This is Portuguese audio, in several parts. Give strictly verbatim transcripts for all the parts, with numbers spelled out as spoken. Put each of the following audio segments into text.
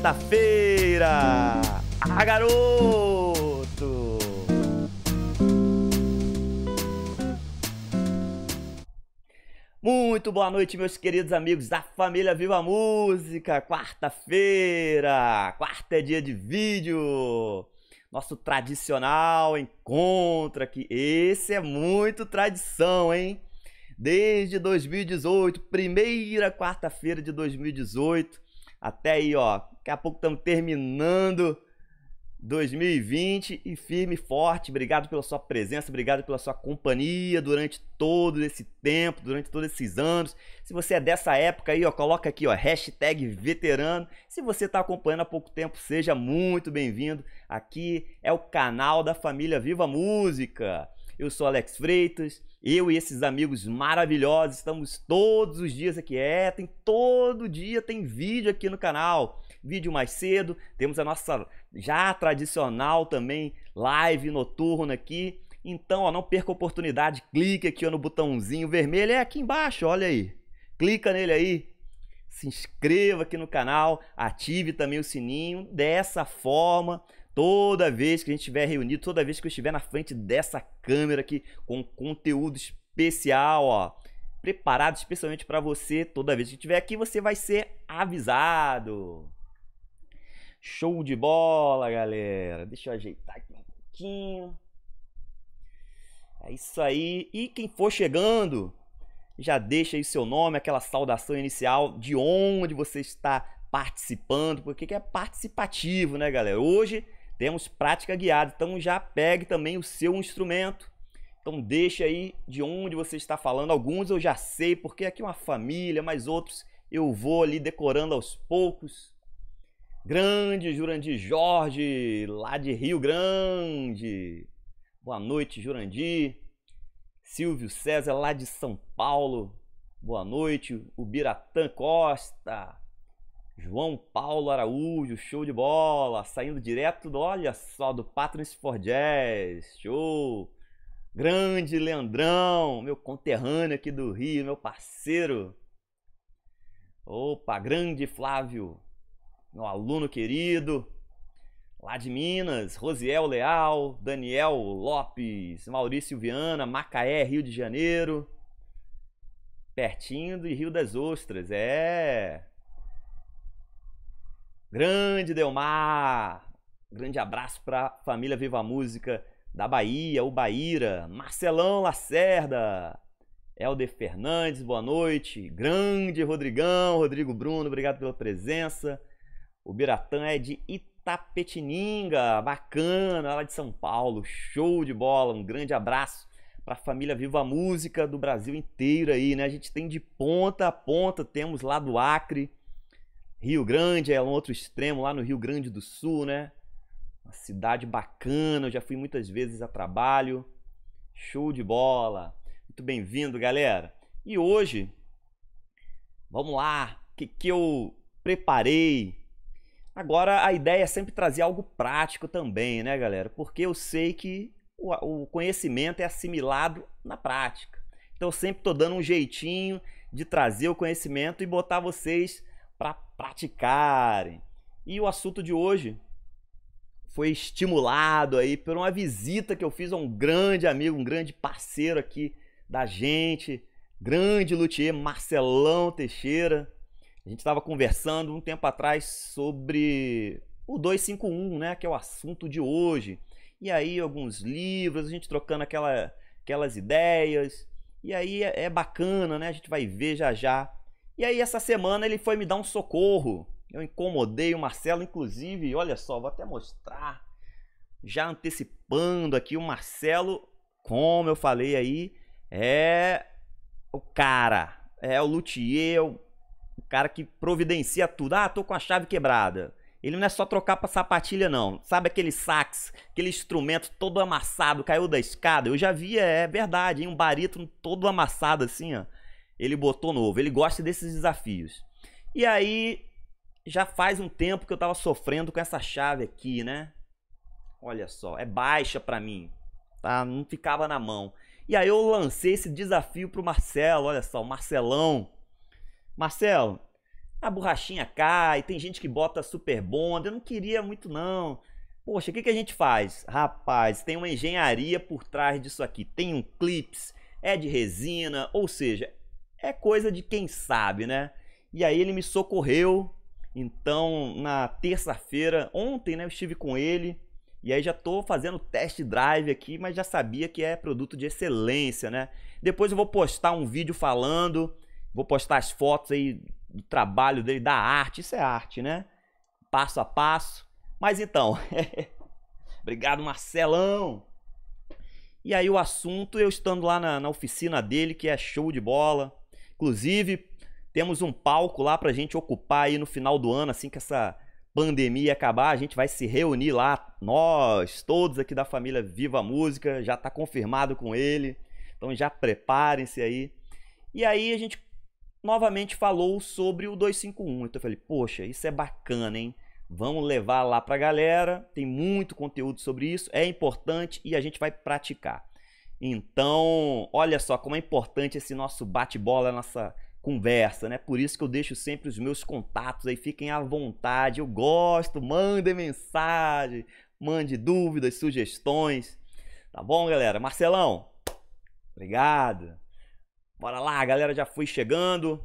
quarta-feira! Ah, garoto! Muito boa noite, meus queridos amigos da família Viva Música! Quarta-feira! Quarta é dia de vídeo! Nosso tradicional encontro aqui. Esse é muito tradição, hein? Desde dois mil e dezoito, primeira quarta-feira de dois mil e dezoito, até aí, ó. Daqui a pouco estamos terminando dois mil e vinte e firme e forte. Obrigado pela sua presença, obrigado pela sua companhia durante todo esse tempo, durante todos esses anos. Se você é dessa época aí, ó, coloca aqui, ó, hashtag veterano. Se você está acompanhando há pouco tempo, seja muito bem-vindo. Aqui é o canal da família Viva Música. Eu sou Alex Freitas, eu e esses amigos maravilhosos estamos todos os dias aqui. É, tem todo dia tem vídeo aqui no canal. Vídeo mais cedo, temos a nossa já tradicional também live noturna aqui. Então, ó, não perca a oportunidade, clique aqui ó, no botãozinho vermelho, é aqui embaixo, olha aí. Clica nele aí, se inscreva aqui no canal, ative também o sininho. Dessa forma, toda vez que a gente estiver reunido, toda vez que eu estiver na frente dessa câmera aqui com conteúdo especial, ó, preparado especialmente para você, toda vez que estiver aqui você vai ser avisado. Show de bola, galera. Deixa eu ajeitar aqui um pouquinho. É isso aí. E quem for chegando, já deixa aí seu nome, aquela saudação inicial de onde você está participando, porque é participativo, né, galera? Hoje temos prática guiada, então já pegue também o seu instrumento. Então deixa aí de onde você está falando. Alguns eu já sei, porque aqui é uma família, mas outros eu vou ali decorando aos poucos. Grande Jurandir Jorge, lá de Rio Grande. Boa noite, Jurandir. Silvio César, lá de São Paulo. Boa noite. O Biratã Costa. João Paulo Araújo, show de bola. Saindo direto, do, olha só, do Patrons for Jazz. Show. Grande Leandrão, meu conterrâneo aqui do Rio, meu parceiro. Opa, grande Flávio. Meu aluno querido, lá de Minas, Rosiel Leal, Daniel Lopes, Maurício Viana, Macaé, Rio de Janeiro, pertinho do Rio das Ostras, é. Grande Delmar, grande abraço para a família Viva Música da Bahia, o Baíra, Marcelão Lacerda, Helder Fernandes, boa noite, grande Rodrigão, Rodrigo Bruno, obrigado pela presença. O Biratã é de Itapetininga, bacana, lá de São Paulo, show de bola, um grande abraço para a família Viva Música do Brasil inteiro aí, né? A gente tem de ponta a ponta, temos lá do Acre, Rio Grande é um outro extremo, lá no Rio Grande do Sul, né? Uma cidade bacana, eu já fui muitas vezes a trabalho, show de bola, muito bem-vindo, galera. E hoje, vamos lá, o que, que eu preparei? Agora, a ideia é sempre trazer algo prático também, né, galera? Porque eu sei que o, o conhecimento é assimilado na prática. Então, eu sempre estou dando um jeitinho de trazer o conhecimento e botar vocês para praticarem. E o assunto de hoje foi estimulado aí por uma visita que eu fiz a um grande amigo, um grande parceiro aqui da gente, grande luthier, Marcelão Teixeira. A gente estava conversando um tempo atrás sobre o duzentos e cinquenta e um, né, que é o assunto de hoje. E aí alguns livros, a gente trocando aquela, aquelas ideias. E aí é, é bacana, né? A gente vai ver já já. E aí essa semana ele foi me dar um socorro. Eu incomodei o Marcelo, inclusive, olha só, vou até mostrar. Já antecipando aqui, o Marcelo, como eu falei aí, é o cara, é o luthier, o O cara que providencia tudo. Ah, tô com a chave quebrada. Ele não é só trocar pra sapatilha, não. Sabe aquele sax, aquele instrumento todo amassado, caiu da escada? Eu já vi, é verdade, hein? Um barítono todo amassado assim, ó. Ele botou novo. Ele gosta desses desafios. E aí, já faz um tempo que eu tava sofrendo com essa chave aqui, né? Olha só, é baixa pra mim, tá? Não ficava na mão. E aí eu lancei esse desafio pro Marcelo, olha só, o Marcelão. Marcelo, a borrachinha cai, tem gente que bota super bond, eu não queria muito não. Poxa, o que, que a gente faz? Rapaz, tem uma engenharia por trás disso aqui, tem um clips, é de resina, ou seja, é coisa de quem sabe, né? E aí ele me socorreu, então na terça-feira, ontem, né, eu estive com ele, e aí já tô fazendo test drive aqui, mas já sabia que é produto de excelência, né? Depois eu vou postar um vídeo falando, vou postar as fotos aí do trabalho dele, da arte, isso é arte, né? Passo a passo. Mas então, obrigado Marcelão. E aí o assunto, eu estando lá na, na oficina dele, que é show de bola. Inclusive, temos um palco lá pra gente ocupar aí no final do ano, assim que essa pandemia acabar, a gente vai se reunir lá, nós, todos aqui da família Viva Música, já tá confirmado com ele, então já preparem-se aí. E aí a gente novamente falou sobre o duzentos e cinquenta e um, então eu falei, poxa, isso é bacana, hein? Vamos levar lá pra galera, tem muito conteúdo sobre isso, é importante e a gente vai praticar. Então, olha só como é importante esse nosso bate-bola, nossa conversa, né? Por isso que eu deixo sempre os meus contatos aí, fiquem à vontade, eu gosto, mandem mensagem, mande dúvidas, sugestões, tá bom, galera? Marcelão, obrigado. Bora lá, a galera já foi chegando.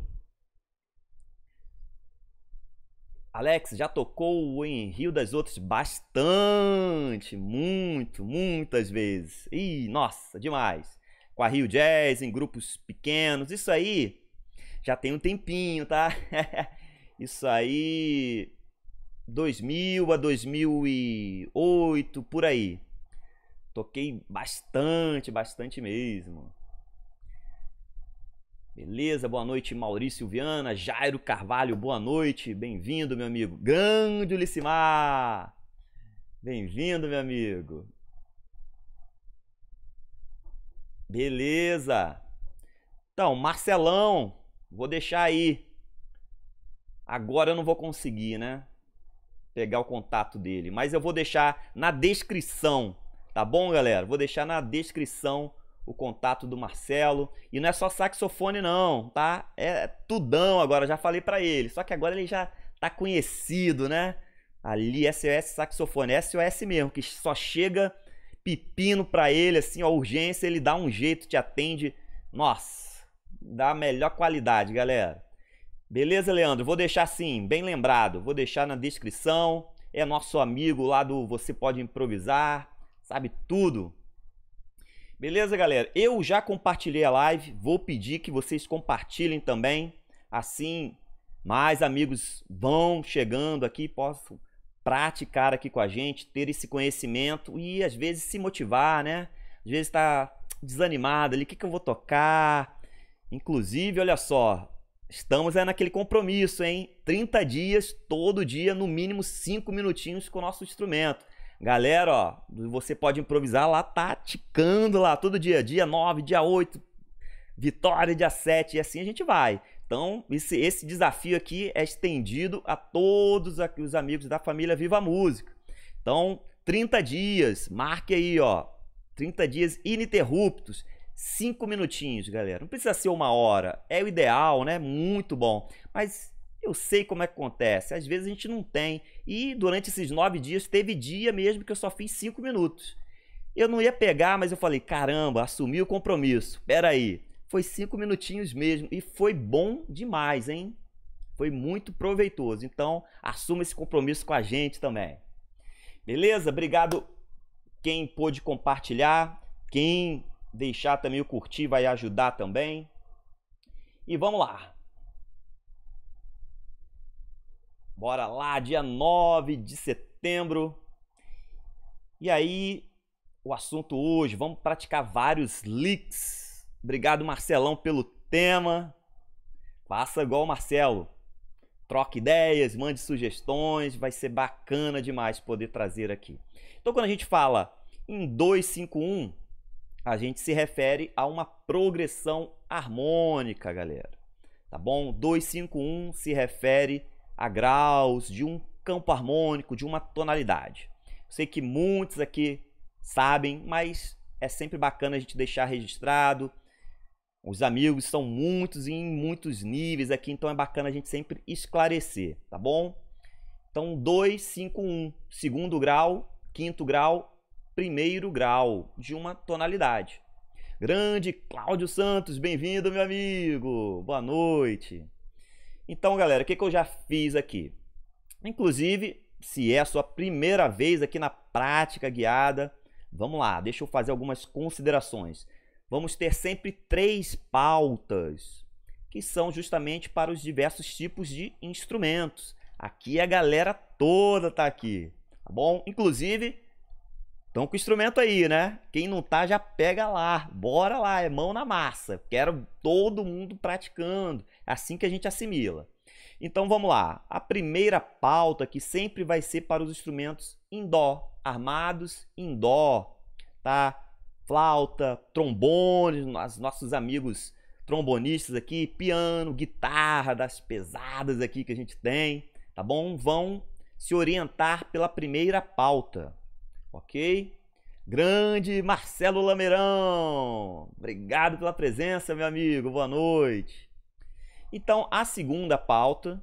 Alex, já tocou em Rio das Ostras? Bastante, muito, muitas vezes. Ih, nossa, demais. Com a Rio Jazz, em grupos pequenos, isso aí já tem um tempinho, tá? Isso aí, dois mil a dois mil e oito, por aí. Toquei bastante, bastante mesmo. Beleza, boa noite Maurício Viana, Jairo Carvalho, boa noite, bem-vindo meu amigo. Grande Ulissimar, bem-vindo meu amigo. Beleza. Então, Marcelão, vou deixar aí. Agora eu não vou conseguir, né? Pegar o contato dele, mas eu vou deixar na descrição, tá bom, galera? Vou deixar na descrição o contato do Marcelo. E não é só saxofone não, tá? É tudão agora, já falei pra ele. Só que agora ele já tá conhecido, né? Ali, S O S Saxofone, S O S mesmo, que só chega pepino pra ele, assim, ó, urgência, ele dá um jeito, te atende. Nossa, dá a melhor qualidade, galera. Beleza, Leandro? Vou deixar assim, bem lembrado, vou deixar na descrição. É nosso amigo lá do Você Pode Improvisar, sabe tudo. Beleza, galera? Eu já compartilhei a live, vou pedir que vocês compartilhem também, assim mais amigos vão chegando aqui, possam praticar aqui com a gente, ter esse conhecimento e às vezes se motivar, né? Às vezes tá desanimado ali, o que que eu vou tocar? Inclusive, olha só, estamos aí naquele compromisso, hein? trinta dias, todo dia, no mínimo cinco minutinhos com o nosso instrumento. Galera, ó, Você Pode Improvisar lá, tá ticando lá, todo dia, dia nove, dia oito, Vitória dia sete, e assim a gente vai. Então, esse, esse desafio aqui é estendido a todos aqui, os amigos da família Viva Música. Então, trinta dias, marque aí, ó, trinta dias ininterruptos, cinco minutinhos, galera. Não precisa ser uma hora, é o ideal, né? Muito bom, mas eu sei como é que acontece, às vezes a gente não tem. E durante esses nove dias, teve dia mesmo que eu só fiz cinco minutos. Eu não ia pegar, mas eu falei, caramba, assumi o compromisso. Pera aí, foi cinco minutinhos mesmo. E foi bom demais, hein? Foi muito proveitoso. Então, assuma esse compromisso com a gente também. Beleza? Obrigado quem pôde compartilhar. Quem deixar também o curtir vai ajudar também. E vamos lá. Bora lá, dia nove de setembro. E aí, o assunto hoje, vamos praticar vários licks. Obrigado, Marcelão, pelo tema. Faça igual o Marcelo. Troque ideias, mande sugestões, vai ser bacana demais poder trazer aqui. Então, quando a gente fala em duzentos e cinquenta e um, a gente se refere a uma progressão harmônica, galera. Tá bom? duzentos e cinquenta e um se refere a graus de um campo harmônico, de uma tonalidade. Eu sei que muitos aqui sabem, mas é sempre bacana a gente deixar registrado. Os amigos são muitos em muitos níveis aqui, então é bacana a gente sempre esclarecer, tá bom? Então, dois, cinco, um, segundo grau, quinto grau, primeiro grau de uma tonalidade. Grande Cláudio Santos, bem-vindo, meu amigo. Boa noite. Então, galera, o que, que eu já fiz aqui? Inclusive, se é a sua primeira vez aqui na prática guiada, vamos lá, deixa eu fazer algumas considerações. Vamos ter sempre três pautas, que são justamente para os diversos tipos de instrumentos. Aqui a galera toda tá aqui, tá bom? Inclusive, estão com o instrumento aí, né? Quem não tá, já pega lá. Bora lá, é mão na massa. Quero todo mundo praticando. É assim que a gente assimila. Então, vamos lá. A primeira pauta aqui sempre vai ser para os instrumentos em dó, armados em dó, tá? Flauta, trombone, os nossos amigos trombonistas aqui, piano, guitarra, das pesadas aqui que a gente tem, tá bom? Vão se orientar pela primeira pauta. Ok? Grande Marcelo Lameirão, obrigado pela presença, meu amigo, boa noite. Então, a segunda pauta,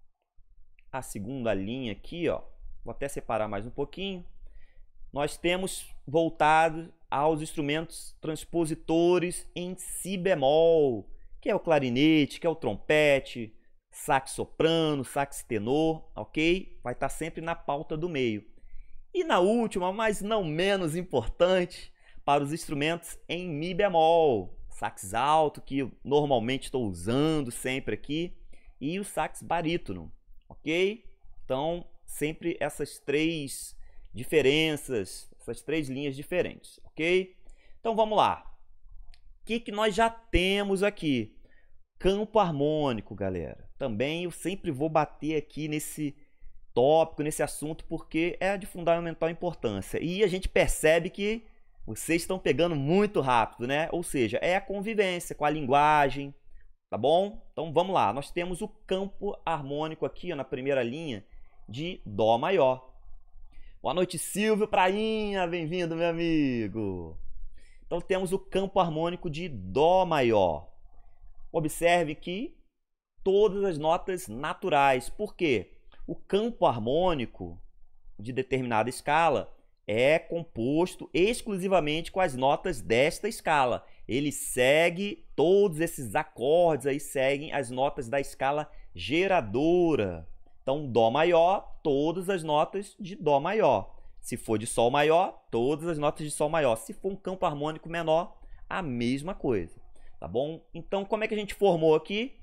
a segunda linha aqui, ó, vou até separar mais um pouquinho, nós temos voltado aos instrumentos transpositores em si bemol, que é o clarinete, que é o trompete, sax soprano, sax tenor, ok? Vai estar sempre na pauta do meio. E na última, mas não menos importante, para os instrumentos em mi bemol, sax alto, que eu normalmente estou usando sempre aqui, e o sax barítono, ok? Então, sempre essas três diferenças, essas três linhas diferentes, ok? Então, vamos lá. O que, que nós já temos aqui? Campo harmônico, galera. Também eu sempre vou bater aqui nesse tópico, nesse assunto, porque é de fundamental importância. E a gente percebe que vocês estão pegando muito rápido, né? Ou seja, é a convivência com a linguagem, tá bom? Então vamos lá. Nós temos o campo harmônico aqui, ó, na primeira linha, de dó maior. Boa noite, Silvio Prainha, bem-vindo, meu amigo. Então temos o campo harmônico de dó maior. Observe que todas as notas naturais. Por quê? O campo harmônico de determinada escala é composto exclusivamente com as notas desta escala. Ele segue, todos esses acordes aí seguem as notas da escala geradora. Então, dó maior, todas as notas de dó maior. Se for de sol maior, todas as notas de sol maior. Se for um campo harmônico menor, a mesma coisa. Tá bom? Então, como é que a gente formou aqui?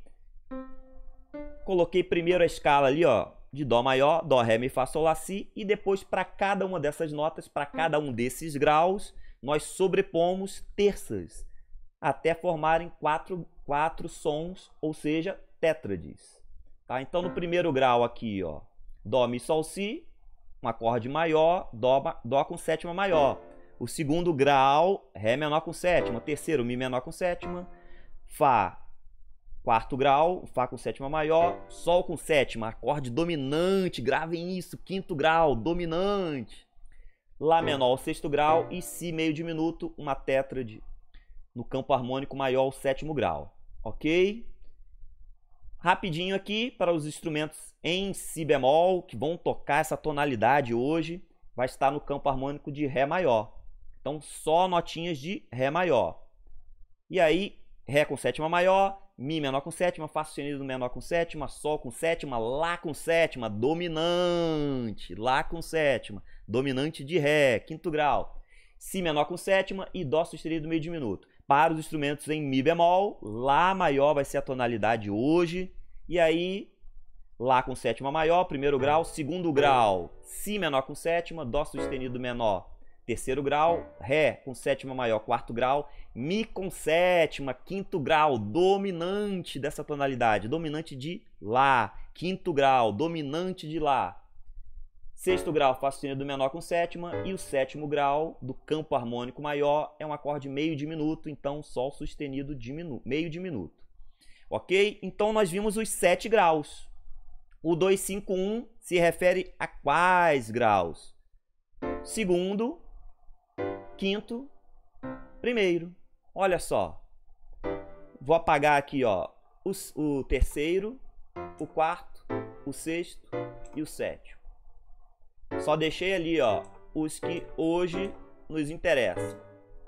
Coloquei primeiro a escala ali, ó, de dó maior, dó, ré, mi, fá, sol, lá, si, e depois para cada uma dessas notas, para cada um desses graus, nós sobrepomos terças, até formarem quatro, quatro sons, ou seja, tétrades. Tá? Então, no primeiro grau aqui, ó, dó, mi, sol, si, um acorde maior, dó, dó com sétima maior. O segundo grau, ré menor com sétima. O terceiro, mi menor com sétima. Fá, quarto grau, fá com sétima maior. Sol com sétima, acorde dominante. Gravem isso, quinto grau, dominante. Lá menor, sexto grau. E si meio diminuto, uma tétrade no campo harmônico maior, o sétimo grau. Ok? Rapidinho aqui para os instrumentos em si bemol, que vão tocar essa tonalidade hoje, vai estar no campo harmônico de ré maior. Então, só notinhas de ré maior. E aí, ré com sétima maior, mi menor com sétima, fá sustenido menor com sétima, sol com sétima, lá com sétima, dominante, lá com sétima, dominante de ré, quinto grau, si menor com sétima e dó sustenido meio diminuto. Para os instrumentos em mi bemol, lá maior vai ser a tonalidade hoje, e aí, lá com sétima maior, primeiro grau, segundo grau, si menor com sétima, dó sustenido menor, terceiro grau, ré com sétima maior, quarto grau, mi com sétima, quinto grau, dominante dessa tonalidade, dominante de lá, quinto grau, dominante de lá, sexto grau, fá sustenido menor com sétima, e o sétimo grau do campo harmônico maior é um acorde meio diminuto, então sol sustenido diminu meio diminuto. Ok? Então nós vimos os sete graus. O dois, cinco, um se refere a quais graus? Segundo, quinto, primeiro. Olha só. vou apagar aqui, ó, o, o terceiro, o quarto, o sexto e o sétimo. Só deixei ali, ó, os que hoje nos interessam.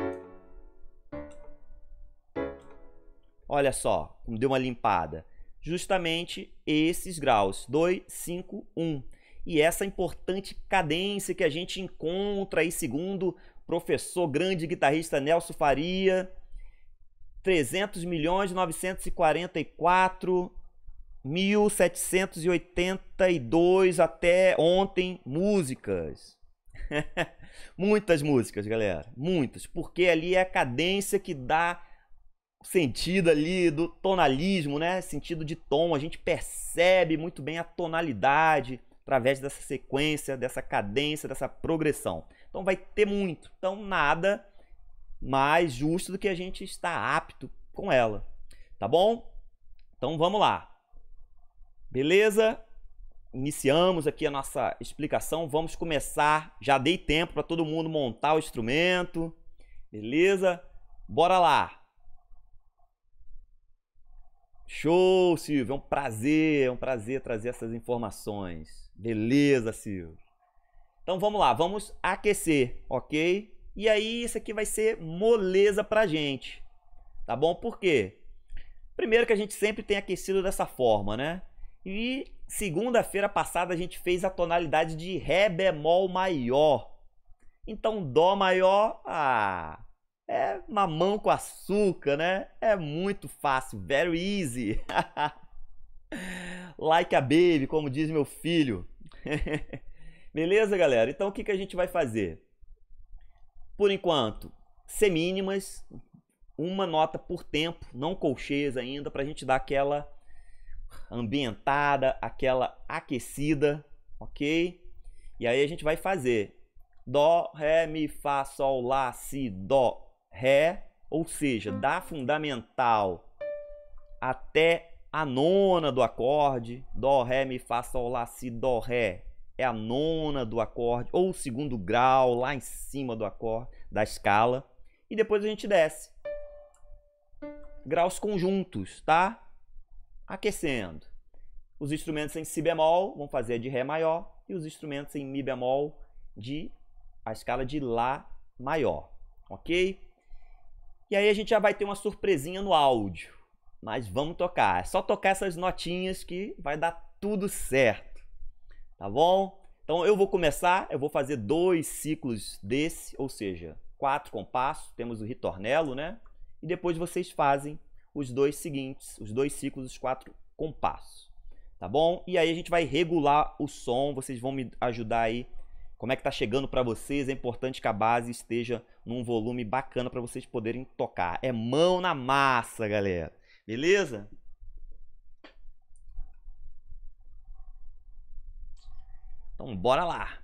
Olha só, como deu uma limpada. Justamente esses graus, dois, cinco, um. E essa importante cadência que a gente encontra aí, segundo o professor grande guitarrista Nelson Faria, trezentos milhões novecentos e quarenta e quatro mil setecentos e oitenta e dois até ontem músicas. Muitas músicas, galera, muitas, porque ali é a cadência que dá sentido ali do tonalismo, né? Sentido de tom, a gente percebe muito bem a tonalidade através dessa sequência, dessa cadência, dessa progressão. Então vai ter muito, então nada mais justo do que a gente estar apto com ela, tá bom? Então vamos lá. Beleza? Iniciamos aqui a nossa explicação, vamos começar. Já dei tempo para todo mundo montar o instrumento, beleza? Bora lá! Show, Silvio, é um prazer, é um prazer trazer essas informações. Beleza, Silvio. Então vamos lá, vamos aquecer, ok? E aí isso aqui vai ser moleza pra gente, tá bom? Por quê? Primeiro que a gente sempre tem aquecido dessa forma, né? E segunda-feira passada a gente fez a tonalidade de Ré bemol maior. Então Dó maior, ah... é mamão com açúcar, né? É muito fácil, very easy. Like a baby, como diz meu filho. Beleza, galera? Então o que, que a gente vai fazer? Por enquanto, semínimas, uma nota por tempo, não colcheias ainda, para a gente dar aquela ambientada, aquela aquecida, ok? E aí a gente vai fazer Dó, Ré, Mi, Fá, Sol, Lá, Si, Dó, Ré, ou seja, da fundamental até a nona do acorde, Dó, Ré, Mi, Fá, Sol, Lá, Si, Dó, Ré, é a nona do acorde, ou o segundo grau, lá em cima do acorde, da escala, e depois a gente desce. Graus conjuntos, tá? Aquecendo. Os instrumentos em Si bemol vão fazer de Ré maior, e os instrumentos em Mi bemol de a escala de Lá maior, ok? E aí a gente já vai ter uma surpresinha no áudio. Mas vamos tocar. É só tocar essas notinhas que vai dar tudo certo. Tá bom? Então eu vou começar. Eu vou fazer dois ciclos desse. Ou seja, quatro compassos. Temos o ritornelo, né? E depois vocês fazem os dois seguintes. Os dois ciclos, os quatro compassos. Tá bom? E aí a gente vai regular o som. Vocês vão me ajudar aí. Como é que tá chegando para vocês? É importante que a base esteja num volume bacana para vocês poderem tocar. É mão na massa, galera. Beleza? Então, bora lá.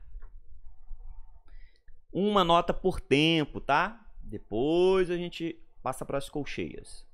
Uma nota por tempo, tá? Depois a gente passa para as colcheias.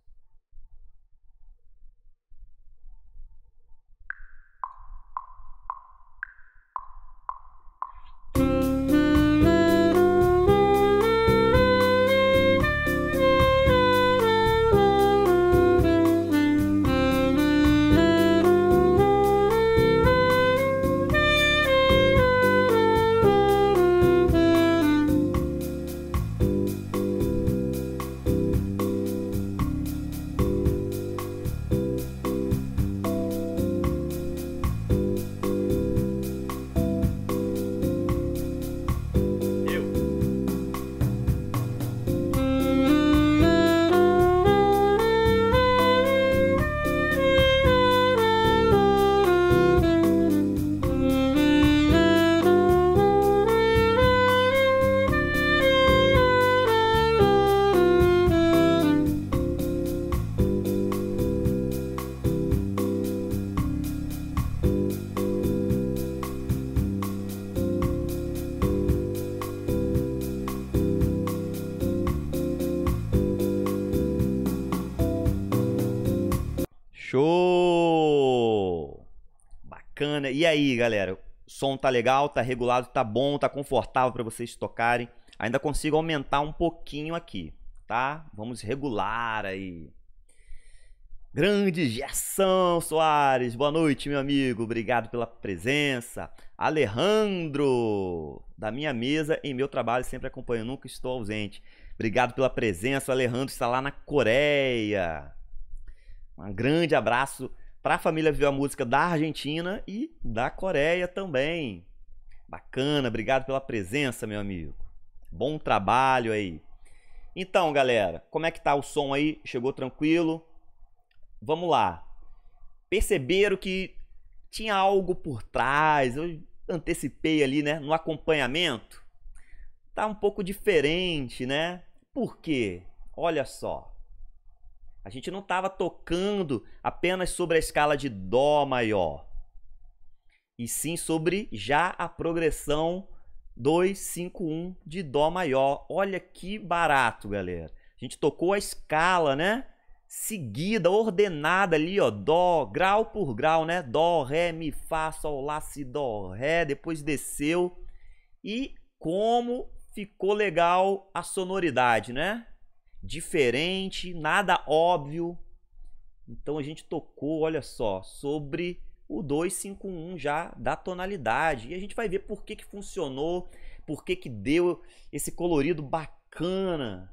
Show! Bacana. E aí, galera? O som tá legal, tá regulado, tá bom, tá confortável para vocês tocarem. Ainda consigo aumentar um pouquinho aqui, tá? Vamos regular aí. Grande Gerson Soares, boa noite, meu amigo. Obrigado pela presença. Alejandro, da minha mesa em meu trabalho, sempre acompanho, nunca estou ausente. Obrigado pela presença. O Alejandro está lá na Coreia. Um grande abraço para a família Viva Música da Argentina e da Coreia também. Bacana, obrigado pela presença, meu amigo. Bom trabalho aí. Então, galera, como é que tá o som aí? Chegou tranquilo? Vamos lá. Perceberam que tinha algo por trás? Eu antecipei ali, né, no acompanhamento. Tá um pouco diferente, né? Por quê? Olha só. A gente não estava tocando apenas sobre a escala de Dó maior, e sim sobre já a progressão dois, cinco, um de Dó maior. Olha que barato, galera. A gente tocou a escala, né? Seguida, ordenada ali, ó, Dó, grau por grau, né? Dó, Ré, Mi, Fá, Sol, Lá, Si, Dó, Ré, depois desceu. E como ficou legal a sonoridade, né? Diferente, nada óbvio. Então a gente tocou, olha só, sobre o dois, cinco, um já da tonalidade. E a gente vai ver por que que funcionou, por que que deu esse colorido bacana.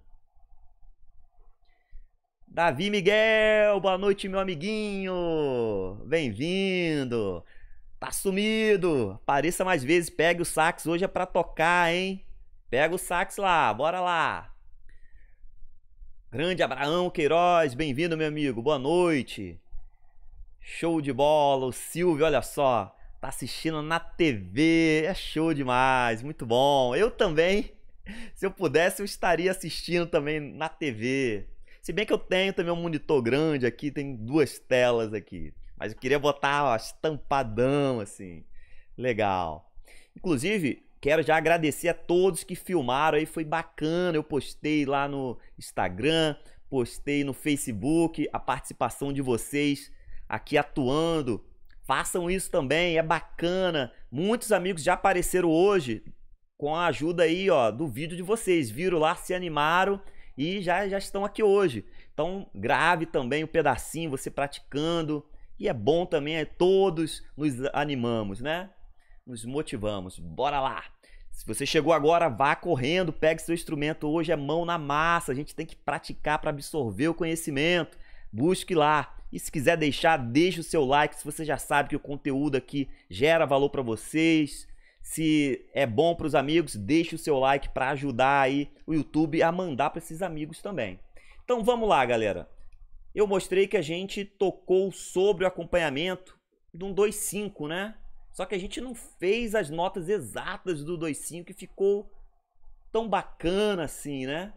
Davi Miguel, boa noite, meu amiguinho. Bem-vindo. Tá sumido. Apareça mais vezes, pegue o sax. Hoje é pra tocar, hein? Pega o sax lá, bora lá. Grande Abraão Queiroz, bem-vindo, meu amigo. Boa noite. Show de bola. O Silvio, olha só, tá assistindo na T V. É show demais, muito bom. Eu também, se eu pudesse, eu estaria assistindo também na T V. Se bem que eu tenho também um monitor grande aqui, tem duas telas aqui. Mas eu queria botar, ó, estampadão assim. Legal. Inclusive, quero já agradecer a todos que filmaram aí, foi bacana. Eu postei lá no Instagram, postei no Facebook a participação de vocês aqui atuando. Façam isso também, é bacana. Muitos amigos já apareceram hoje com a ajuda aí, ó, do vídeo de vocês. Viram lá, se animaram e já, já estão aqui hoje. Então grave também o pedacinho, você praticando. E é bom também, é, todos nos animamos, né? Nos motivamos. Bora lá! Se você chegou agora, vá correndo, pegue seu instrumento. Hoje é mão na massa, a gente tem que praticar para absorver o conhecimento. Busque lá. E se quiser deixar, deixe o seu like, se você já sabe que o conteúdo aqui gera valor para vocês. Se é bom para os amigos, deixe o seu like para ajudar aí o YouTube a mandar para esses amigos também. Então vamos lá, galera. Eu mostrei que a gente tocou sobre o acompanhamento de um dois cinco, né? Só que a gente não fez as notas exatas do dois cinco e ficou tão bacana assim, né?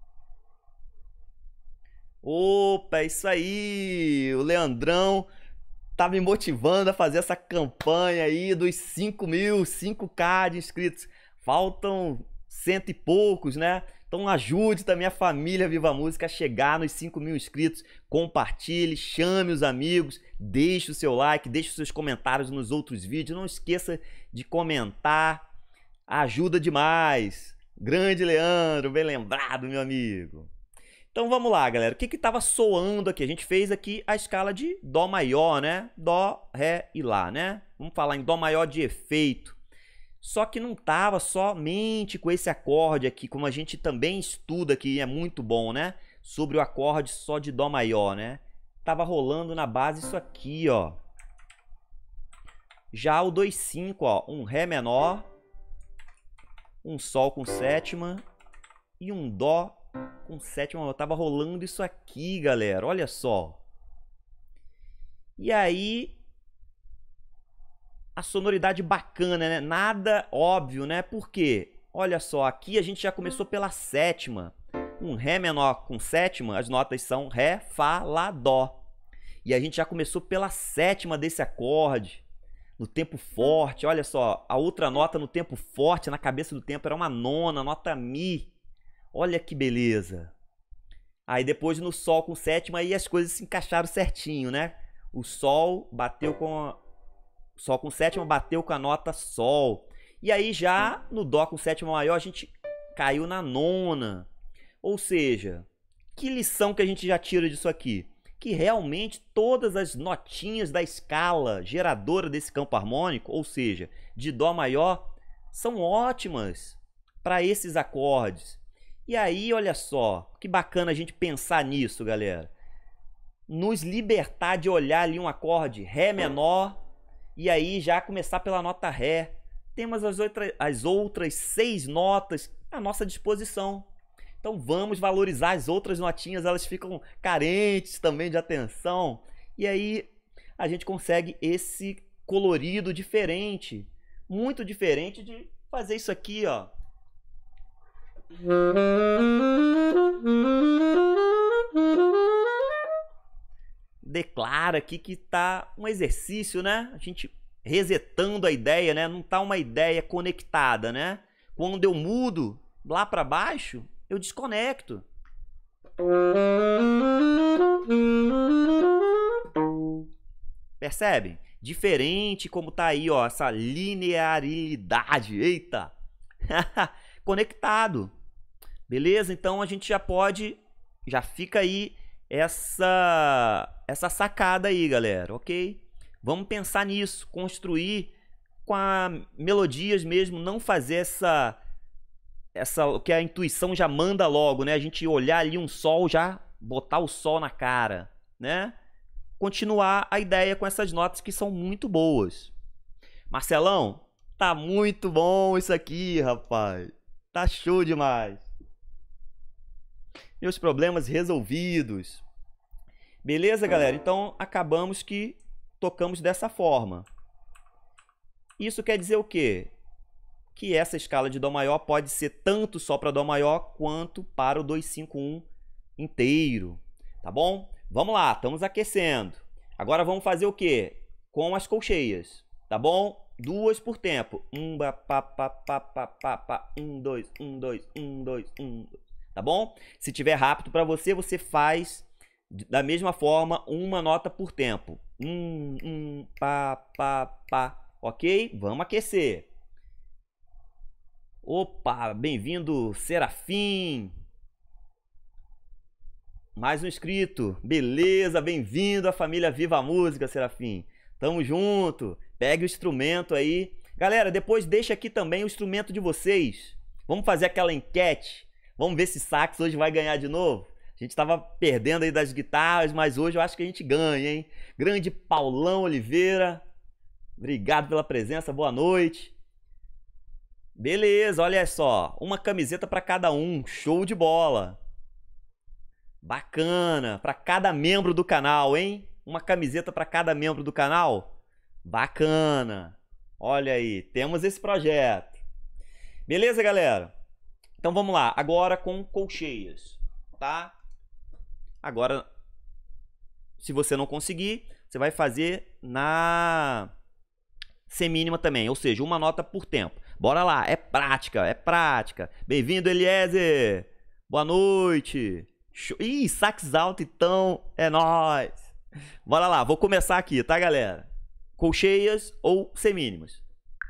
Opa, é isso aí! O Leandrão tá me motivando a fazer essa campanha aí dos cinco mil, cinco K de inscritos. Faltam cento e poucos, né? Então ajude também a família Viva Música a chegar nos cinco mil inscritos. Compartilhe, chame os amigos, deixe o seu like, deixe os seus comentários nos outros vídeos. Não esqueça de comentar, ajuda demais. Grande Leandro, bem lembrado, meu amigo. Então vamos lá, galera. O que que estava soando aqui? A gente fez aqui a escala de Dó maior, né? Dó, Ré e Lá, né? Vamos falar em Dó maior de efeito. Só que não estava somente com esse acorde aqui, como a gente também estuda aqui, é muito bom, né? Sobre o acorde só de Dó maior, né? Tava rolando na base isso aqui, ó. Já o dois cinco, ó, um Ré menor, um Sol com sétima e um Dó com sétima. Eu tava rolando isso aqui, galera, olha só. E aí, a sonoridade bacana, né? Nada óbvio, né? Por quê? Olha só, aqui a gente já começou pela sétima. Um Ré menor com sétima, as notas são Ré, Fá, Lá, Dó. E a gente já começou pela sétima desse acorde, no tempo forte. Olha só, a outra nota no tempo forte, na cabeça do tempo, era uma nona, nota Mi. Olha que beleza. Aí depois no Sol com sétima, aí as coisas se encaixaram certinho, né? O Sol bateu com a... Sol com sétima bateu com a nota Sol. E aí já no Dó com sétima maior a gente caiu na nona. Ou seja, que lição que a gente já tira disso aqui? que realmente todas as notinhas da escala geradora desse campo harmônico, ou seja, de Dó maior, são ótimas para esses acordes. E aí, olha só, que bacana a gente pensar nisso, galera. Nos libertar de olhar ali um acorde Ré menor e aí já começar pela nota Ré. Temos as, outra, as outras seis notas à nossa disposição. Então vamos valorizar as outras notinhas, elas ficam carentes também de atenção. E aí a gente consegue esse colorido diferente, muito diferente de fazer isso aqui, ó. Declara aqui que tá um exercício, né? A gente resetando a ideia, né? Não tá uma ideia conectada, né? Quando eu mudo lá para baixo, eu desconecto. Percebem? Diferente como tá aí, ó, essa linearidade. Eita! Conectado. Beleza? Então a gente já pode, já fica aí essa essa sacada aí, galera, ok? Vamos pensar nisso, construir com a melodias mesmo, não fazer essa essa o que a intuição já manda logo, né? A gente olhar ali um sol, já botar o sol na cara, né? Continuar a ideia com essas notas que são muito boas. Marcelão, tá muito bom isso aqui, rapaz. Tá show demais. Meus problemas resolvidos. Beleza, galera? Então, acabamos que tocamos dessa forma. Isso quer dizer o quê? Que essa escala de Dó maior pode ser tanto só para Dó maior, quanto para o dois cinco um inteiro. Tá bom? Vamos lá, estamos aquecendo. Agora vamos fazer o quê? Com as colcheias. Tá bom? Duas por tempo. Um, ba, pa, pa, pa, pa, pa, pa. Um, dois, um, dois, um, dois, um, dois. Tá bom? Se tiver rápido para você, você faz da mesma forma, uma nota por tempo. Um, um, pá, pá, pá. Ok? Vamos aquecer. Opa, bem-vindo, Serafim. Mais um inscrito. Beleza, bem-vindo à família Viva a Música, Serafim. Tamo junto. Pegue o instrumento aí. Galera, depois deixa aqui também o instrumento de vocês. Vamos fazer aquela enquete. Vamos ver se sax hoje vai ganhar de novo. A gente tava perdendo aí das guitarras, mas hoje eu acho que a gente ganha, hein? Grande Paulão Oliveira. Obrigado pela presença, boa noite. Beleza, olha só. Uma camiseta para cada um. Show de bola. Bacana. Para cada membro do canal, hein? Uma camiseta para cada membro do canal. Bacana. Olha aí, temos esse projeto. Beleza, galera? Então vamos lá. Agora com colcheias, tá? Agora, se você não conseguir, você vai fazer na semínima também, ou seja, uma nota por tempo. Bora lá, é prática, é prática. Bem-vindo, Eliezer. Boa noite. Show. Ih, sax alto, então, é nóis. Bora lá, vou começar aqui, tá, galera? Colcheias ou semínimas.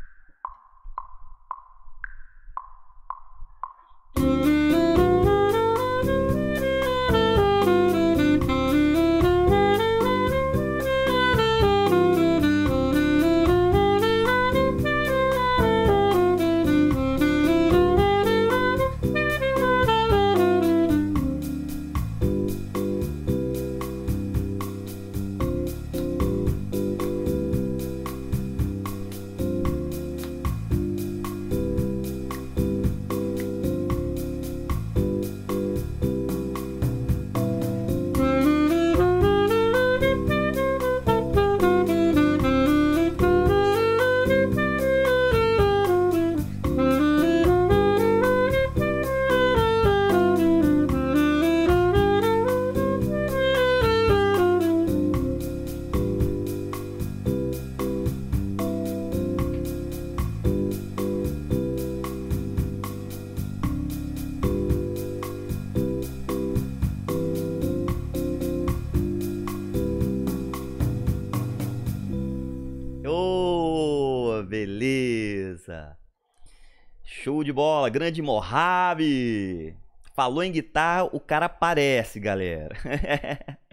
Beleza. Show de bola. Grande Mojave. Falou em guitarra, o cara aparece, galera.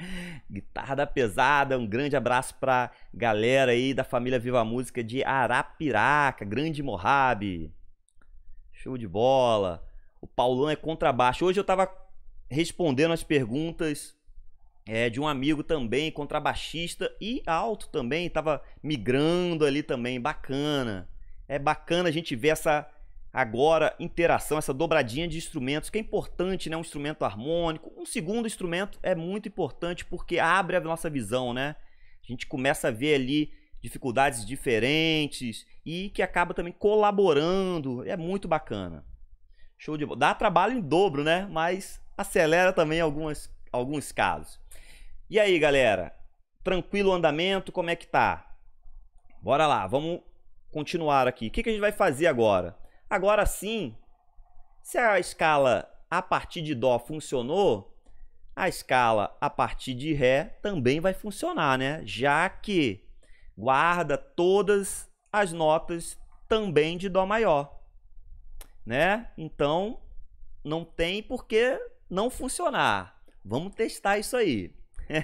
Guitarra da Pesada, um grande abraço pra galera aí da família Viva Música de Arapiraca, grande Morrabe. Show de bola. O Paulão é contrabaixo. Hoje eu tava respondendo as perguntas é, de um amigo também, contrabaixista e alto também, tava migrando ali também, bacana. É bacana a gente ver essa agora interação, essa dobradinha de instrumentos, que é importante, né? Um instrumento harmônico. Um segundo instrumento é muito importante porque abre a nossa visão, né? A gente começa a ver ali dificuldades diferentes e que acaba também colaborando. É muito bacana. Show de bola. Dá trabalho em dobro, né? Mas acelera também algumas, alguns casos. E aí, galera? Tranquilo o andamento? Como é que tá? Bora lá, vamos continuar aqui. O que, que a gente vai fazer agora? Agora sim, se a escala a partir de Dó funcionou, a escala a partir de Ré também vai funcionar, né? Já que guarda todas as notas também de Dó maior, né? Então, não tem por que não funcionar. Vamos testar isso aí.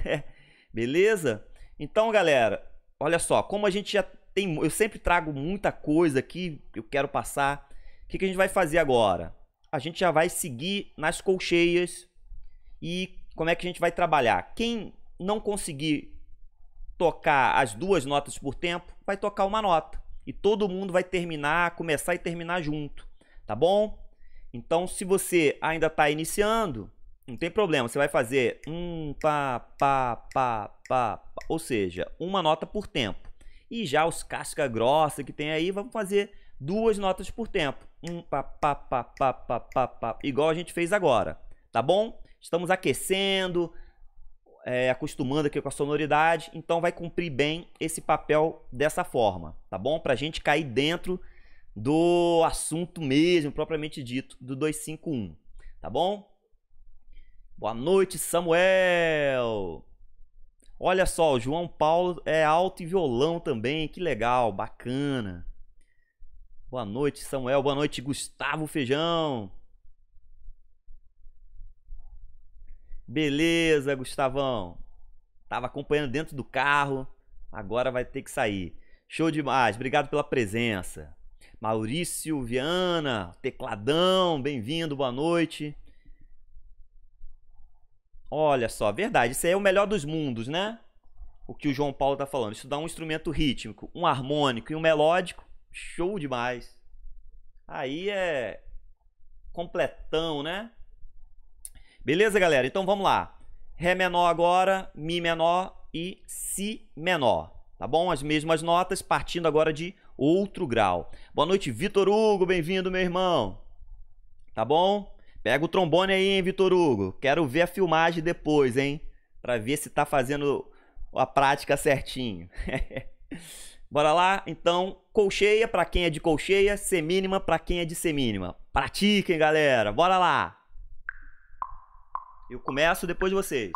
Beleza? Então, galera, olha só, como a gente já tem... Eu sempre trago muita coisa aqui que eu quero passar. O que, que a gente vai fazer agora? A gente já vai seguir nas colcheias. E como é que a gente vai trabalhar? Quem não conseguir tocar as duas notas por tempo, vai tocar uma nota. E todo mundo vai terminar, começar e terminar junto. Tá bom? Então, se você ainda está iniciando, não tem problema. Você vai fazer um, pá, pá, pá, pá, pá. Ou seja, uma nota por tempo. E já os casca grossa que tem aí, vamos fazer duas notas por tempo. Um, pá, pá, pá, pá, pá, pá, pá, igual a gente fez agora. Tá bom? Estamos aquecendo, é, acostumando aqui com a sonoridade. Então vai cumprir bem esse papel dessa forma. Tá bom? Pra gente cair dentro do assunto mesmo, propriamente dito, do dois cinco um. Tá bom? Boa noite, Samuel! Olha só, o João Paulo é alto e violão também, que legal, bacana. Boa noite, Samuel. Boa noite, Gustavo Feijão. Beleza, Gustavão. Tava acompanhando dentro do carro, agora vai ter que sair. Show demais, obrigado pela presença. Maurício Viana, tecladão, bem-vindo, boa noite. Olha só, verdade, isso aí é o melhor dos mundos, né? O que o João Paulo tá falando. Estudar um instrumento rítmico, um harmônico e um melódico, show demais. Aí é completão, né? Beleza, galera? Então vamos lá. Ré menor agora, Mi menor e Si menor. Tá bom? As mesmas notas, partindo agora de outro grau. Boa noite, Vitor Hugo, bem-vindo, meu irmão. Tá bom? Pega o trombone aí, hein, Vitor Hugo. Quero ver a filmagem depois, hein? Pra ver se tá fazendo a prática certinho. Bora lá? Então, colcheia pra quem é de colcheia, semínima pra quem é de semínima. Pratiquem, galera. Bora lá. Eu começo depois de vocês.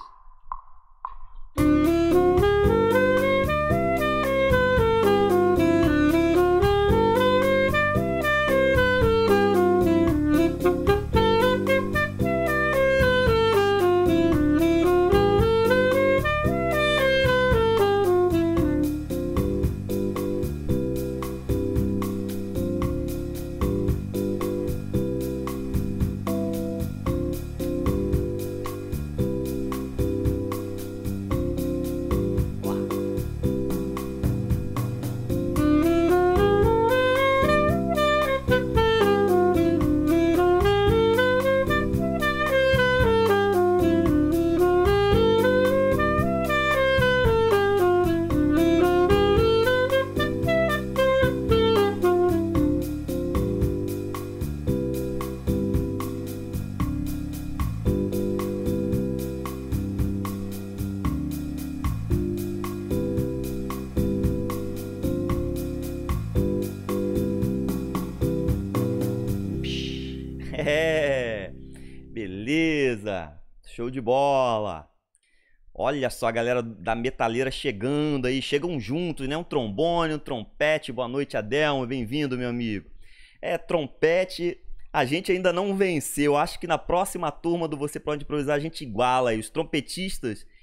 É, beleza, show de bola. Olha só a galera da metaleira chegando aí, chegam juntos, né? Um trombone, um trompete. Boa noite, Adelmo, bem-vindo, meu amigo. É, trompete, a gente ainda não venceu. Acho que na próxima turma do Você Pode Improvisar a gente iguala aí. Os trompetistas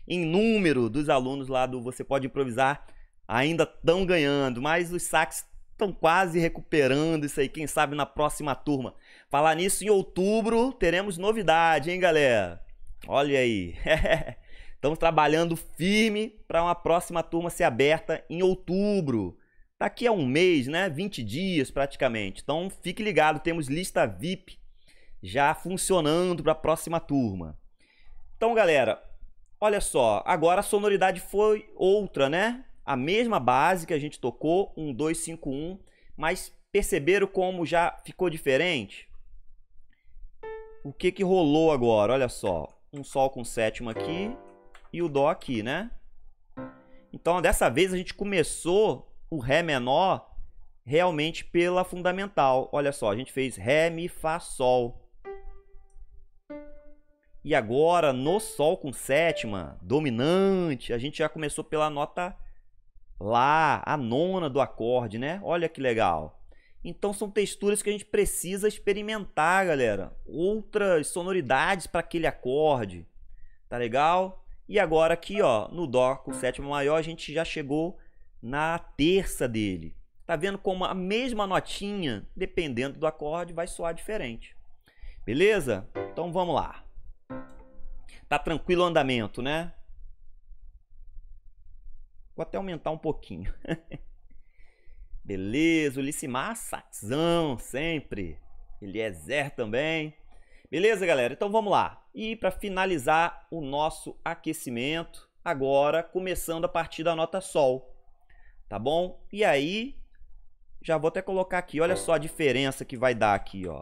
em número dos alunos lá do Você Pode Improvisar ainda estão ganhando, mas os saques estão quase recuperando isso aí, quem sabe na próxima turma. Falar nisso, em outubro teremos novidade, hein, galera? Olha aí. Estamos trabalhando firme para uma próxima turma ser aberta em outubro. Daqui a um mês, né? vinte dias praticamente. Então fique ligado, temos lista V I P já funcionando para a próxima turma. Então, galera, olha só, agora a sonoridade foi outra, né? A mesma base que a gente tocou, um, dois, cinco, um, mas perceberam como já ficou diferente? O que que rolou agora? Olha só, um Sol com sétima aqui e o Dó aqui, né? Então, dessa vez a gente começou o Ré menor realmente pela fundamental. Olha só, a gente fez Ré, Mi, Fá, Sol. E agora, no Sol com sétima, dominante, a gente já começou pela nota Lá, a nona do acorde, né? Olha que legal. Então, são texturas que a gente precisa experimentar, galera. Outras sonoridades para aquele acorde. Tá legal? E agora aqui, ó, no Dó com sétima maior, a gente já chegou na terça dele. Tá vendo como a mesma notinha, dependendo do acorde, vai soar diferente. Beleza? Então, vamos lá. Tá tranquilo o andamento, né? Vou até aumentar um pouquinho. Beleza, Ulissimar, saxão, sempre. Eliezer também. Beleza, galera? Então vamos lá. E para finalizar o nosso aquecimento, agora começando a partir da nota Sol. Tá bom? E aí, já vou até colocar aqui, olha só a diferença que vai dar aqui, ó.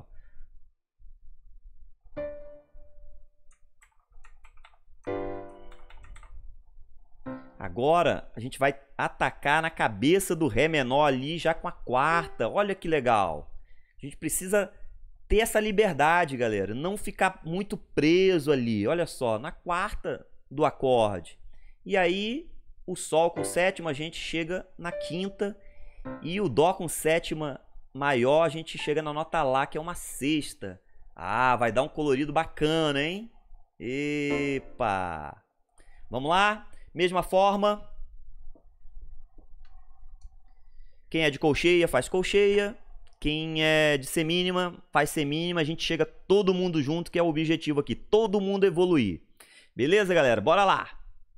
Agora, a gente vai atacar na cabeça do Ré menor ali, já com a quarta. Olha que legal. A gente precisa ter essa liberdade, galera. Não ficar muito preso ali. Olha só, na quarta do acorde. E aí, o Sol com sétima, a gente chega na quinta. E o Dó com sétima maior, a gente chega na nota Lá, que é uma sexta. Ah, vai dar um colorido bacana, hein? Epa! Vamos lá? Mesma forma. Quem é de colcheia, faz colcheia. Quem é de semínima, faz semínima. A gente chega todo mundo junto, que é o objetivo aqui. Todo mundo evoluir. Beleza, galera? Bora lá!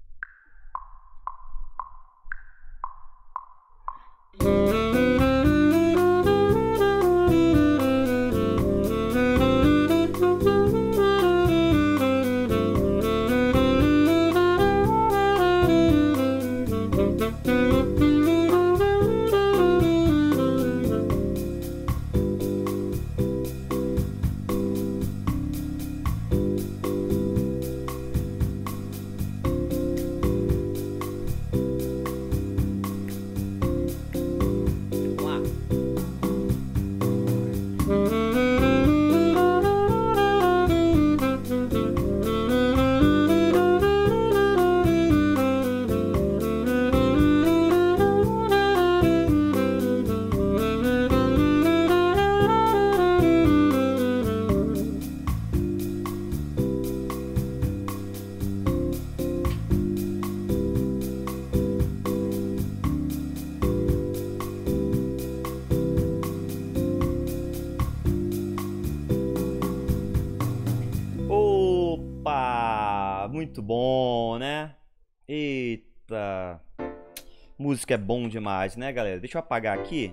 Muito bom, né? Eita. Música é bom demais, né, galera? Deixa eu apagar aqui.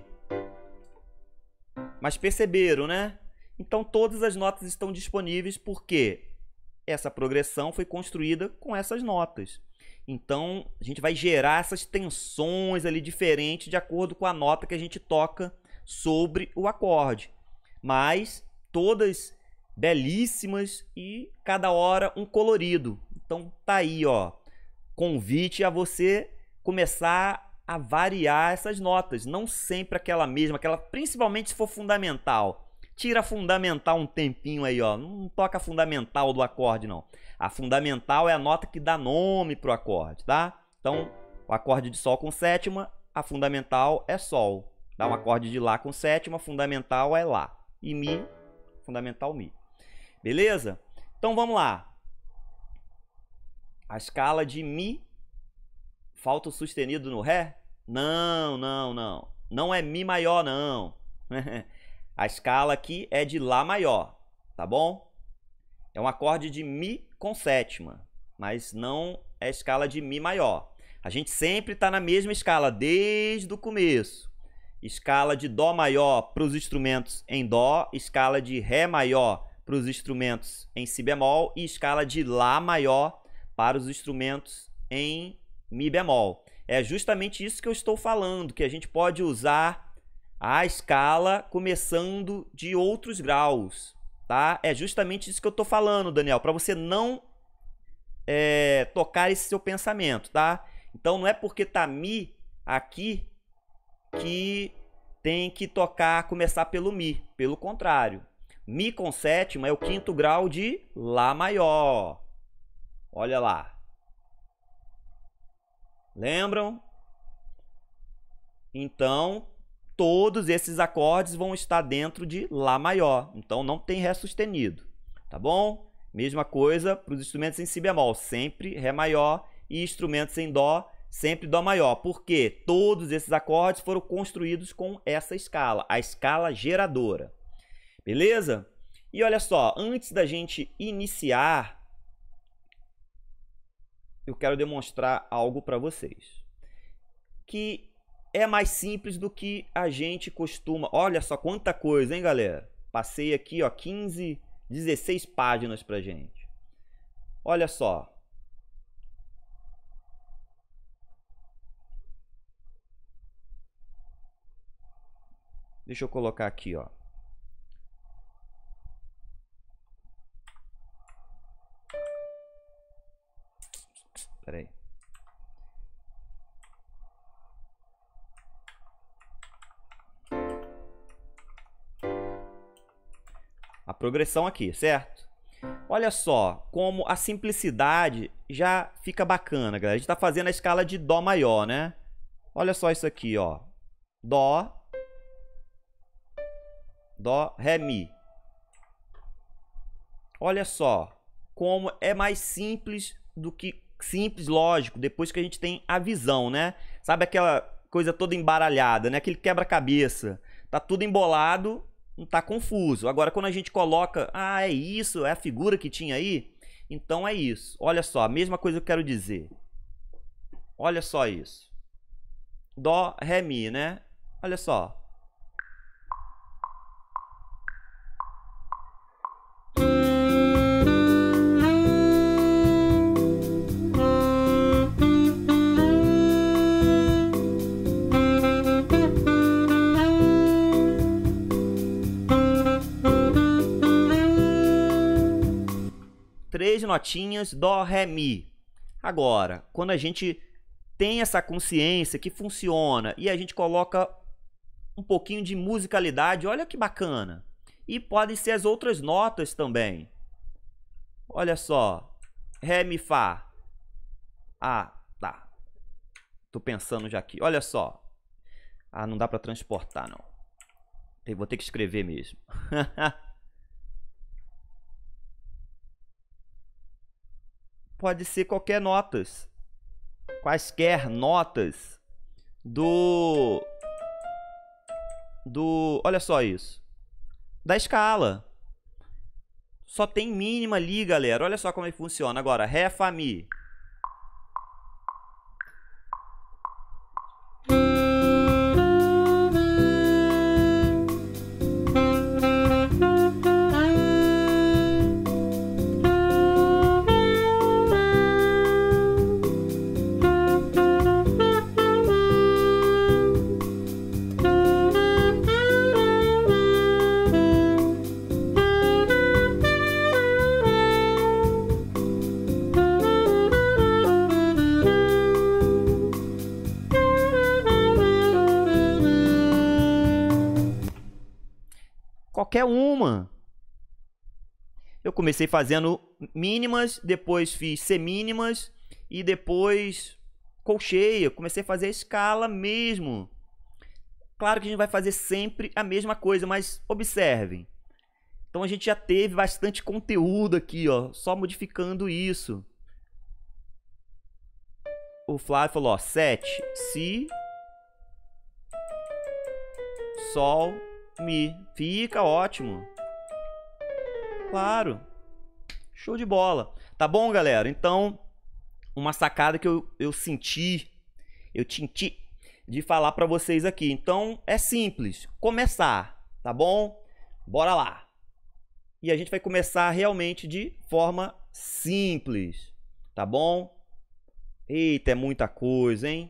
Mas perceberam, né? Então todas as notas estão disponíveis porque essa progressão foi construída com essas notas. Então a gente vai gerar essas tensões ali diferentes de acordo com a nota que a gente toca sobre o acorde. Mas todas belíssimas e cada hora um colorido. Então tá aí, ó, convite a você começar a variar essas notas, não sempre aquela mesma, aquela, principalmente se for fundamental. Tira a fundamental um tempinho aí, ó, não toca a fundamental do acorde não. A fundamental é a nota que dá nome pro acorde, tá? Então, o acorde de Sol com sétima, a fundamental é Sol. Dá um acorde de Lá com sétima, fundamental é Lá. E Mi, fundamental Mi. Beleza? Então vamos lá. A escala de Mi, falta o sustenido no Ré? Não, não, não. Não é Mi maior, não. A escala aqui é de Lá maior, tá bom? É um acorde de Mi com sétima, mas não é escala de Mi maior. A gente sempre está na mesma escala, desde o começo. Escala de Dó maior para os instrumentos em Dó, escala de Ré maior para os instrumentos em Si bemol e escala de Lá maior para os instrumentos em Mi bemol. É justamente isso que eu estou falando, que a gente pode usar a escala começando de outros graus, tá? É justamente isso que eu estou falando, Daniel, para você não é, tocar esse seu pensamento, tá? Então não é porque tá Mi aqui que tem que tocar, começar pelo Mi. Pelo contrário, Mi com sétima é o quinto grau de Lá maior. Olha lá. Lembram? Então, todos esses acordes vão estar dentro de Lá maior. Então, não tem Ré sustenido, tá bom? Mesma coisa para os instrumentos em Si bemol, sempre Ré maior, e instrumentos em Dó, sempre Dó maior. Porque todos esses acordes foram construídos com essa escala, a escala geradora. Beleza? E olha só, antes da gente iniciar, eu quero demonstrar algo para vocês, que é mais simples do que a gente costuma. Olha só quanta coisa, hein, galera? Passei aqui, ó, quinze, dezesseis páginas pra gente. Olha só. Deixa eu colocar aqui, ó. Espera aí. A progressão aqui, certo? Olha só como a simplicidade já fica bacana, galera. A gente está fazendo a escala de Dó maior, né? Olha só isso aqui, ó. Dó, Dó, Ré, Mi. Olha só como é mais simples do que simples, lógico, depois que a gente tem a visão, né? Sabe aquela coisa toda embaralhada, né? Aquele quebra-cabeça. Tá tudo embolado, não tá confuso. Agora, quando a gente coloca, ah, é isso, é a figura que tinha aí, então é isso. Olha só, a mesma coisa que eu quero dizer. Olha só isso. Dó, Ré, Mi, né? Olha só. Três notinhas, Dó, Ré, Mi. Agora, quando a gente tem essa consciência que funciona e a gente coloca um pouquinho de musicalidade, olha que bacana. E podem ser as outras notas também. Olha só. Ré, Mi, Fá. Ah, tá. Tô pensando já aqui. Olha só. Ah, não dá para transportar, não. Eu vou ter que escrever mesmo. Pode ser qualquer notas, quaisquer notas do, do, olha só isso, da escala. Só tem mínima ali, galera. Olha só como é que funciona. Agora, Ré, Fá, Mi. Qualquer uma. Eu comecei fazendo mínimas, depois fiz semínimas e depois colcheia. Comecei a fazer a escala mesmo. Claro que a gente vai fazer sempre a mesma coisa, mas observem. Então a gente já teve bastante conteúdo aqui, ó, só modificando isso. o Flávio falou, ó, sete, si, sol, mi. Fica ótimo. Claro. Show de bola. Tá bom, galera? Então, uma sacada que eu, eu senti, eu senti de falar pra vocês aqui. Então, é simples. Começar, tá bom? Bora lá. E a gente vai começar realmente de forma simples, tá bom? Eita, é muita coisa, hein?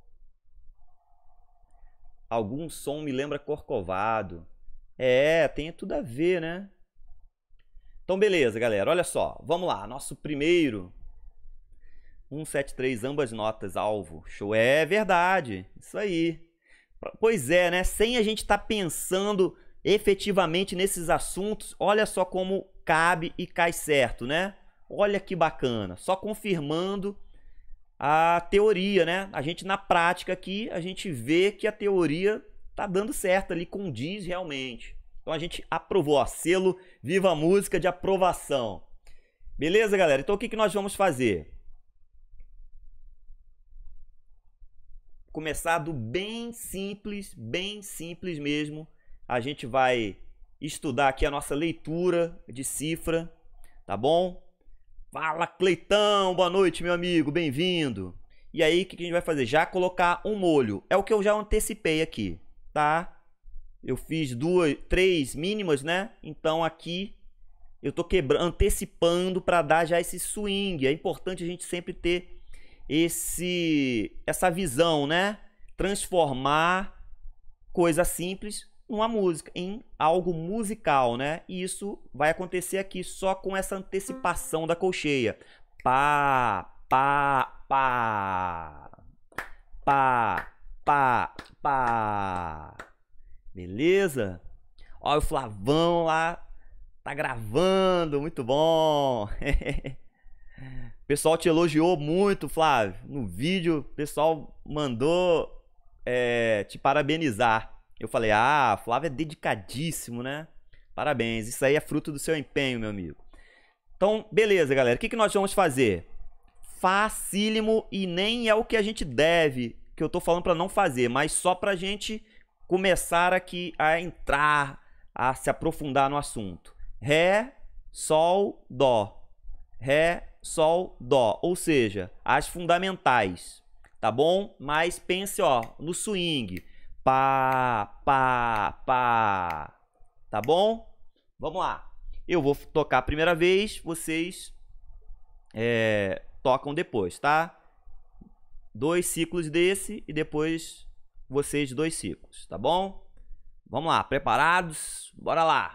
Algum som me lembra Corcovado. É, tem tudo a ver, né? Então, beleza, galera. Olha só. Vamos lá. Nosso primeiro. um, sete, três, ambas notas, alvo. Show. É verdade. Isso aí. Pois é, né? Sem a gente estar tá pensando efetivamente nesses assuntos, olha só como cabe e cai certo, né? Olha que bacana. Só confirmando a teoria, né? A gente na prática aqui, a gente vê que a teoria tá dando certo ali, condiz realmente. Então a gente aprovou, ó, selo Viva Música de aprovação. Beleza, galera? Então o que, que nós vamos fazer? Começar do bem simples, bem simples mesmo. A gente vai estudar aqui a nossa leitura de cifra, tá bom? Fala, Cleitão, boa noite, meu amigo, bem-vindo. E aí, o que a gente vai fazer? Já colocar um molho. É o que eu já antecipei aqui, tá? Eu fiz duas, três mínimas, né? Então aqui eu tô quebrando, antecipando para dar já esse swing. É importante a gente sempre ter esse, essa visão, né? Transformar coisa simples numa música, em algo musical, né? E isso vai acontecer aqui só com essa antecipação da colcheia. Pá, pá, pá. Pá, pá, pá. Beleza? Olha o Flavão lá. Tá gravando. Muito bom. O pessoal te elogiou muito, Flávio. No vídeo, o pessoal mandou é, te parabenizar. Eu falei, ah, Flávio é dedicadíssimo, né? Parabéns. Isso aí é fruto do seu empenho, meu amigo. Então, beleza, galera. O que, que nós vamos fazer? Facílimo e nem é o que a gente deve, que eu tô falando para não fazer, mas só pra gente começar aqui a entrar, a se aprofundar no assunto. Ré, sol, dó. Ré, sol, dó. Ou seja, as fundamentais, tá bom? Mas pense, ó, no swing. Pá, pá, pá. Tá bom? Vamos lá. Eu vou tocar a primeira vez, vocês é, tocam depois, tá? Dois ciclos desse e depois vocês dois ciclos, tá bom? Vamos lá, preparados? Bora lá!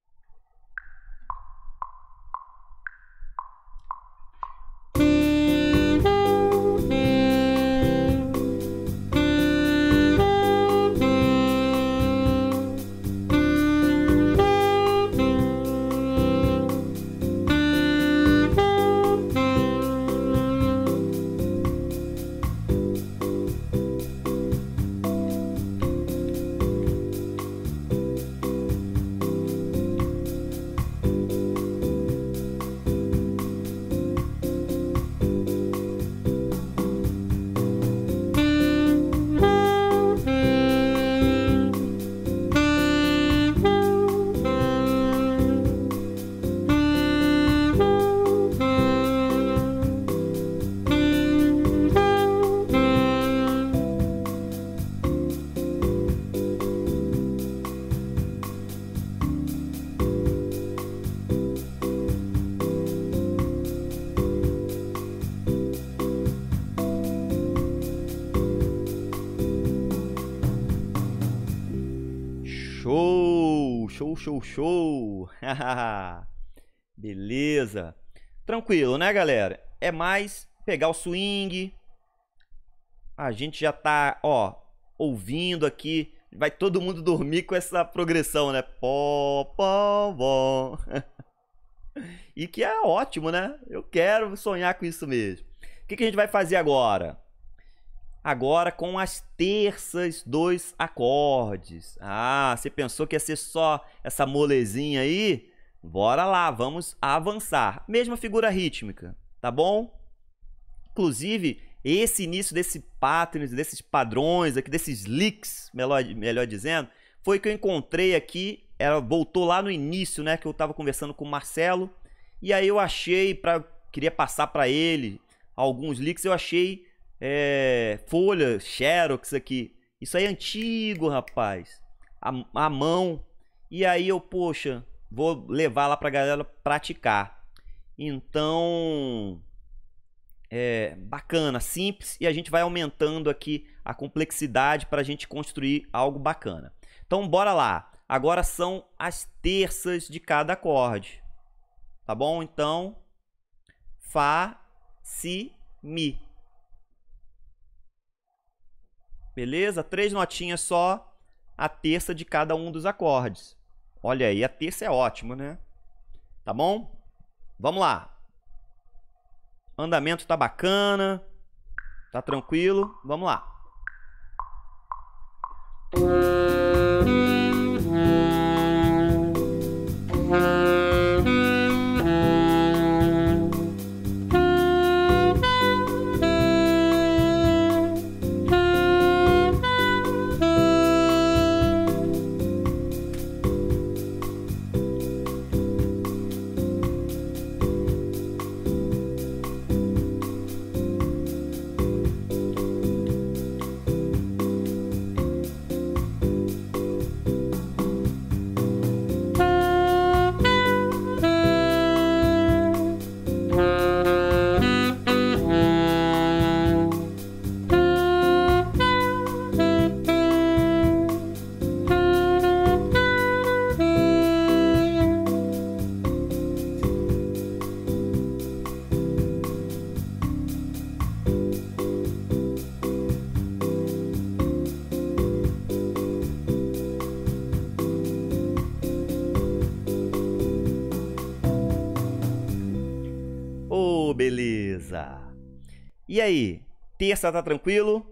Show, show, show, show. Beleza. Tranquilo, né, galera? É mais pegar o swing. A gente já tá, ó, ouvindo aqui. Vai todo mundo dormir com essa progressão, né? Pó, pó, bom. E que é ótimo, né? Eu quero sonhar com isso mesmo. O que, que a gente vai fazer agora? Agora com as terças dos acordes. Ah, você pensou que ia ser só essa molezinha aí? Bora lá, vamos avançar. Mesma figura rítmica, tá bom? Inclusive, esse início desse patterns, desses padrões aqui, desses licks, melhor, melhor dizendo, foi que eu encontrei aqui, ela voltou lá no início, né, que eu estava conversando com o Marcelo, e aí eu achei, pra, queria passar para ele alguns licks, eu achei é, folha, xerox aqui. Isso aí é antigo, rapaz, a, a mão, e aí eu, poxa, vou levar lá para a galera praticar. Então, é bacana, simples, e a gente vai aumentando aqui a complexidade para a gente construir algo bacana. Então, bora lá. Agora são as terças de cada acorde, tá bom? Então, Fá, Si, Mi. Beleza? Três notinhas só, a terça de cada um dos acordes. Olha aí, a terça é ótimo, né? Tá bom? Vamos lá. Andamento tá bacana. Tá tranquilo. Vamos lá. Oh, beleza. E aí, terça tá tranquilo?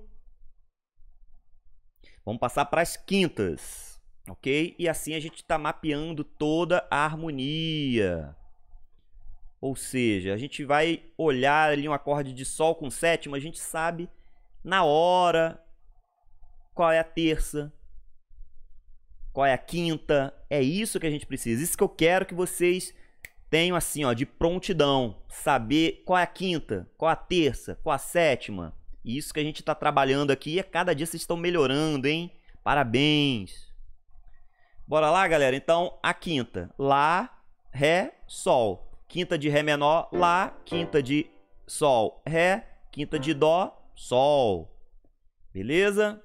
Vamos passar para as quintas, ok? E assim a gente está mapeando toda a harmonia. Ou seja, a gente vai olhar ali um acorde de Sol com sétima, a gente sabe na hora qual é a terça, qual é a quinta. É isso que a gente precisa. Isso que eu quero que vocês tenham assim, ó, de prontidão. Saber qual é a quinta, qual é a terça, qual a sétima. Isso que a gente está trabalhando aqui e a cada dia vocês estão melhorando, hein? Parabéns! Bora lá, galera? Então, a quinta. Lá, Ré, Sol. Quinta de Ré menor, Lá. Quinta de Sol, Ré. Quinta de Dó, Sol. Beleza?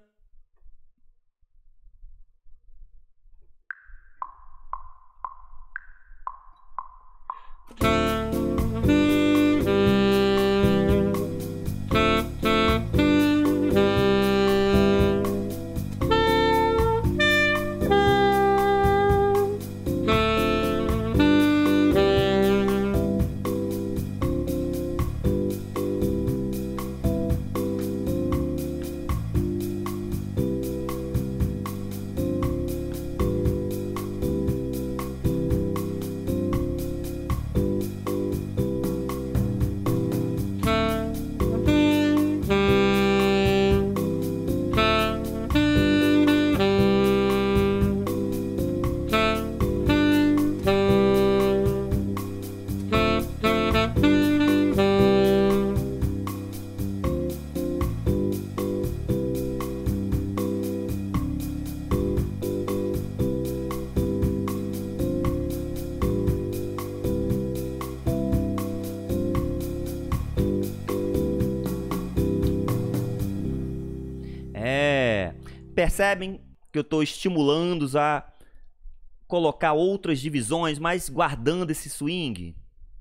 Percebem que eu estou estimulando-os a colocar outras divisões, mas guardando esse swing?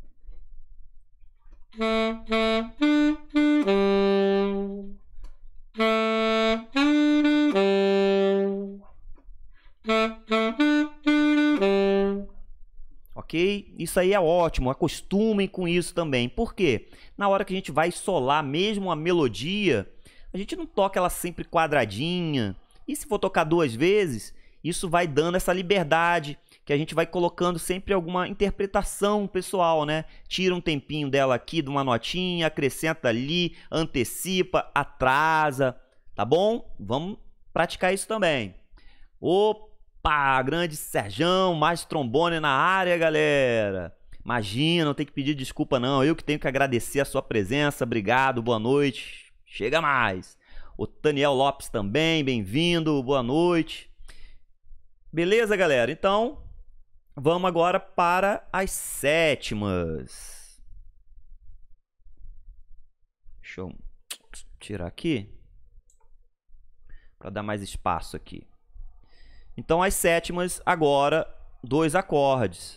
Ok? Isso aí é ótimo, acostumem com isso também. Por quê? Na hora que a gente vai solar mesmo a melodia, a gente não toca ela sempre quadradinha. E se for tocar duas vezes, isso vai dando essa liberdade. que a gente vai colocando sempre alguma interpretação pessoal, né? Tira um tempinho dela aqui de uma notinha, acrescenta ali, antecipa, atrasa, tá bom? Vamos praticar isso também. Opa, grande Serjão, mais trombone na área, galera. Imagina, não tem que pedir desculpa não, eu que tenho que agradecer a sua presença, obrigado, boa noite, chega mais. O Daniel Lopes também, bem-vindo, boa noite. Beleza, galera? Então, vamos agora para as sétimas. Deixa eu tirar aqui, para dar mais espaço aqui. Então, as sétimas, agora, dois acordes.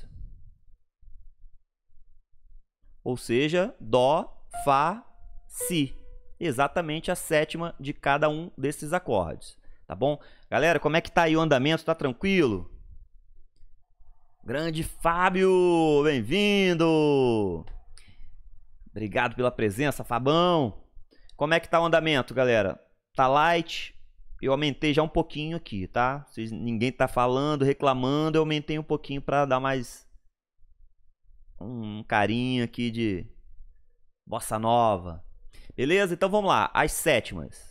Ou seja, Dó, Fá, Si. Exatamente a sétima de cada um desses acordes. Tá bom? Galera, como é que tá aí o andamento? Tá tranquilo? Grande Fábio, bem-vindo! Obrigado pela presença, Fabão. Como é que tá o andamento, galera? Tá light? Eu aumentei já um pouquinho aqui, tá? Se ninguém tá falando, reclamando, eu aumentei um pouquinho para dar mais um carinho aqui de bossa nova. Beleza? Então vamos lá, as sétimas.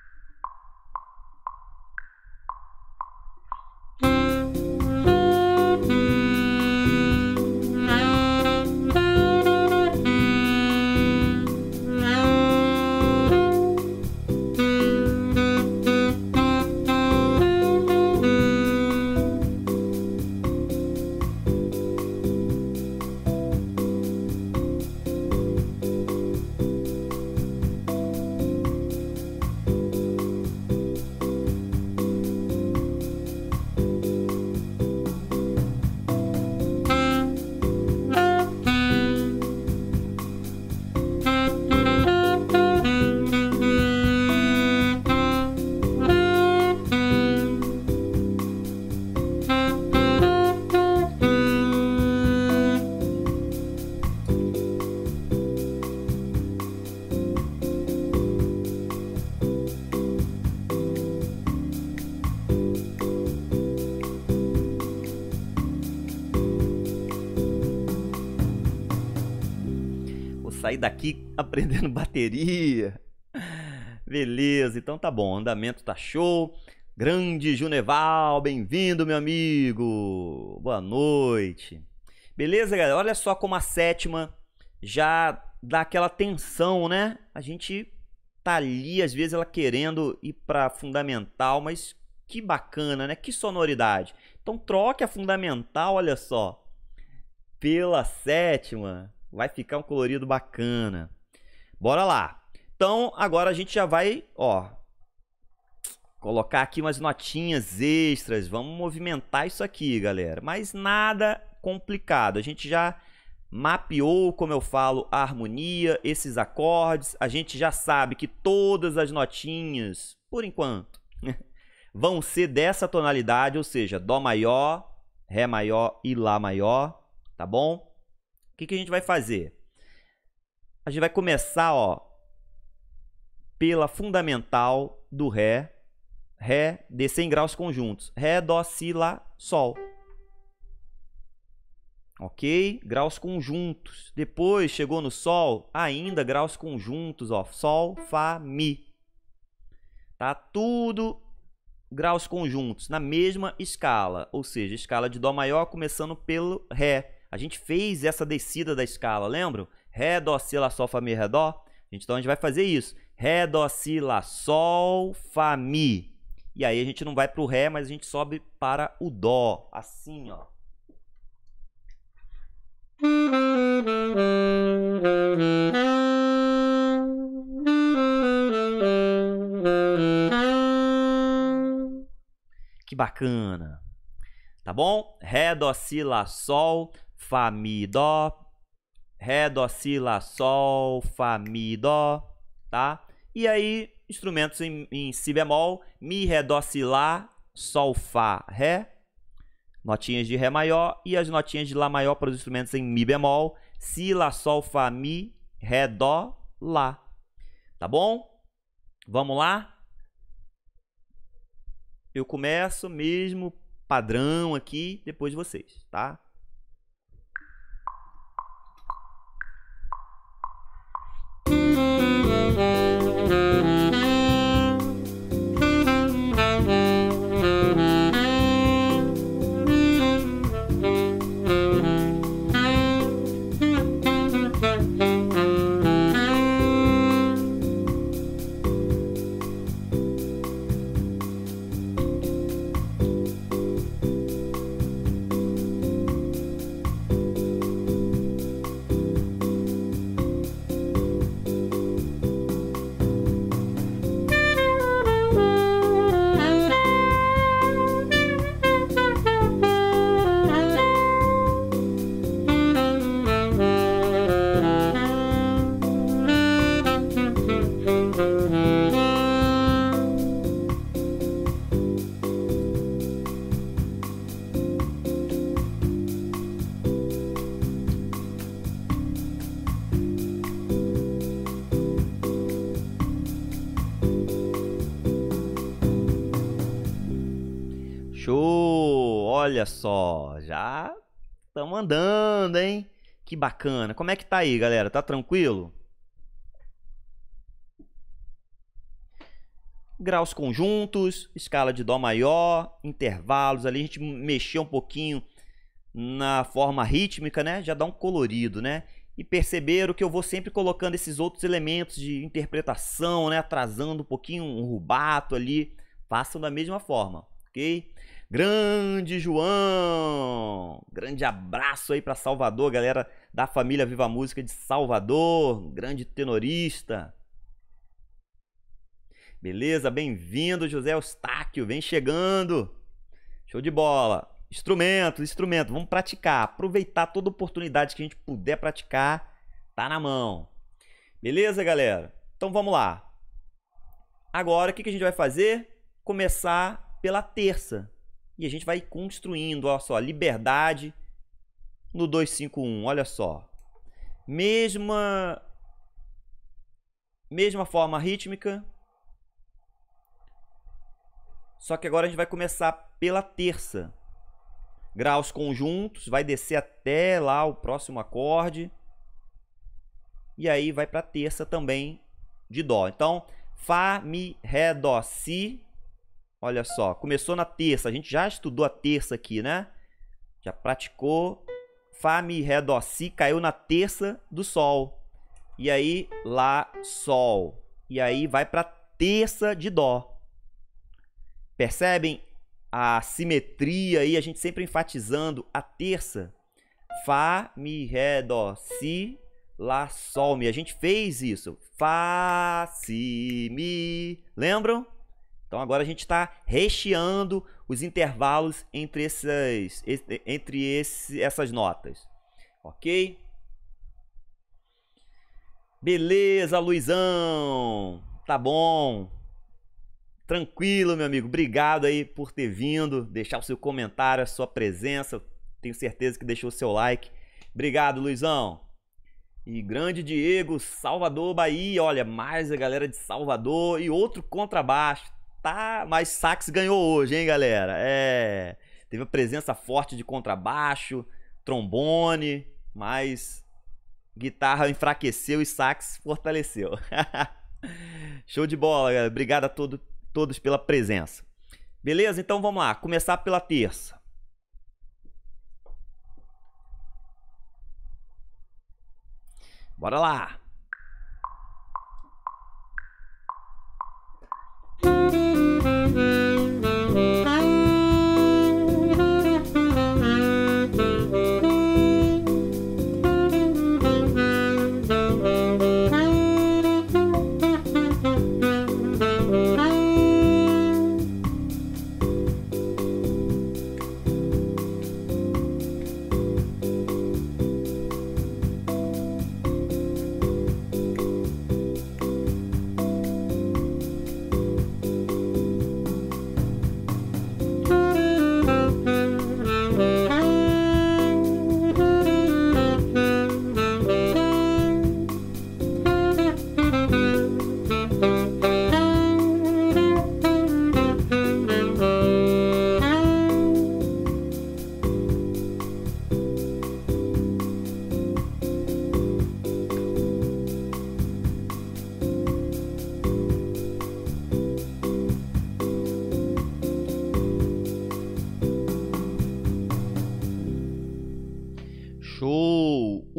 Sair daqui aprendendo bateria. Beleza, então tá bom, andamento tá show. Grande Juneval, bem-vindo, meu amigo. Boa noite. Beleza, galera? Olha só como a sétima já dá aquela tensão, né? A gente tá ali, às vezes, ela querendo ir pra fundamental, mas que bacana, né? Que sonoridade. Então troque a fundamental, olha só, pela sétima. Vai ficar um colorido bacana. Bora lá. Então, agora a gente já vai, ó, colocar aqui umas notinhas extras. Vamos movimentar isso aqui, galera. Mas nada complicado. A gente já mapeou, como eu falo, a harmonia, esses acordes. A gente já sabe que todas as notinhas, por enquanto, vão ser dessa tonalidade, ou seja, Dó maior, Ré maior e Lá maior, tá bom? O que que a gente vai fazer? A gente vai começar, ó, pela fundamental do Ré. Ré, descer em graus conjuntos. Ré, Dó, Si, Lá, Sol. Ok? Graus conjuntos. Depois, chegou no Sol, ainda graus conjuntos, ó. Sol, Fá, Mi. Tá? Tudo graus conjuntos, na mesma escala. Ou seja, escala de Dó maior começando pelo Ré. A gente fez essa descida da escala, lembram? Ré, Dó, Si, Lá, Sol, Fá, Mi, Ré, Dó. Então a gente vai fazer isso. Ré, Dó, Si, Lá, Sol, Fá, Mi. E aí a gente não vai para o Ré, mas a gente sobe para o Dó. Assim, ó. Que bacana. Tá bom? Ré, Dó, Si, Lá, Sol, Fá, Mi, Dó. Ré, Dó, Si, Lá, Sol, Fá, Mi, Dó. Tá? E aí, instrumentos em, em Si bemol. Mi, Ré, Dó, Si, Lá, Sol, Fá, Ré. Notinhas de Ré maior. E as notinhas de Lá maior para os instrumentos em Mi bemol. Si, Lá, Sol, Fá, Mi, Ré, Dó, Lá. Tá bom? Vamos lá? Eu começo mesmo padrão aqui, depois de vocês, tá? Show! Olha só, já estamos andando, hein? Que bacana. Como é que tá aí, galera? Tá tranquilo? Graus conjuntos, escala de dó maior, intervalos ali, a gente mexeu um pouquinho na forma rítmica, né? Já dá um colorido, né? E perceberam que eu vou sempre colocando esses outros elementos de interpretação, né? Atrasando um pouquinho, um rubato ali. Façam da mesma forma, ok? Grande João! Grande abraço aí para Salvador, galera da família Viva Música de Salvador. Grande tenorista. Beleza? Bem-vindo, José Eustáquio. Vem chegando. Show de bola. Instrumento, instrumento. Vamos praticar. Aproveitar toda oportunidade que a gente puder praticar. Tá na mão. Beleza, galera? Então vamos lá. Agora, o que a gente vai fazer? Começar pela terça. E a gente vai construindo, olha só, liberdade no dois cinco um, olha só. Mesma mesma forma rítmica. Só que agora a gente vai começar pela terça. Graus conjuntos, vai descer até lá o próximo acorde. E aí vai para a terça também de dó. Então, Fá, Mi, Ré, Dó, Si. Olha só, começou na terça, a gente já estudou a terça aqui, né? Já praticou. Fá, Mi, Ré, Dó, Si, caiu na terça do Sol. E aí, Lá, Sol. E aí vai para terça de Dó. Percebem a simetria aí, a gente sempre enfatizando a terça. Fá, Mi, Ré, Dó, Si, Lá, Sol, Mi. A gente fez isso. Fá, Si, Mi. Lembram? Então agora a gente está recheando os intervalos entre, essas, entre esse, essas notas. Ok? Beleza, Luizão. Tá bom. Tranquilo, meu amigo. Obrigado aí por ter vindo. Deixar o seu comentário, a sua presença. Tenho certeza que deixou o seu like. Obrigado, Luizão. E grande Diego, Salvador, Bahia. Olha, mais a galera de Salvador. E outro contrabaixo. Tá, mas sax ganhou hoje, hein, galera? É, teve a presença forte de contrabaixo, trombone, mas guitarra enfraqueceu e sax fortaleceu. Show de bola, galera. Obrigado a todo, todos pela presença. Beleza? Então vamos lá, começar pela terça. Bora lá!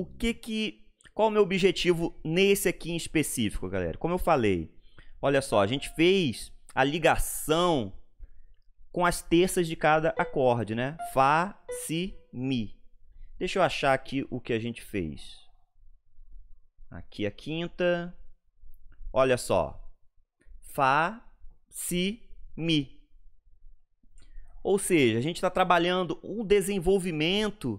o que que... Qual é o meu objetivo nesse aqui em específico, galera? Como eu falei, olha só, a gente fez a ligação com as terças de cada acorde, né? Fá, Si, Mi. Deixa eu achar aqui o que a gente fez. Aqui a quinta. Olha só. Fá, Si, Mi. Ou seja, a gente está trabalhando o desenvolvimento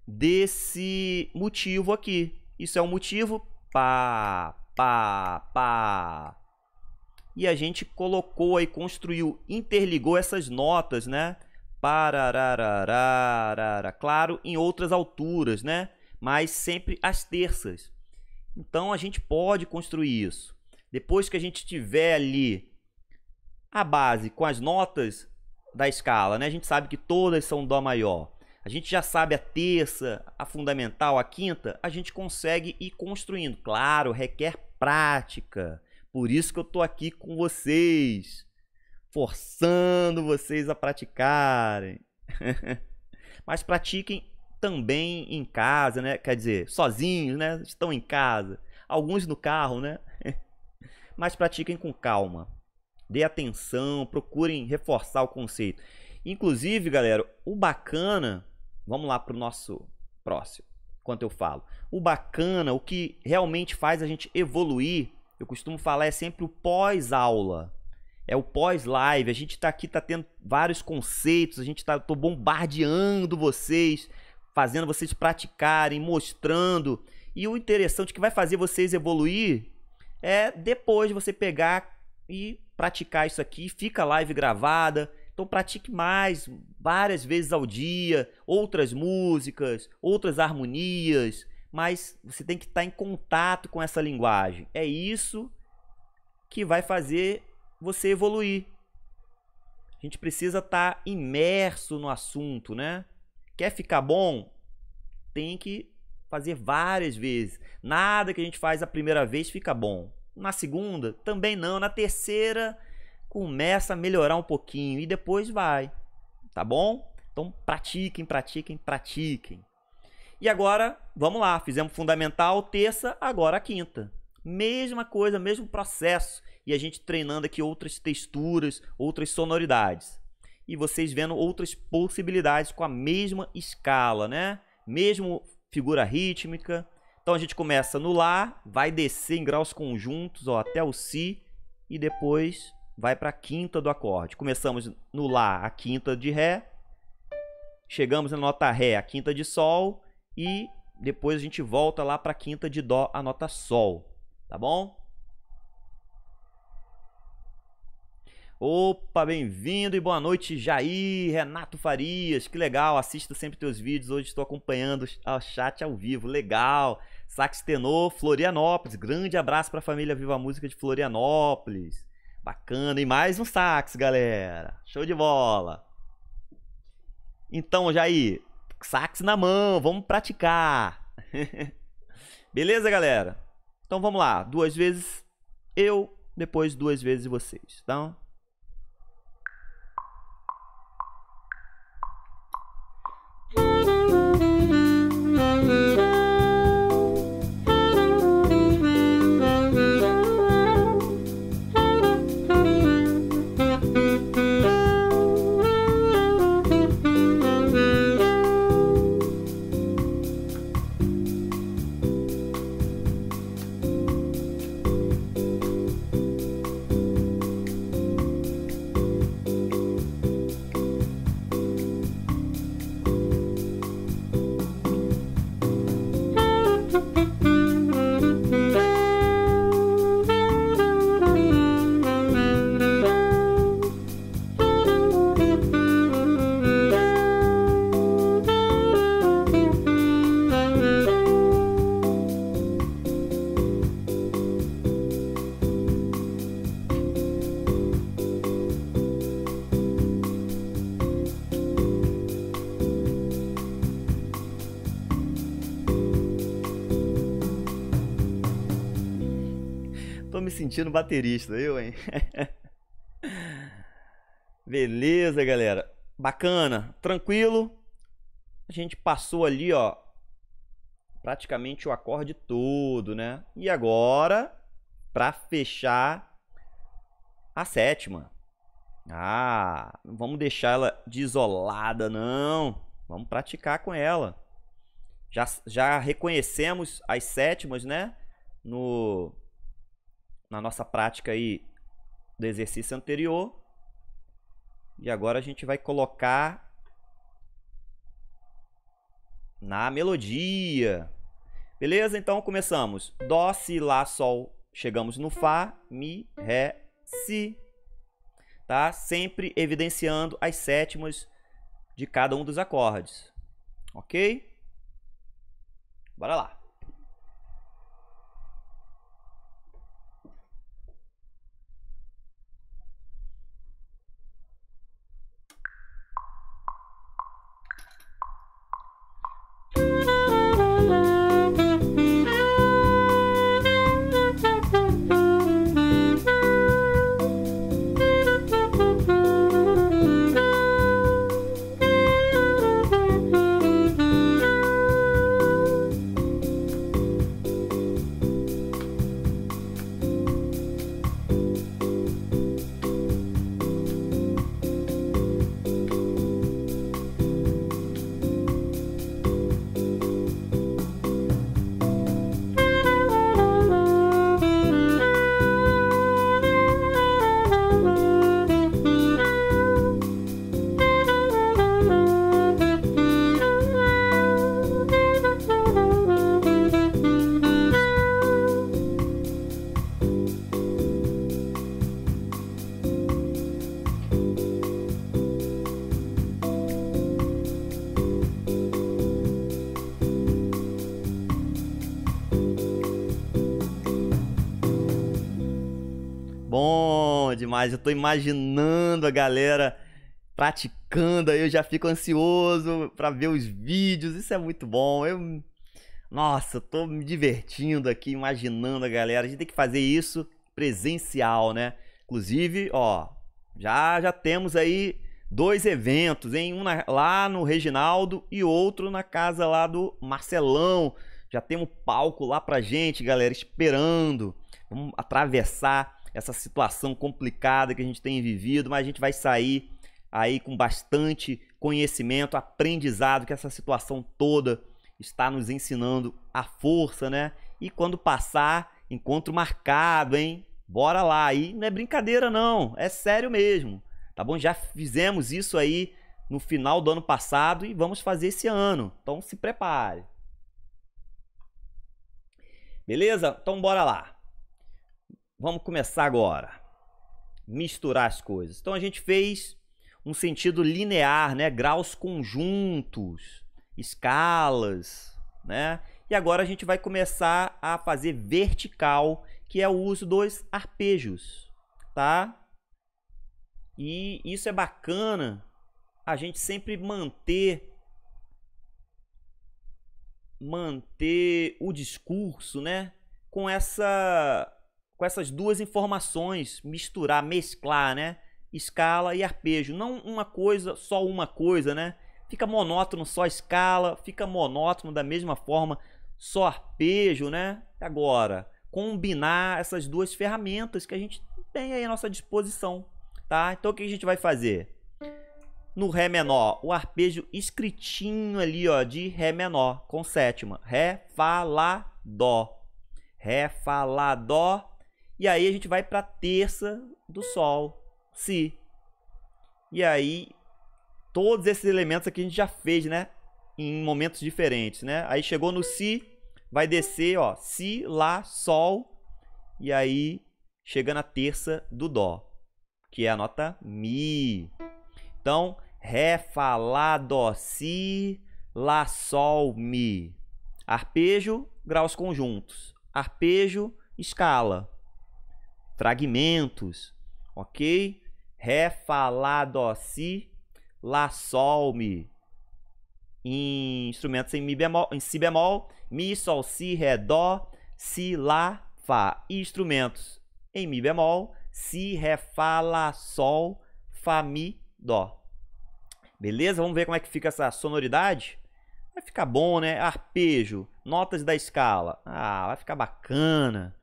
desse motivo aqui. Isso é um motivo Pá, Pá, Pá. E a gente colocou aí, construiu, interligou essas notas, né? Pararararara. Claro, em outras alturas, né? Mas sempre as terças. Então a gente pode construir isso. Depois que a gente tiver ali a base com as notas da escala, né? A gente sabe que todas são Dó maior. A gente já sabe a terça, a fundamental, a quinta. A gente consegue ir construindo. Claro, requer prática. Por isso que eu tô aqui com vocês, forçando vocês a praticarem. Mas pratiquem também em casa, né? Quer dizer, sozinhos, né? Estão em casa. Alguns no carro, né? Mas pratiquem com calma. Dê atenção, procurem reforçar o conceito. Inclusive, galera, o bacana... Vamos lá para o nosso próximo, enquanto eu falo. O bacana, o que realmente faz a gente evoluir, eu costumo falar, é sempre o pós-aula. É o pós-live. A gente está aqui, está tendo vários conceitos, a gente está tô bombardeando vocês, fazendo vocês praticarem, mostrando. E o interessante que vai fazer vocês evoluir é depois de você pegar e praticar isso aqui. Fica a live gravada. Então pratique mais, várias vezes ao dia, outras músicas, outras harmonias, mas você tem que estar em contato com essa linguagem. É isso que vai fazer você evoluir. A gente precisa estar imerso no assunto, né? Quer ficar bom? Tem que fazer várias vezes. Nada que a gente faz a primeira vez fica bom. Na segunda, também não. Na terceira... começa a melhorar um pouquinho e depois vai, tá bom? Então pratiquem, pratiquem, pratiquem. E agora, vamos lá, fizemos fundamental, terça, agora a quinta. Mesma coisa, mesmo processo. E a gente treinando aqui outras texturas, outras sonoridades. E vocês vendo outras possibilidades com a mesma escala, né? Mesmo figura rítmica. Então a gente começa no Lá, vai descer em graus conjuntos, ó, até o Si e depois... vai para a quinta do acorde. Começamos no Lá, a quinta de Ré. Chegamos na nota Ré, a quinta de Sol. E depois a gente volta lá para a quinta de Dó, a nota Sol. Tá bom? Opa, bem-vindo e boa noite, Jair, Renato Farias. Que legal, assista sempre teus vídeos. Hoje estou acompanhando o chat ao vivo. Legal. Sax tenor, Florianópolis. Grande abraço para a família Viva Música de Florianópolis. Bacana, e mais um sax, galera. Show de bola. Então, Jair, sax na mão, vamos praticar. Beleza, galera? Então vamos lá, duas vezes eu, depois duas vezes vocês, tá? Tô me sentindo baterista, eu, hein? Beleza, galera. Bacana, tranquilo. A gente passou ali, ó, praticamente o acorde todo, né? E agora, para fechar a sétima. Ah, não vamos deixar ela desolada, não. Vamos praticar com ela. Já, já reconhecemos as sétimas, né? No, na nossa prática aí do exercício anterior. E agora a gente vai colocar na melodia. Beleza? Então começamos. Dó, si, lá, sol. Chegamos no fá, mi, ré, si. Tá? Sempre evidenciando as sétimas de cada um dos acordes. Ok? Bora lá. Bom demais, eu tô imaginando a galera praticando aí, eu já fico ansioso para ver os vídeos, isso é muito bom. Eu, nossa, eu tô me divertindo aqui, imaginando a galera. A gente tem que fazer isso presencial, né? Inclusive, ó, já já temos aí dois eventos, hein? Um na, lá no Reginaldo e outro na casa lá do Marcelão. Já temos palco lá pra gente, galera, esperando. Vamos atravessar essa situação complicada que a gente tem vivido, mas a gente vai sair aí com bastante conhecimento, aprendizado, que essa situação toda está nos ensinando a força, né? E quando passar, encontro marcado, hein? Bora lá, aí não é brincadeira não, é sério mesmo, tá bom? Já fizemos isso aí no final do ano passado e vamos fazer esse ano, então se prepare. Beleza? Então bora lá. Vamos começar agora. Misturar as coisas. Então a gente fez um sentido linear, né? Graus conjuntos, escalas, né? E agora a gente vai começar a fazer vertical, que é o uso dos arpejos, tá? E isso é bacana, a gente sempre manter manter o discurso, né? Com essa com essas duas informações, misturar, mesclar, né? Escala e arpejo, não uma coisa, só uma coisa, né? Fica monótono só escala, fica monótono da mesma forma só arpejo, né? Agora, combinar essas duas ferramentas que a gente tem aí à nossa disposição, tá? Então o que a gente vai fazer? No Ré menor, o arpejo escritinho ali, ó, de Ré menor com sétima, Ré, Fá, Lá, Dó, Ré, Fá, Lá, Dó. E aí a gente vai para a terça do Sol, Si. E aí, todos esses elementos aqui a gente já fez, né? Em momentos diferentes, né? Aí chegou no Si, vai descer, ó, Si, Lá, Sol. E aí chega na terça do Dó, que é a nota Mi. Então, Ré, Fá, Lá, Dó, Si, Lá, Sol, Mi. Arpejo, graus conjuntos. Arpejo, escala. Fragmentos, ok? Ré, Fá, Lá, Dó, Si, Lá, Sol, Mi. Em instrumentos em Mi bemol, em Si bemol, Mi, Sol, Si, Ré, Dó, Si, Lá, Fá. E instrumentos em Mi bemol, Si, Ré, Fá, Lá, Sol, Fá, Mi, Dó. Beleza? Vamos ver como é que fica essa sonoridade? Vai ficar bom, né? Arpejo, notas da escala. Ah, vai ficar bacana.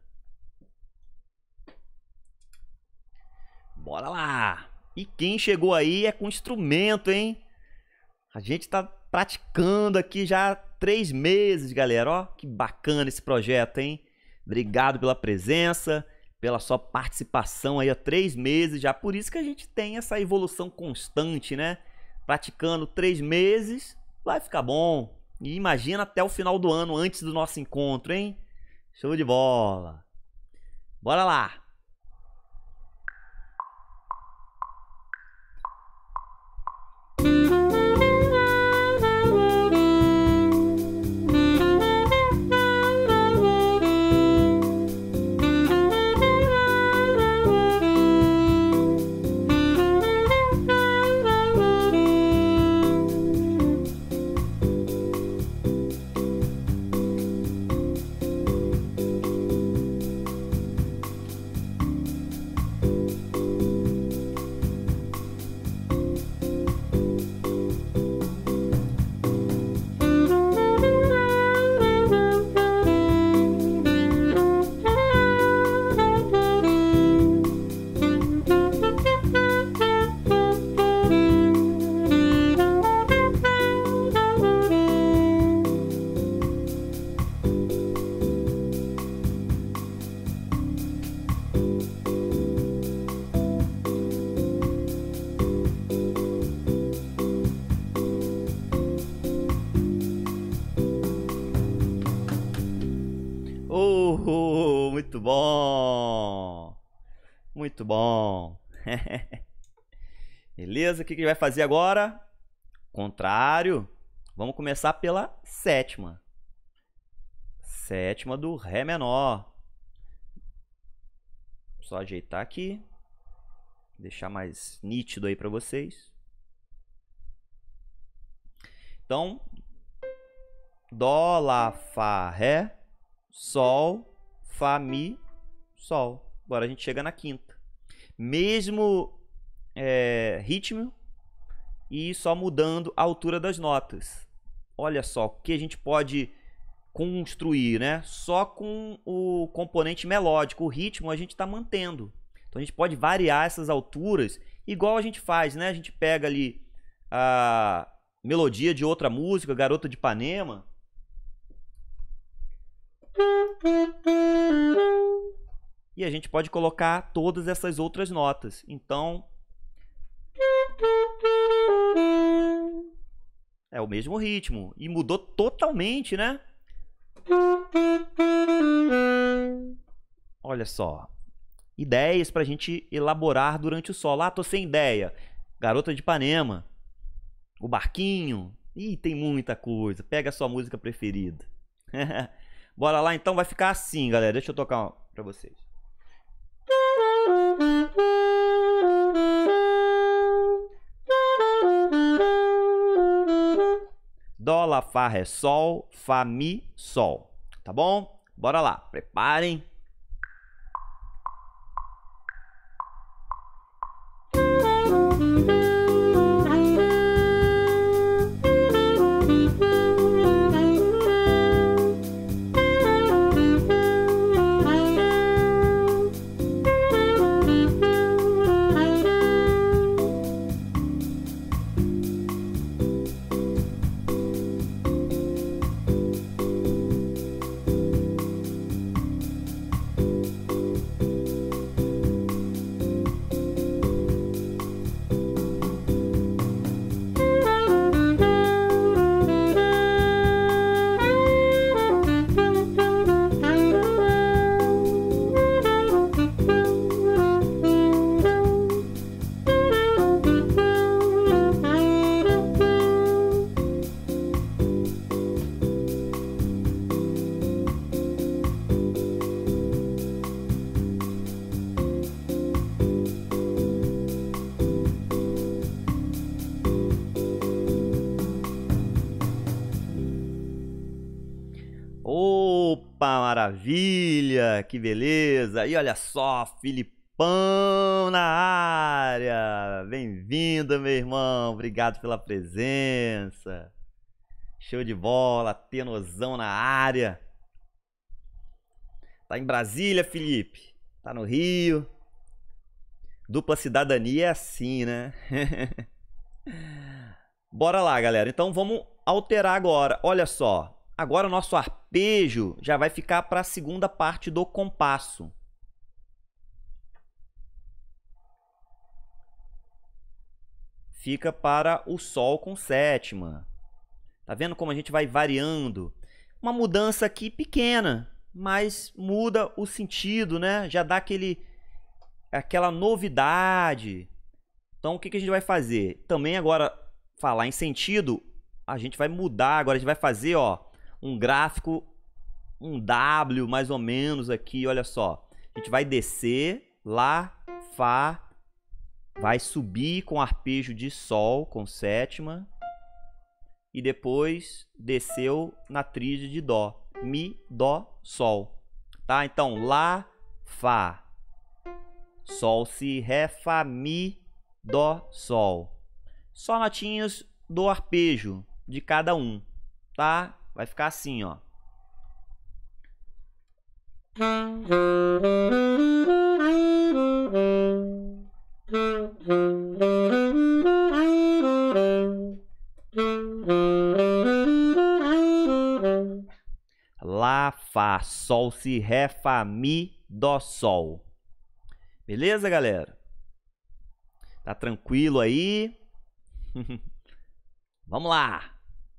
Bora lá. E quem chegou aí é com instrumento, hein? A gente tá praticando aqui já há três meses, galera. Ó, que bacana esse projeto, hein? Obrigado pela presença, pela sua participação aí há três meses já. Por isso que a gente tem essa evolução constante, né? Praticando três meses, vai ficar bom. E imagina até o final do ano, antes do nosso encontro, hein? Show de bola. Bora lá. Oh, muito bom. Muito bom. Beleza? O que a gente vai fazer agora? Contrário. Vamos começar pela sétima. Sétima do Ré menor. Só ajeitar aqui. Deixar mais nítido aí para vocês. Então, Dó, Lá, Fá, Ré, Sol, Fá, Mi, Sol. Agora a gente chega na quinta. Mesmo é, ritmo e só mudando a altura das notas. Olha só o que a gente pode construir, né? Só com o componente melódico. O ritmo a gente está mantendo. Então a gente pode variar essas alturas igual a gente faz, né? A gente pega ali a melodia de outra música, Garota de Ipanema. E a gente pode colocar todas essas outras notas. Então, é o mesmo ritmo. E mudou totalmente, né? Olha só. Ideias pra gente elaborar durante o solo. Ah, tô sem ideia. Garota de Ipanema. O Barquinho. Ih, tem muita coisa. Pega a sua música preferida. Bora lá, então. Vai ficar assim, galera. Deixa eu tocar pra vocês. Dó, Lá, Fá, Ré, Sol, Fá, Mi, Sol. Tá bom? Bora lá. Preparem. Opa, maravilha, que beleza. E olha só, Filipão na área. Bem-vindo, meu irmão. Obrigado pela presença. Show de bola, tenosão na área. Tá em Brasília, Felipe? Tá no Rio? Dupla cidadania é assim, né? Bora lá, galera. Então vamos alterar agora. Olha só. Agora o nosso arpejo já vai ficar para a segunda parte do compasso. Fica para o Sol com sétima. Tá vendo como a gente vai variando? Uma mudança aqui pequena, mas muda o sentido, né? Já dá aquele, aquela novidade. Então, o que, que a gente vai fazer? Também agora, falar em sentido, a gente vai mudar. Agora a gente vai fazer, ó, um gráfico, um W mais ou menos aqui, olha só. A gente vai descer, Lá, Fá, vai subir com arpejo de Sol com sétima. E depois desceu na tríade de Dó. Mi, Dó, Sol. Tá? Então, Lá, Fá. Sol, Si, Ré, Fá, Mi, Dó, Sol. Só notinhas do arpejo de cada um. Tá? Vai ficar assim, ó. Lá, Fá, Sol, Si, Ré, Fá, Mi, Dó, Sol. Beleza, galera? Tá tranquilo aí? Vamos lá!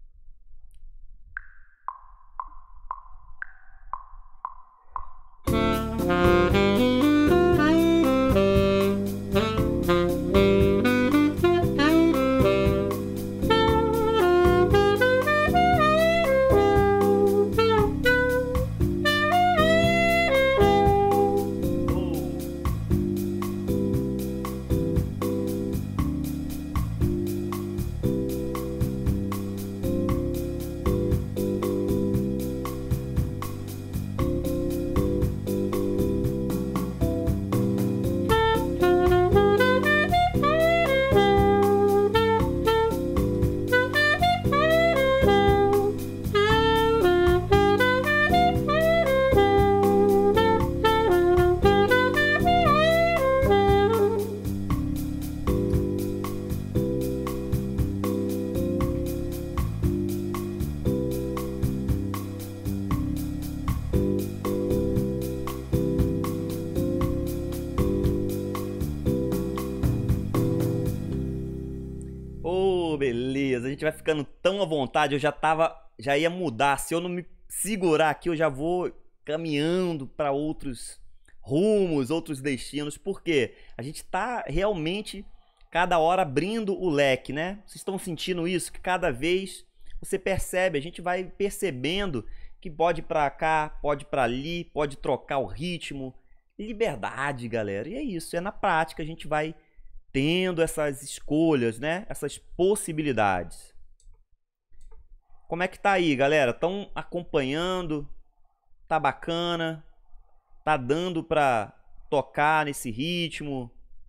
Beleza, a gente vai ficando tão à vontade. Eu já tava, já ia mudar. Se eu não me segurar aqui, eu já vou caminhando para outros rumos, outros destinos. Porque a gente tá realmente cada hora abrindo o leque, né? Vocês estão sentindo isso? Que cada vez você percebe, a gente vai percebendo que pode ir para cá, pode ir para ali, pode trocar o ritmo. Liberdade, galera. E é isso, é na prática a gente vai tendo essas escolhas, né? Essas possibilidades. Como é que tá aí, galera? Estão acompanhando? Tá bacana? Tá dando para tocar nesse ritmo?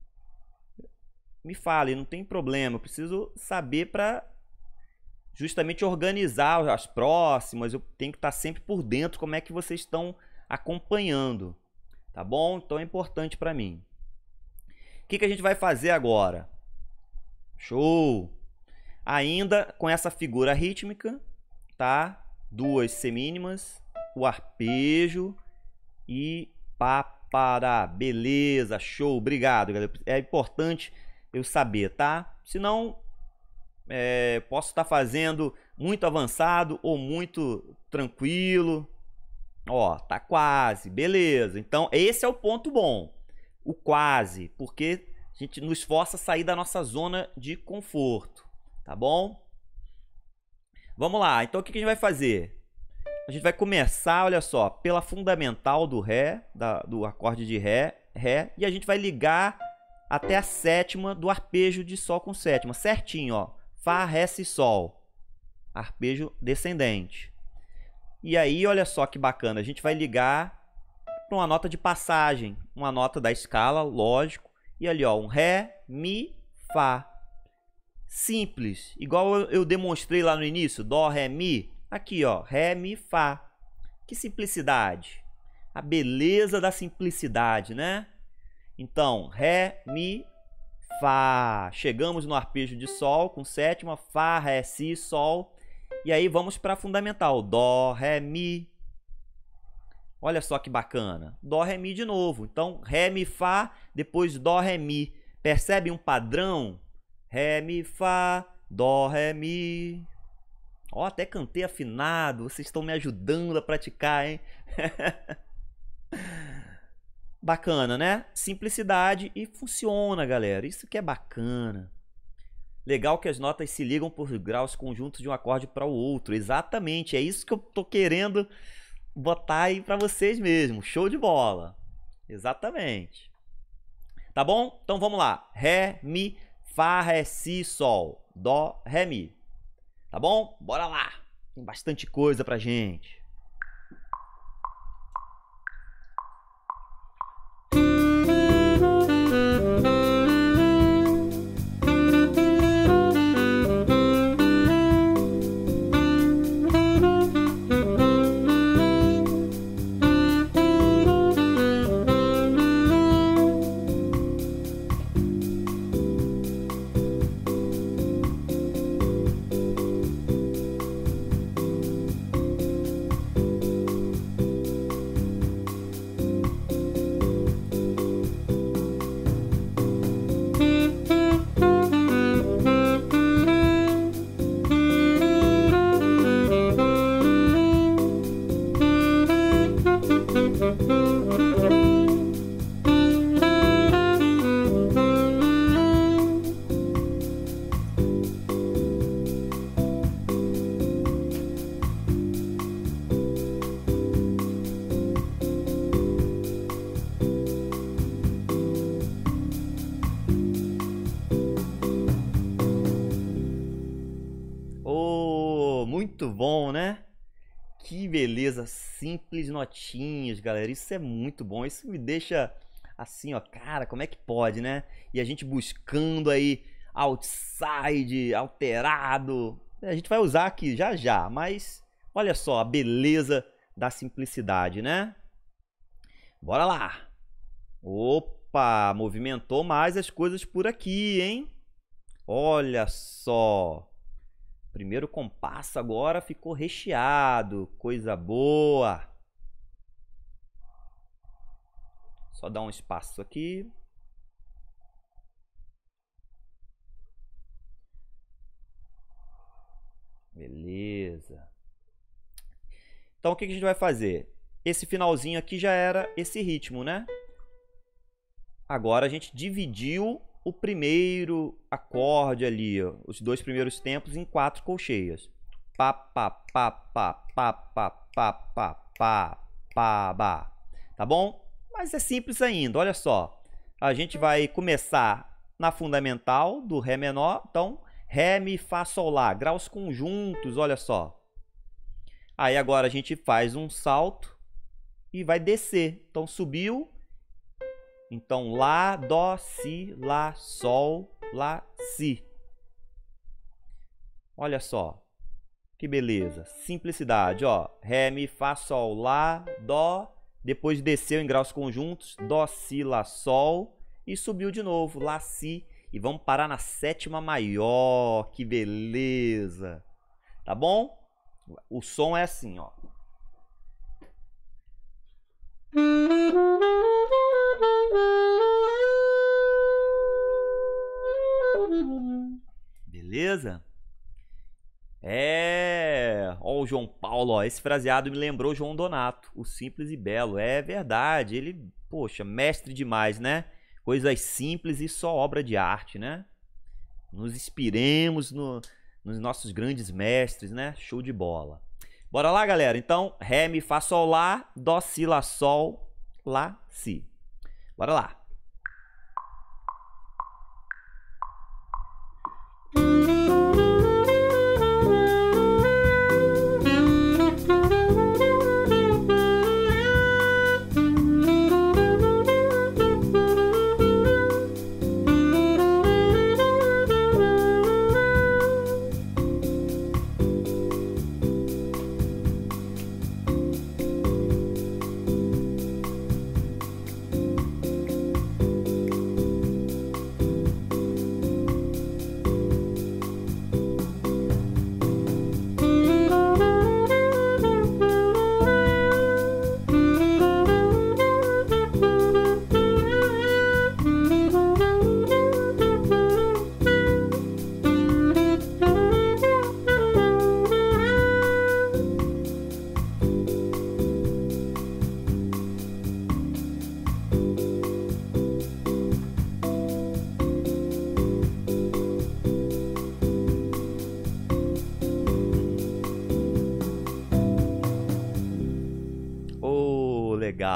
Me fale, não tem problema. Eu preciso saber para justamente organizar as próximas. Eu tenho que estar sempre por dentro como é que vocês estão acompanhando. Tá bom? Então é importante para mim. O que, que a gente vai fazer agora? Show! Ainda com essa figura rítmica, tá? Duas semínimas, o arpejo e pá, pará. Beleza, show, obrigado, galera. É importante eu saber, tá? Senão, é, posso estar fazendo muito avançado ou muito tranquilo. Ó, tá quase, beleza. Então, esse é o ponto bom. O quase, porque a gente nos força a sair da nossa zona de conforto, tá bom? Vamos lá, então o que a gente vai fazer? A gente vai começar, olha só, pela fundamental do Ré, da, do acorde de Ré, Ré, e a gente vai ligar até a sétima do arpejo de Sol com sétima, certinho, ó. Fá, Ré, Si, Sol, arpejo descendente. E aí, olha só que bacana, a gente vai ligar para uma nota de passagem, uma nota da escala, lógico, e ali, ó, um Ré, Mi, Fá. simples, igual eu demonstrei lá no início, dó, ré, mi, aqui ó, ré, mi, fá. Que simplicidade, a beleza da simplicidade, né? Então, ré, mi, fá, chegamos no arpejo de sol com sétima, fá, ré, si, sol, e aí vamos para fundamental, dó, ré, mi. Olha só que bacana, dó, ré, mi de novo, então ré, mi, fá, depois dó, ré, mi, percebe um padrão? Ré, mi, fá, dó, ré, mi. Ó, até cantei afinado, vocês estão me ajudando a praticar, hein? Bacana, né? Simplicidade e funciona, galera. Isso que é bacana. Legal que as notas se ligam por graus conjuntos de um acorde para o outro. Exatamente, é isso que eu tô querendo botar aí para vocês mesmo. Show de bola. Exatamente. Tá bom? Então vamos lá. Ré, mi, fá, ré, si, sol, dó, ré, mi. Tá bom? Bora lá. Tem bastante coisa pra gente. Muito bom, né? Que beleza, simples notinhas, galera. Isso é muito bom. Isso me deixa assim, ó, cara, como é que pode, né? E a gente buscando aí outside, alterado. A gente vai usar aqui já já, mas olha só a beleza da simplicidade, né? Bora lá. Opa, movimentou mais as coisas por aqui, hein? Olha só. Primeiro compasso agora ficou recheado, coisa boa. Só dar um espaço aqui. Beleza. Então o que a gente vai fazer? Esse finalzinho aqui já era esse ritmo, né? Agora a gente dividiu o primeiro acorde ali, ó, os dois primeiros tempos em quatro colcheias. Pá, pá, pá, pá, pá, pá, pá, pá, pá, pá, pá. Tá bom? Mas é simples ainda, olha só. A gente vai começar na fundamental do Ré menor. Então, Ré, Mi, Fá, Sol, Lá. Graus conjuntos, olha só. Aí agora a gente faz um salto e vai descer. Então, subiu. Então, Lá, Dó, Si, Lá, Sol, Lá, Si. Olha só, que beleza. Simplicidade, ó. Ré, Mi, Fá, Sol, Lá, Dó. Depois desceu em graus conjuntos. Dó, Si, Lá, Sol. E subiu de novo, Lá, Si. E vamos parar na sétima maior. Que beleza. Tá bom? O som é assim, ó. Beleza? É, ó, o João Paulo, ó, esse fraseado me lembrou João Donato, o simples e belo. É verdade, ele, poxa, mestre demais, né? Coisas simples e só obra de arte, né? Nos inspiremos no, nos nossos grandes mestres, né? Show de bola. Bora lá, galera. Então, Ré, Mi, Fá, Sol, Lá, Dó, Si, Lá, Sol, Lá, Si. Bora lá.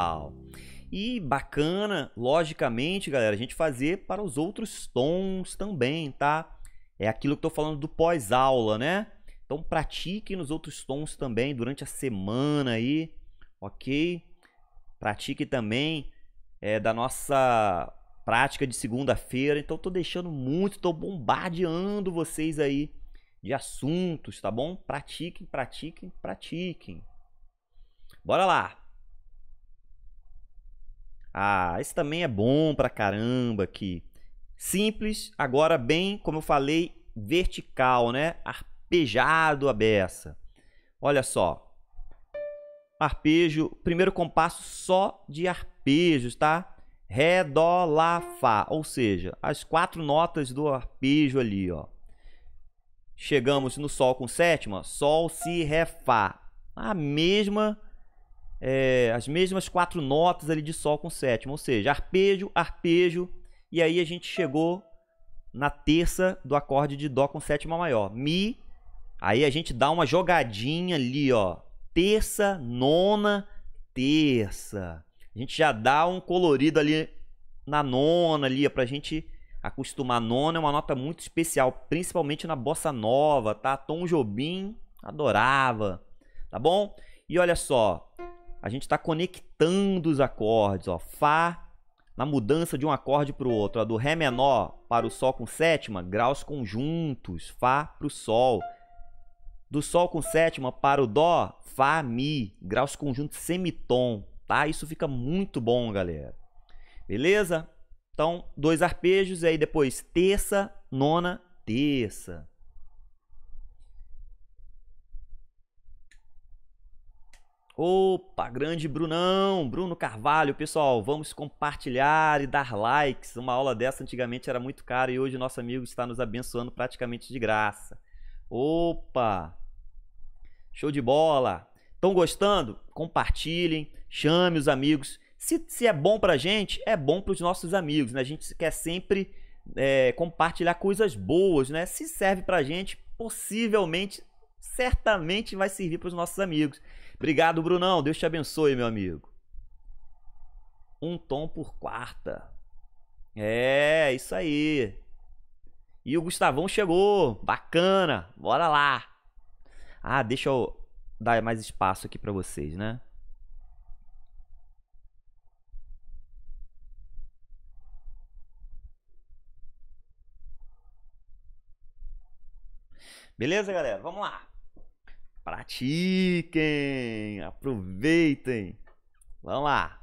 legal. E bacana, logicamente, galera, a gente fazer para os outros tons também, tá? É aquilo que eu tô falando do pós-aula, né? Então pratique nos outros tons também durante a semana aí, ok? Pratique também é, da nossa prática de segunda-feira. Então tô deixando muito, tô bombardeando vocês aí de assuntos, tá bom? Pratiquem, pratiquem, pratiquem. Bora lá! Ah, esse também é bom pra caramba aqui. Simples, agora bem, como eu falei, vertical, né? Arpejado a beça. Olha só. Arpejo, primeiro compasso só de arpejos, tá? Ré, dó, lá, fá. Ou seja, as quatro notas do arpejo ali, ó. Chegamos no sol com sétima, sol, si, ré, fá. A mesma... É, as mesmas quatro notas ali de sol com sétima, ou seja, arpejo, arpejo, e aí a gente chegou na terça do acorde de dó com sétima maior, mi, aí a gente dá uma jogadinha ali, ó, terça, nona, terça, a gente já dá um colorido ali na nona ali, pra gente acostumar. Nona é uma nota muito especial, principalmente na bossa nova, tá? Tom Jobim adorava, tá bom? E olha só, a gente está conectando os acordes, ó. Fá, na mudança de um acorde para o outro, ó, do Ré menor para o Sol com sétima, graus conjuntos, Fá para o Sol. Do Sol com sétima para o Dó, Fá, Mi, graus conjuntos semitom, tá? Isso fica muito bom, galera. Beleza? Então, dois arpejos, e aí depois terça, nona, terça. Opa, grande Brunão, Bruno Carvalho. Pessoal, vamos compartilhar e dar likes. Uma aula dessa antigamente era muito cara e hoje o nosso amigo está nos abençoando praticamente de graça. Opa, show de bola. Estão gostando? Compartilhem, chame os amigos. Se, se é bom pra gente, é bom para os nossos amigos, né? A gente quer sempre é, compartilhar coisas boas, né? Se serve pra gente, possivelmente, certamente vai servir para os nossos amigos. Obrigado, Brunão. Deus te abençoe, meu amigo. Um tom por quarta. É, isso aí. E o Gustavão chegou. Bacana. Bora lá. Ah, deixa eu dar mais espaço aqui para vocês, né? Beleza, galera? Vamos lá. Pratiquem, aproveitem. Vamos lá.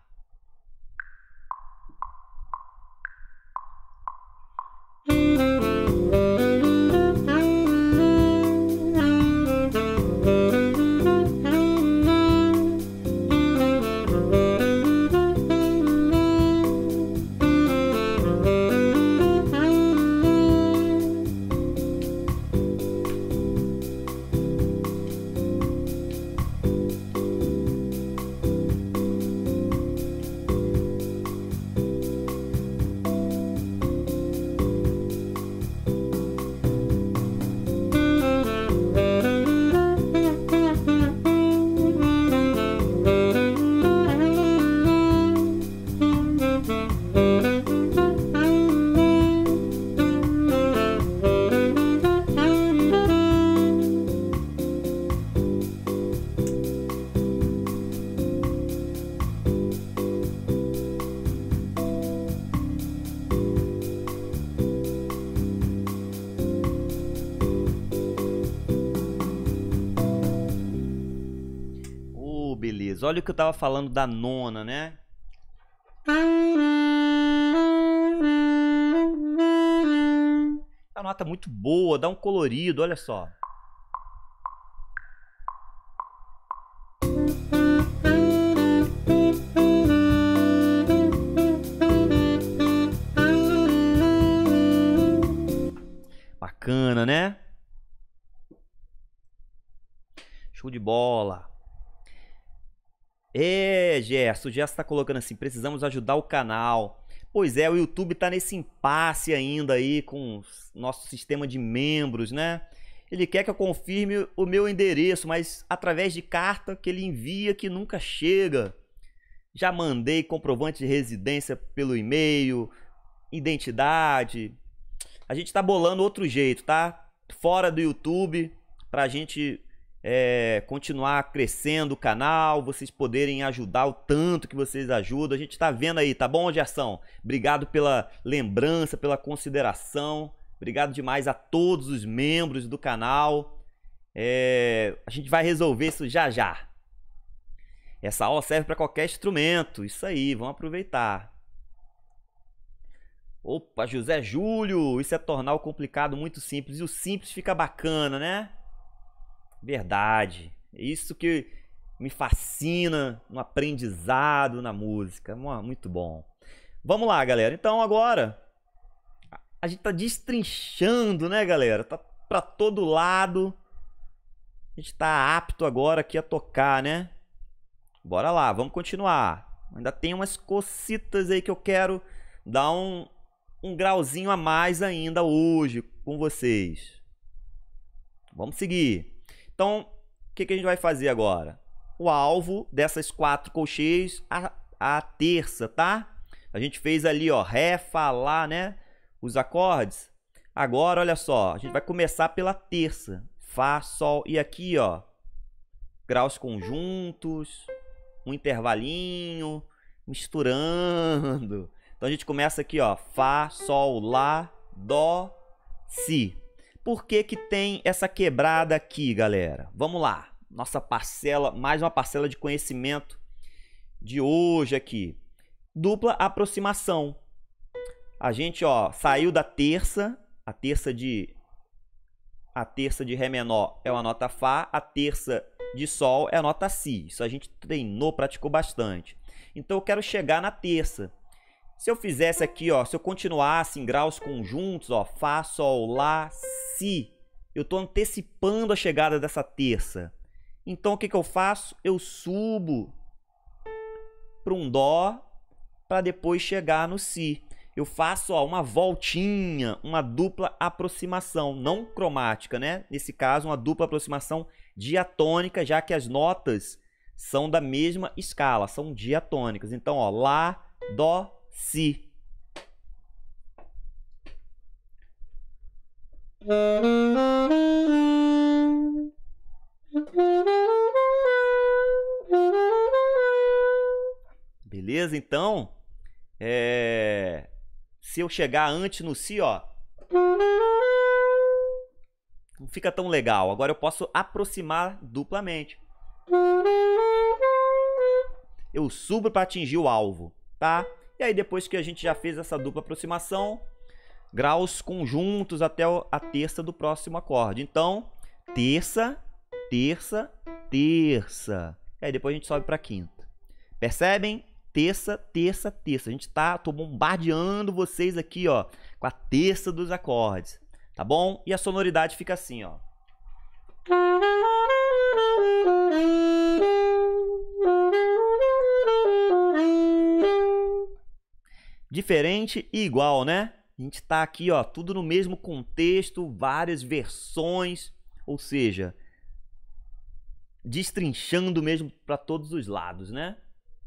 Beleza, olha o que eu tava falando da nona, né? É uma nota muito boa, dá um colorido, olha só. Bacana, né? Show de bola. É, Gerson, o Gerson tá colocando assim, precisamos ajudar o canal. Pois é, o YouTube tá nesse impasse ainda aí com o nosso sistema de membros, né? Ele quer que eu confirme o meu endereço, mas através de carta que ele envia que nunca chega. Já mandei comprovante de residência pelo e-mail, identidade. A gente tá bolando outro jeito, tá? Fora do YouTube, pra gente é, continuar crescendo o canal, vocês poderem ajudar o tanto que vocês ajudam. A gente tá vendo aí, tá bom, Gerson? Obrigado pela lembrança, pela consideração. Obrigado demais a todos os membros do canal. É, a gente vai resolver isso já já. Essa aula serve para qualquer instrumento. Isso aí, vamos aproveitar. Opa, José Júlio, isso é tornar o complicado muito simples. E o simples fica bacana, né? Verdade. Isso que me fascina no aprendizado na música. Muito bom. Vamos lá, galera. Então agora a gente tá destrinchando, né, galera? Tá para todo lado. A gente tá apto agora aqui a tocar, né? Bora lá, vamos continuar. Ainda tem umas cocitas aí que eu quero dar um, um grauzinho a mais ainda hoje com vocês. Vamos seguir. Então, o que, que a gente vai fazer agora? O alvo dessas quatro colcheias, a, a terça, tá? A gente fez ali, ó, Ré, Fá, Lá, né? Os acordes. Agora, olha só, a gente vai começar pela terça. Fá, Sol e aqui, ó, graus conjuntos, um intervalinho, misturando. Então a gente começa aqui, ó, Fá, Sol, Lá, Dó, Si. Por que que tem essa quebrada aqui, galera? Vamos lá. Nossa parcela, mais uma parcela de conhecimento de hoje aqui. Dupla aproximação. A gente, ó, saiu da terça, a terça de a terça de Ré menor é uma nota Fá, a terça de Sol é a nota Si. Isso a gente treinou, praticou bastante. Então eu quero chegar na terça. Se eu fizesse aqui, ó, se eu continuasse em graus conjuntos, ó, Fá, Sol, Lá, Si, eu estou antecipando a chegada dessa terça. Então o que que eu faço? Eu subo para um Dó para depois chegar no Si. Eu faço, ó, uma voltinha, uma dupla aproximação, não cromática, né? Nesse caso, uma dupla aproximação diatônica, já que as notas são da mesma escala, são diatônicas. Então, ó, Lá, Dó, Si. Beleza? Então, é... se eu chegar antes no Si, ó, não fica tão legal. Agora eu posso aproximar duplamente. Eu subo para atingir o alvo, tá? E aí depois que a gente já fez essa dupla aproximação, graus conjuntos até a terça do próximo acorde. Então, terça, terça, terça. E aí depois a gente sobe para quinta. Percebem? Terça, terça, terça. A gente tá, tô bombardeando vocês aqui, ó, com a terça dos acordes, tá bom? E a sonoridade fica assim, ó. Diferente e igual, né? A gente tá aqui, ó, tudo no mesmo contexto, várias versões, ou seja, destrinchando mesmo para todos os lados, né?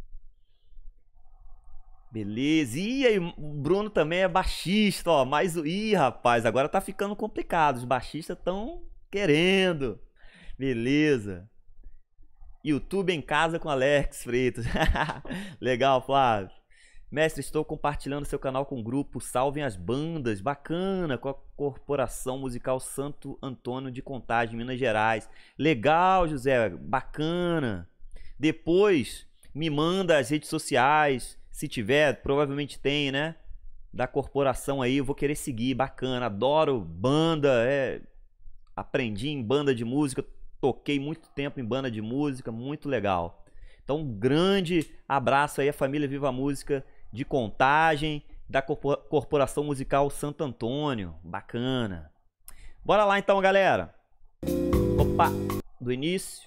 Beleza. E aí, o Bruno também é baixista, ó. Mas, ih, rapaz, agora tá ficando complicado. Os baixistas estão querendo. Beleza. YouTube em casa com Alex Freitas. Legal, Flávio. Mestre, estou compartilhando seu canal com o grupo Salvem as Bandas. Bacana, com a Corporação Musical Santo Antônio de Contagem, Minas Gerais. Legal, José. Bacana. Depois, me manda as redes sociais. Se tiver, provavelmente tem, né? Da corporação aí, eu vou querer seguir. Bacana, adoro banda. É... Aprendi em banda de música. Toquei muito tempo em banda de música. Muito legal. Então, um grande abraço aí à família Viva Música de Contagem, da Corporação Musical Santo Antônio. Bacana. Bora lá então, galera. Opa, do início.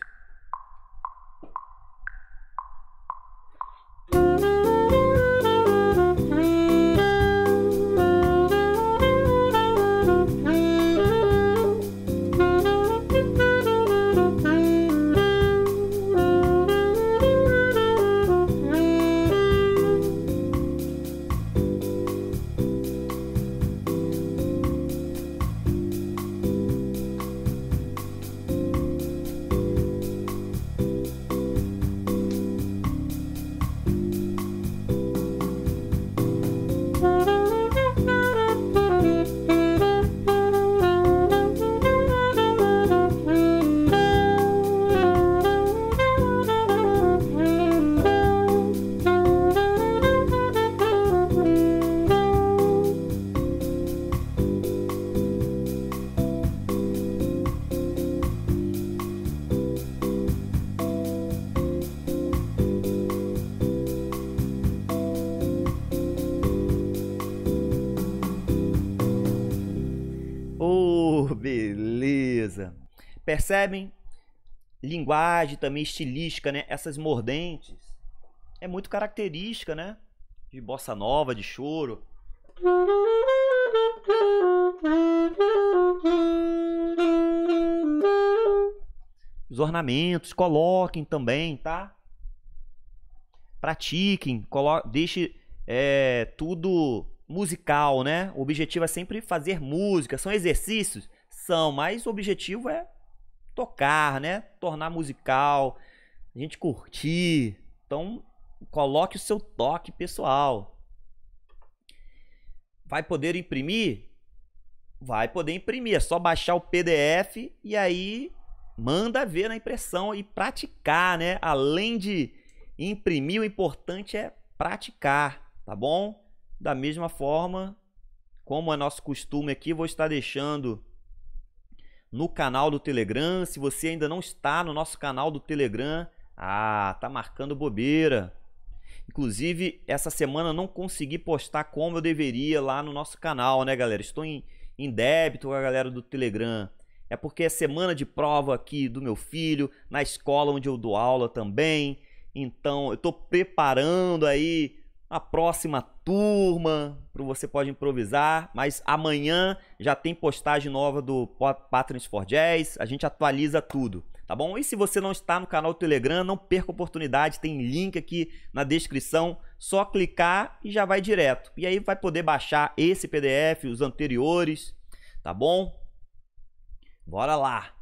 Oh, beleza. Percebem? Linguagem também estilística, né? Essas mordentes é muito característica, né? De bossa nova, de choro. Os ornamentos, coloquem também, tá? Pratiquem, colo deixe é, tudo musical, né? O objetivo é sempre fazer música. São exercícios? São, mas o objetivo é tocar, né? Tornar musical, a gente curtir. Então, coloque o seu toque pessoal. Vai poder imprimir? Vai poder imprimir. É só baixar o P D F e aí manda ver na impressão e praticar, né? Além de imprimir, o importante é praticar, tá bom? Da mesma forma, como é nosso costume aqui, vou estar deixando no canal do Telegram. Se você ainda não está no nosso canal do Telegram, ah, tá marcando bobeira. Inclusive, essa semana não consegui postar como eu deveria lá no nosso canal, né, galera? Estou em, em débito com a galera do Telegram. É porque é semana de prova aqui do meu filho, na escola onde eu dou aula também. Então, eu estou preparando aí a próxima turma, para você pode improvisar, mas amanhã já tem postagem nova do Patrons for Jazz, a gente atualiza tudo, tá bom? E se você não está no canal do Telegram, não perca a oportunidade, tem link aqui na descrição, só clicar e já vai direto. E aí vai poder baixar esse P D F, os anteriores, tá bom? Bora lá!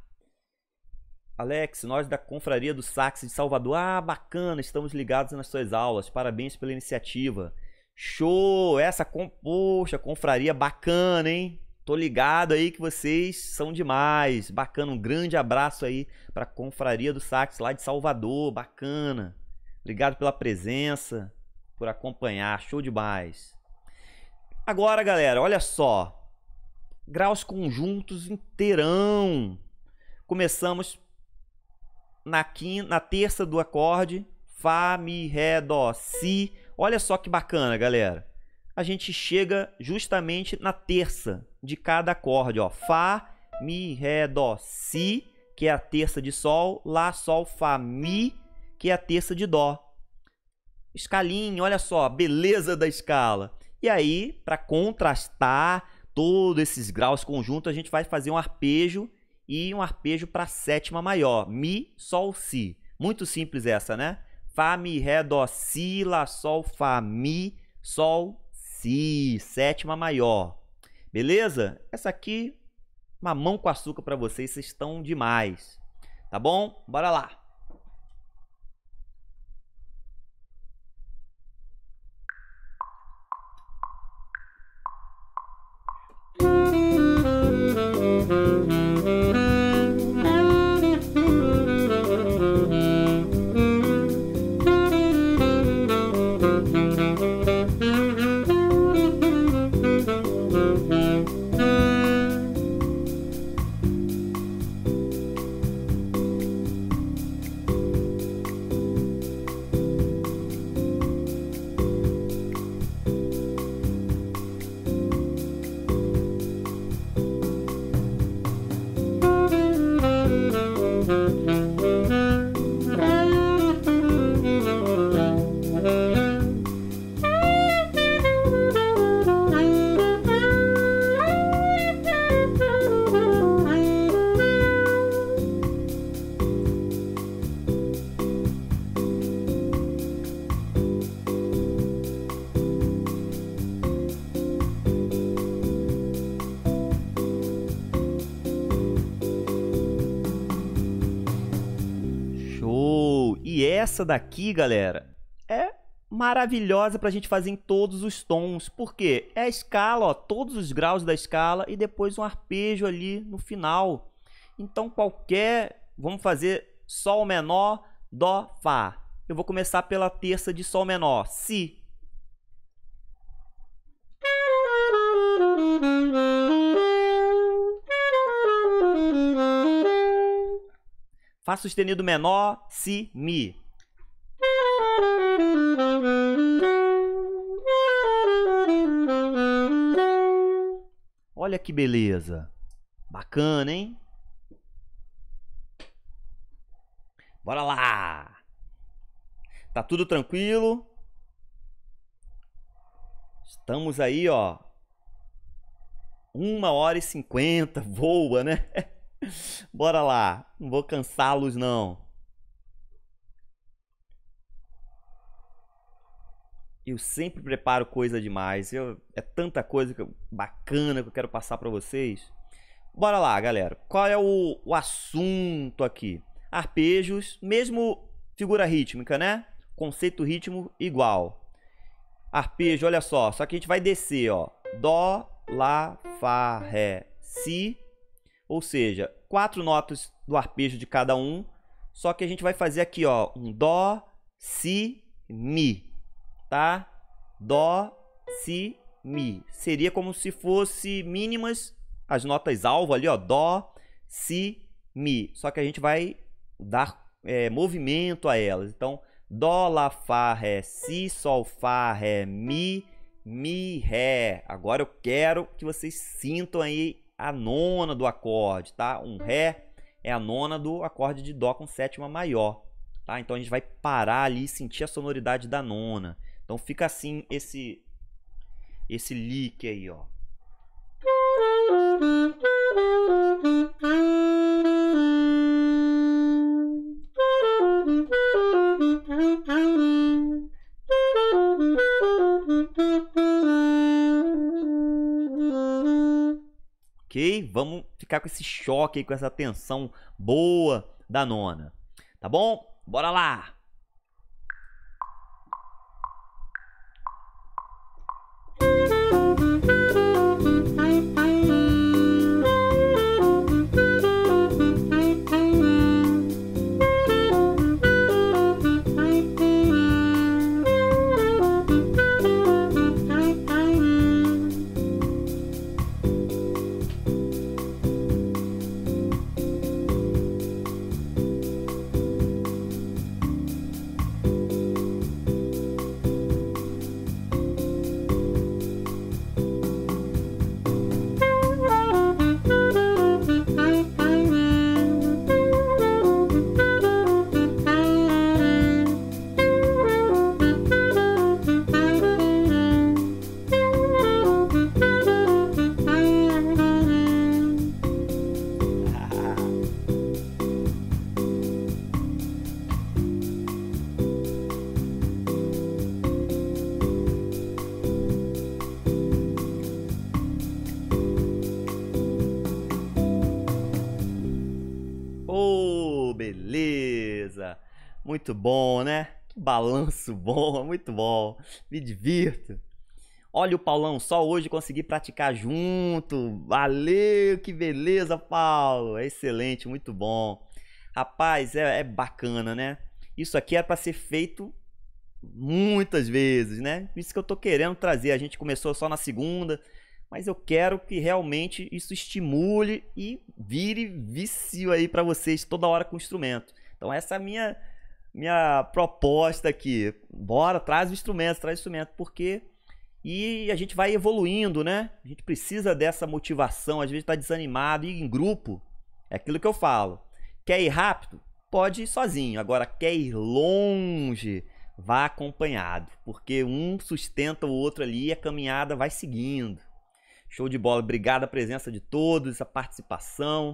Alex, nós da Confraria do Sax de Salvador. Ah, bacana, estamos ligados nas suas aulas. Parabéns pela iniciativa. Show! Essa, com... poxa, confraria bacana, hein? Tô ligado aí que vocês são demais. Bacana, um grande abraço aí para a Confraria do Sax lá de Salvador. Bacana. Obrigado pela presença, por acompanhar. Show demais. Agora, galera, olha só. Graus conjuntos inteirão. Começamos na quinta, na terça do acorde, Fá, Mi, Ré, Dó, Si. Olha só que bacana, galera. A gente chega justamente na terça de cada acorde, ó. Fá, Mi, Ré, Dó, Si, que é a terça de Sol, Lá, Sol, Fá, Mi, que é a terça de Dó. Escalinha, olha só, beleza da escala. E aí, para contrastar todos esses graus conjuntos, a gente vai fazer um arpejo e um arpejo para sétima maior, Mi, Sol, Si. Muito simples essa, né? Fá, Mi, Ré, Dó, Si, Lá, Sol, Fá, Mi, Sol, Si, sétima maior. Beleza? Essa aqui, mamão com açúcar para vocês, vocês estão demais. Tá bom? Bora lá. Essa daqui, galera, é maravilhosa para a gente fazer em todos os tons. Por quê? É a escala, ó, todos os graus da escala e depois um arpejo ali no final. Então qualquer... Vamos fazer Sol menor, Dó, Fá. Eu vou começar pela terça de Sol menor, Si. Fá sustenido menor, Si, Mi. Olha que beleza. Bacana, hein? Bora lá! Tá tudo tranquilo? Estamos aí, ó. Uma hora e cinquenta, voa, né? Bora lá, não vou cansá-los não. Eu sempre preparo coisa demais. Eu, é tanta coisa que eu, bacana que eu quero passar para vocês. Bora lá, galera. Qual é o, o assunto aqui? Arpejos, mesmo figura rítmica, né? Conceito ritmo igual. Arpejo, olha só. Só que a gente vai descer, ó. Dó, lá, fá, ré, si. Ou seja, quatro notas do arpejo de cada um. Só que a gente vai fazer aqui, ó, um dó, si, mi. Tá? Dó, si, mi. Seria como se fosse mínimas as notas alvo ali, ó. Dó, si, mi. Só que a gente vai dar é, movimento a elas. Então, dó, lá, fá, ré, si, sol, fá, ré, mi, mi, ré. Agora eu quero que vocês sintam aí a nona do acorde, tá? Um ré é a nona do acorde de dó com sétima maior, tá? Então a gente vai parar ali e sentir a sonoridade da nona. Então fica assim esse esse lick aí, ó. Ok? Vamos ficar com esse choque aí, com essa tensão boa da nona. Tá bom? Bora lá! Beleza, muito bom, né? Que balanço bom, muito bom, me divirto. Olha o Paulão, só hoje consegui praticar junto, valeu, que beleza, Paulo, é excelente, muito bom. Rapaz, é, é bacana, né? Isso aqui é para ser feito muitas vezes, né? Isso que eu tô querendo trazer, a gente começou só na segunda, mas eu quero que realmente isso estimule e vire vício aí para vocês toda hora com o instrumento. Então essa é a minha, minha proposta aqui. Bora, traz o instrumento, traz o instrumento, porque... E a gente vai evoluindo, né? A gente precisa dessa motivação, às vezes tá desanimado, e em grupo, é aquilo que eu falo. Quer ir rápido? Pode ir sozinho. Agora, quer ir longe? Vá acompanhado, porque um sustenta o outro ali e a caminhada vai seguindo. Show de bola, obrigado a presença de todos, a participação.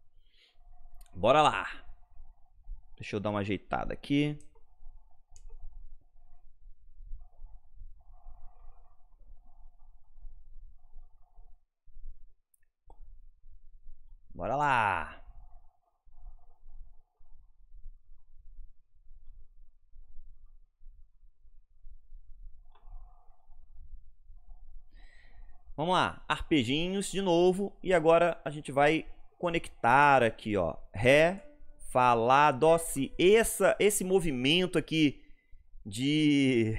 Bora lá. Deixa eu dar uma ajeitada aqui. Bora lá. Vamos lá, arpejinhos de novo, e agora a gente vai conectar aqui, ó, ré, fá, lá, dó, si. Essa, esse movimento aqui de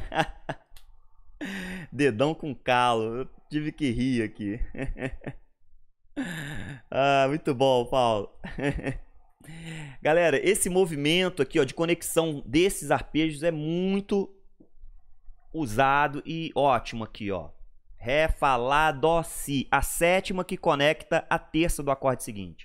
dedão com calo, eu tive que rir aqui. Ah, muito bom, Paulo. Galera, esse movimento aqui, ó, de conexão desses arpejos é muito usado e ótimo aqui, ó. Ré, Fá, Lá, Dó, Si. A sétima que conecta a terça do acorde seguinte.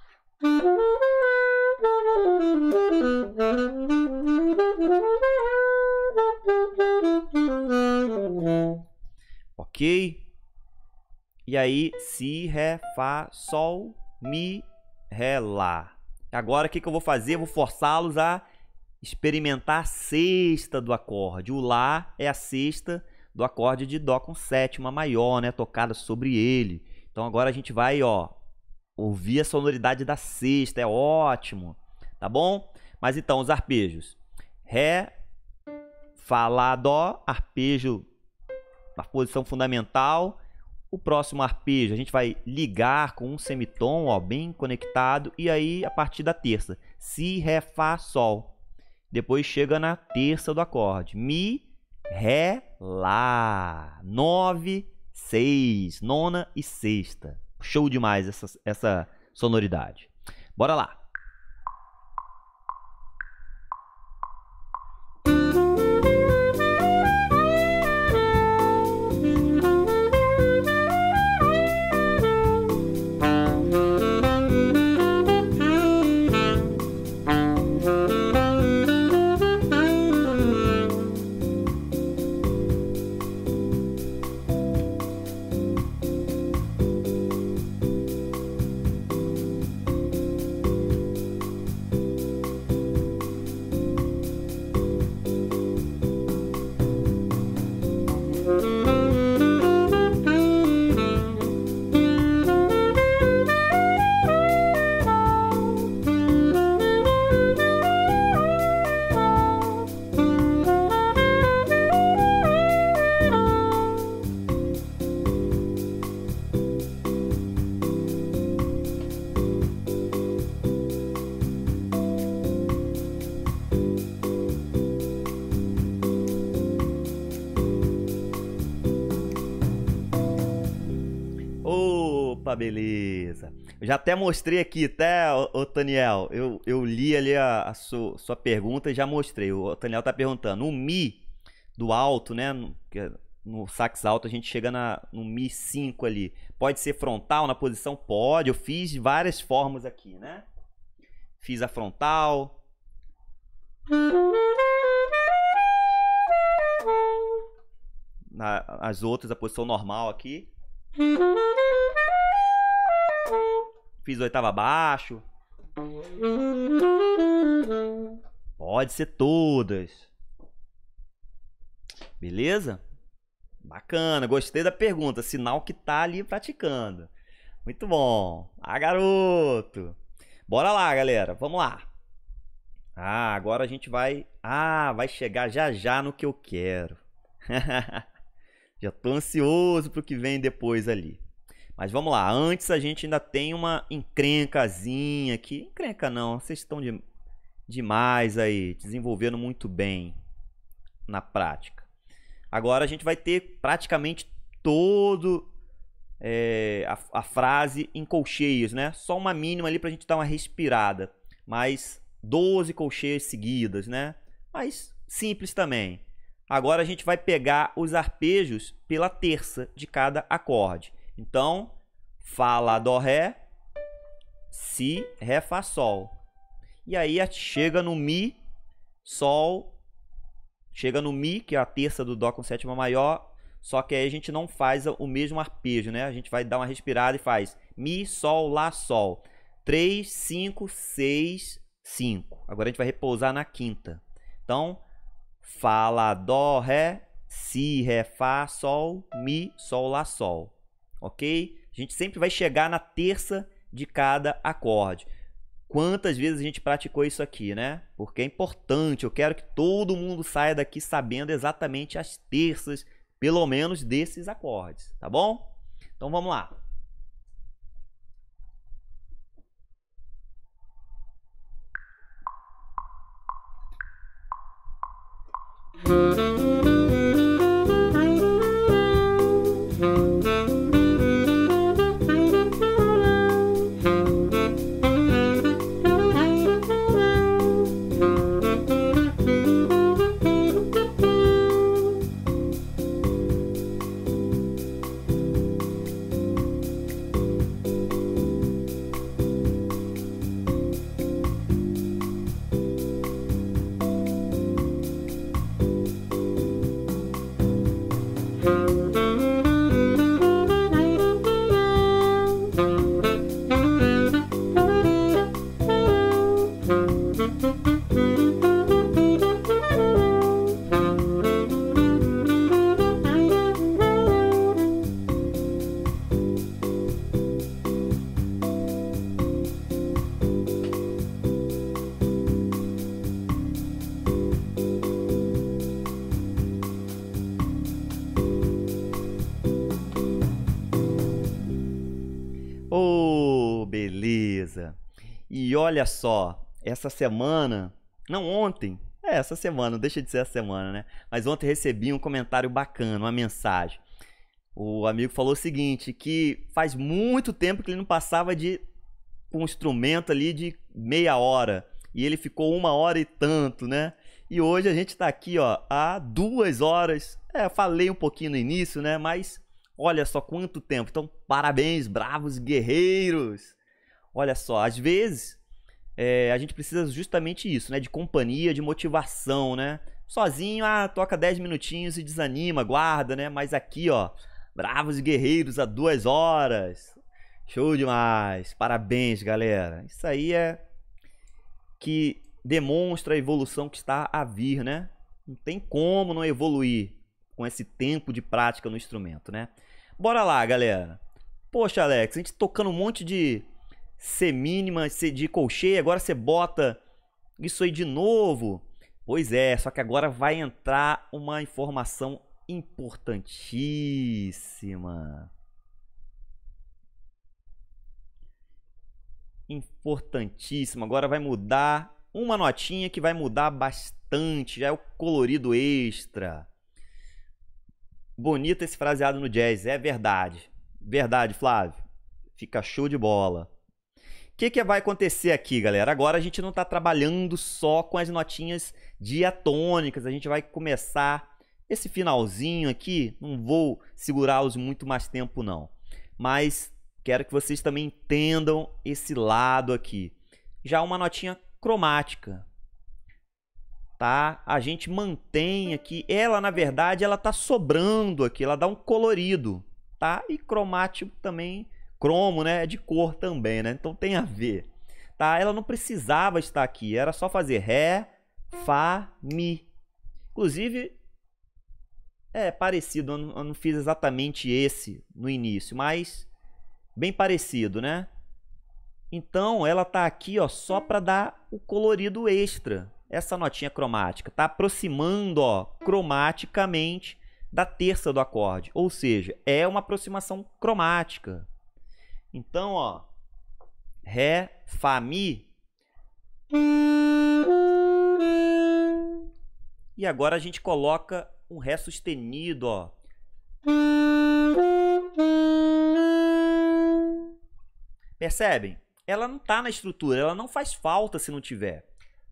Ok? E aí, Si, Ré, Fá, Sol, Mi, Ré, Lá. Agora o que, que eu vou fazer? Eu vou forçá-los a experimentar a sexta do acorde. O Lá é a sexta do acorde de Dó com sétima maior, né? Tocada sobre ele. Então agora a gente vai, ó, ouvir a sonoridade da sexta. É ótimo, tá bom? Mas então, os arpejos. Ré, Fá, Lá, Dó. Arpejo na posição fundamental. O próximo arpejo a gente vai ligar com um semitom, ó, bem conectado. E aí, a partir da terça, Si, Ré, Fá, Sol. Depois chega na terça do acorde. Mi, Ré, Lá. Nove, seis, nona e sexta. Show demais essa, essa sonoridade. Bora lá. Opa, beleza. Eu já até mostrei aqui, até, ô, ô Taniel, eu, eu li ali a, a sua, sua pergunta e já mostrei. O Taniel tá perguntando, o Mi do alto, né, no, no sax alto a gente chega na, no Mi cinco ali. Pode ser frontal na posição? Pode, eu fiz várias formas aqui, né? Fiz a frontal. Na, as outras, a posição normal aqui. Fiz oitava abaixo. Pode ser todas. Beleza? Bacana, gostei da pergunta. Sinal que tá ali praticando. Muito bom. Ah, garoto. Bora lá, galera. Vamos lá. Ah, agora a gente vai... Ah, vai chegar já já no que eu quero. Já tô ansioso pro que vem depois ali. Mas vamos lá, antes a gente ainda tem uma encrencazinha aqui. Encrenca não, vocês estão de, demais aí, desenvolvendo muito bem na prática. Agora a gente vai ter praticamente todo é, a, a frase em colcheias, né? Só uma mínima ali pra gente dar uma respirada. Mas doze colcheias seguidas, né? Mas simples também. Agora a gente vai pegar os arpejos pela terça de cada acorde. Então, Fá, Lá, Dó, Ré, Si, Ré, Fá, Sol. E aí chega no Mi, Sol, chega no Mi, que é a terça do Dó com sétima maior, só que aí a gente não faz o mesmo arpejo, né? A gente vai dar uma respirada e faz Mi, Sol, Lá, Sol. três, cinco, seis, cinco. Agora a gente vai repousar na quinta. Então, Fá, Lá, Dó, Ré, Si, Ré, Fá, Sol, Mi, Sol, Lá, Sol. Ok? A gente sempre vai chegar na terça de cada acorde. Quantas vezes a gente praticou isso aqui, né? Porque é importante, eu quero que todo mundo saia daqui sabendo exatamente as terças, pelo menos desses acordes, tá bom? Então vamos lá. Oh, beleza. E olha só, essa semana, não ontem, é essa semana, não deixa de ser essa semana, né? Mas ontem recebi um comentário bacana, uma mensagem. O amigo falou o seguinte, que faz muito tempo que ele não passava de um instrumento ali de meia hora. E ele ficou uma hora e tanto, né? E hoje a gente tá aqui, ó, há duas horas. É, eu falei um pouquinho no início, né? Mas olha só quanto tempo. Então, parabéns, bravos guerreiros. Olha só, às vezes é, a gente precisa justamente isso, né? De companhia, de motivação, né? Sozinho, ah, toca dez minutinhos e desanima, guarda, né? Mas aqui, ó, bravos guerreiros há duas horas. Show demais. Parabéns, galera. Isso aí é que demonstra a evolução que está a vir, né? Não tem como não evoluir com esse tempo de prática no instrumento, né? Bora lá, galera. Poxa, Alex, a gente tocando um monte de C mínima, C de colcheia, agora você bota isso aí de novo. Pois é, só que agora vai entrar uma informação importantíssima. Importantíssima. Agora vai mudar uma notinha que vai mudar bastante. Já é o colorido extra. Bonito esse fraseado no jazz, é verdade. Verdade, Flávio. Fica show de bola. O que, que vai acontecer aqui, galera? Agora a gente não está trabalhando só com as notinhas diatônicas. A gente vai começar esse finalzinho aqui. Não vou segurá-los muito mais tempo, não. Mas quero que vocês também entendam esse lado aqui. Já uma notinha cromática. Tá? A gente mantém aqui, ela na verdade ela tá sobrando aqui, ela dá um colorido, tá? E cromático também, cromo, né? É de cor também, né? Então tem a ver, tá? Ela não precisava estar aqui, era só fazer Ré, Fá, Mi. Inclusive, é parecido, eu não, eu não fiz exatamente esse no início, mas bem parecido, né? Então ela tá aqui, ó, só para dar o colorido extra. Essa notinha cromática está aproximando, ó, cromaticamente da terça do acorde, ou seja, é uma aproximação cromática. Então, ó, Ré, Fá, Mi. E agora a gente coloca um Ré sustenido, ó. Percebem? Ela não está na estrutura, ela não faz falta se não tiver.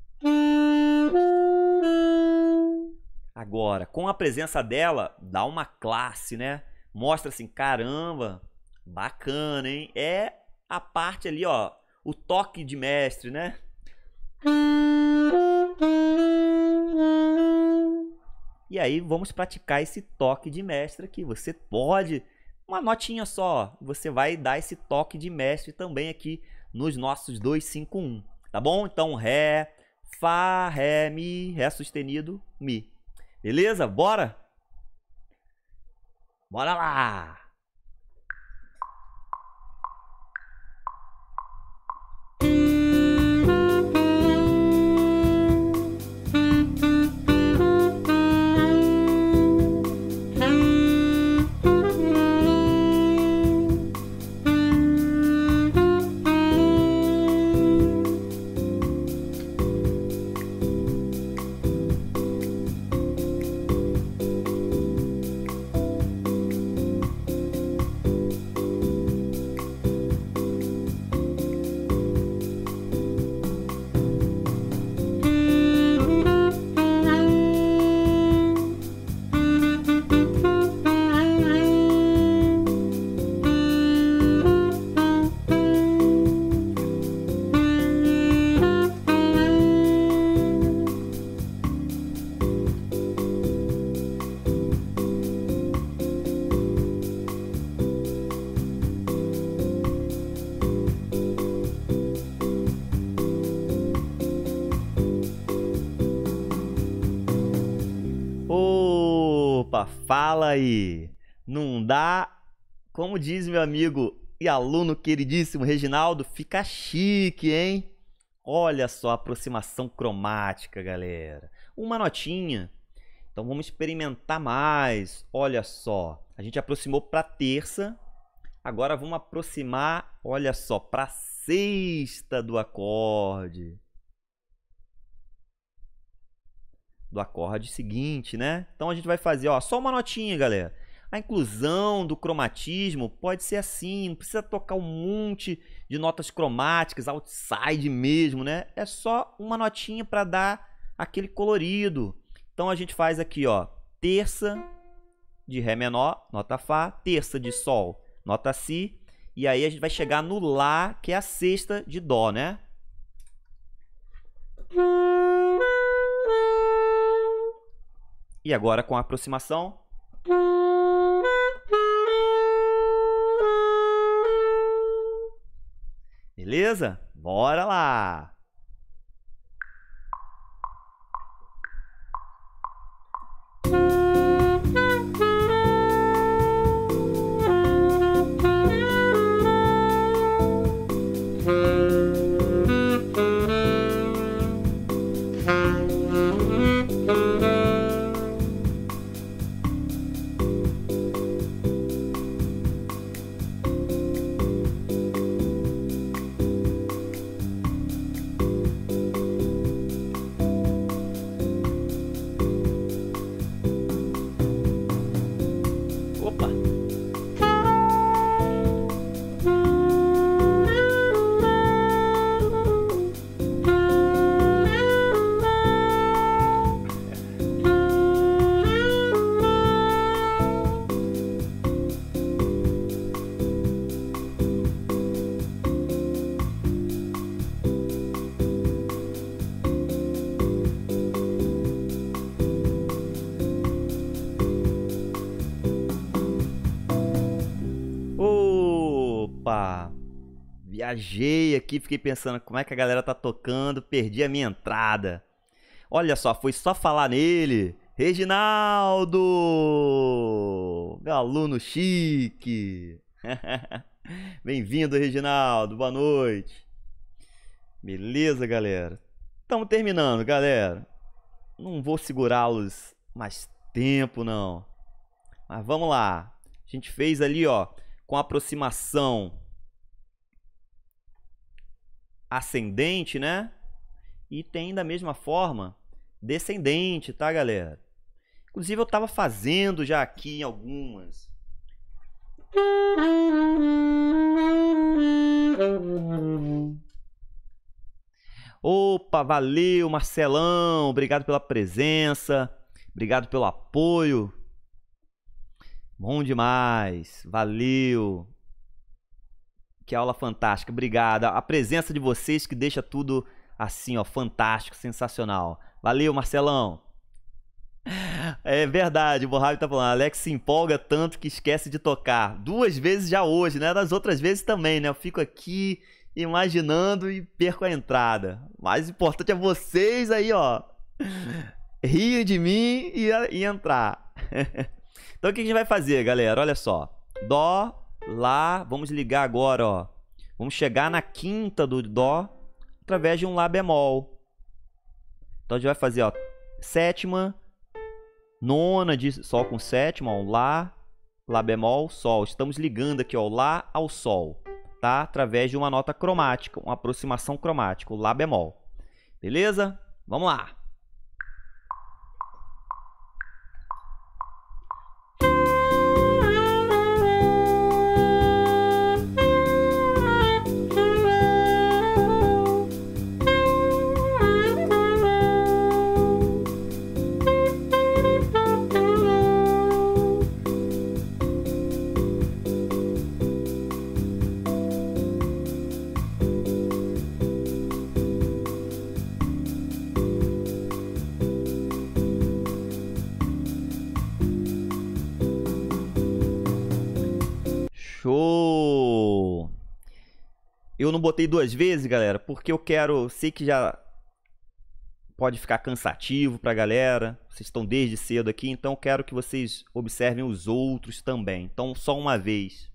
Agora, com a presença dela, dá uma classe, né? Mostra assim, caramba, bacana, hein? É a parte ali, ó, o toque de mestre, né? E aí vamos praticar esse toque de mestre aqui. Você pode, uma notinha só, você vai dar esse toque de mestre também aqui nos nossos dois, cinco, um, tá bom? Então, Ré, Fá, Ré, Mi, Ré sustenido, Mi. Beleza? Bora? Bora lá! Opa, fala aí. Não dá, como diz meu amigo e aluno queridíssimo Reginaldo, fica chique, hein? Olha só a aproximação cromática, galera. Uma notinha. Então vamos experimentar mais. Olha só, a gente aproximou para terça, Agora vamos aproximar, olha só, para a sexta do acorde. Do acorde seguinte, né? Então a gente vai fazer, ó, só uma notinha, galera. A inclusão do cromatismo pode ser assim, não precisa tocar um monte de notas cromáticas, outside mesmo, né? É só uma notinha para dar aquele colorido. Então a gente faz aqui, ó, terça de Ré menor, nota Fá, terça de Sol, nota Si, e aí a gente vai chegar no Lá, que é a sexta de Dó, né? E agora com a aproximação. Beleza? Bora lá! Opa! Opa! Viajei aqui, fiquei pensando como é que a galera tá tocando, perdi a minha entrada. Olha só, foi só falar nele. Reginaldo! Meu aluno chique. Bem-vindo, Reginaldo. Boa noite. Beleza, galera? Estamos terminando, galera. Não vou segurá-los mais tempo, não. Mas vamos lá. A gente fez ali, ó, com aproximação ascendente, né? E tem da mesma forma descendente, tá, galera? Inclusive eu tava fazendo já aqui em algumas. Opa, valeu, Marcelão. Obrigado pela presença. Obrigado pelo apoio. Bom demais. Valeu. Que aula fantástica. Obrigado. A presença de vocês que deixa tudo assim, ó, fantástico, sensacional. Valeu, Marcelão. É verdade, o Borrabi tá falando. Alex se empolga tanto que esquece de tocar. Duas vezes já hoje, né? Das outras vezes também, né? Eu fico aqui imaginando e perco a entrada. O mais importante é vocês aí, ó, riem de mim e, e entrar. Então o que a gente vai fazer, galera? Olha só. Dó, Lá. Vamos ligar agora, ó. Vamos chegar na quinta do Dó através de um Lá bemol. Então a gente vai fazer, ó, sétima, nona de Sol com sétima, ó, Lá, Lá bemol, Sol. Estamos ligando aqui, ó, Lá ao Sol, tá? Através de uma nota cromática, uma aproximação cromática, o Lá bemol. Beleza? Vamos lá. Show! Eu não botei duas vezes, galera, porque eu quero... Sei que já pode ficar cansativo pra galera. Vocês estão desde cedo aqui, então eu quero que vocês observem os outros também. Então, só uma vez.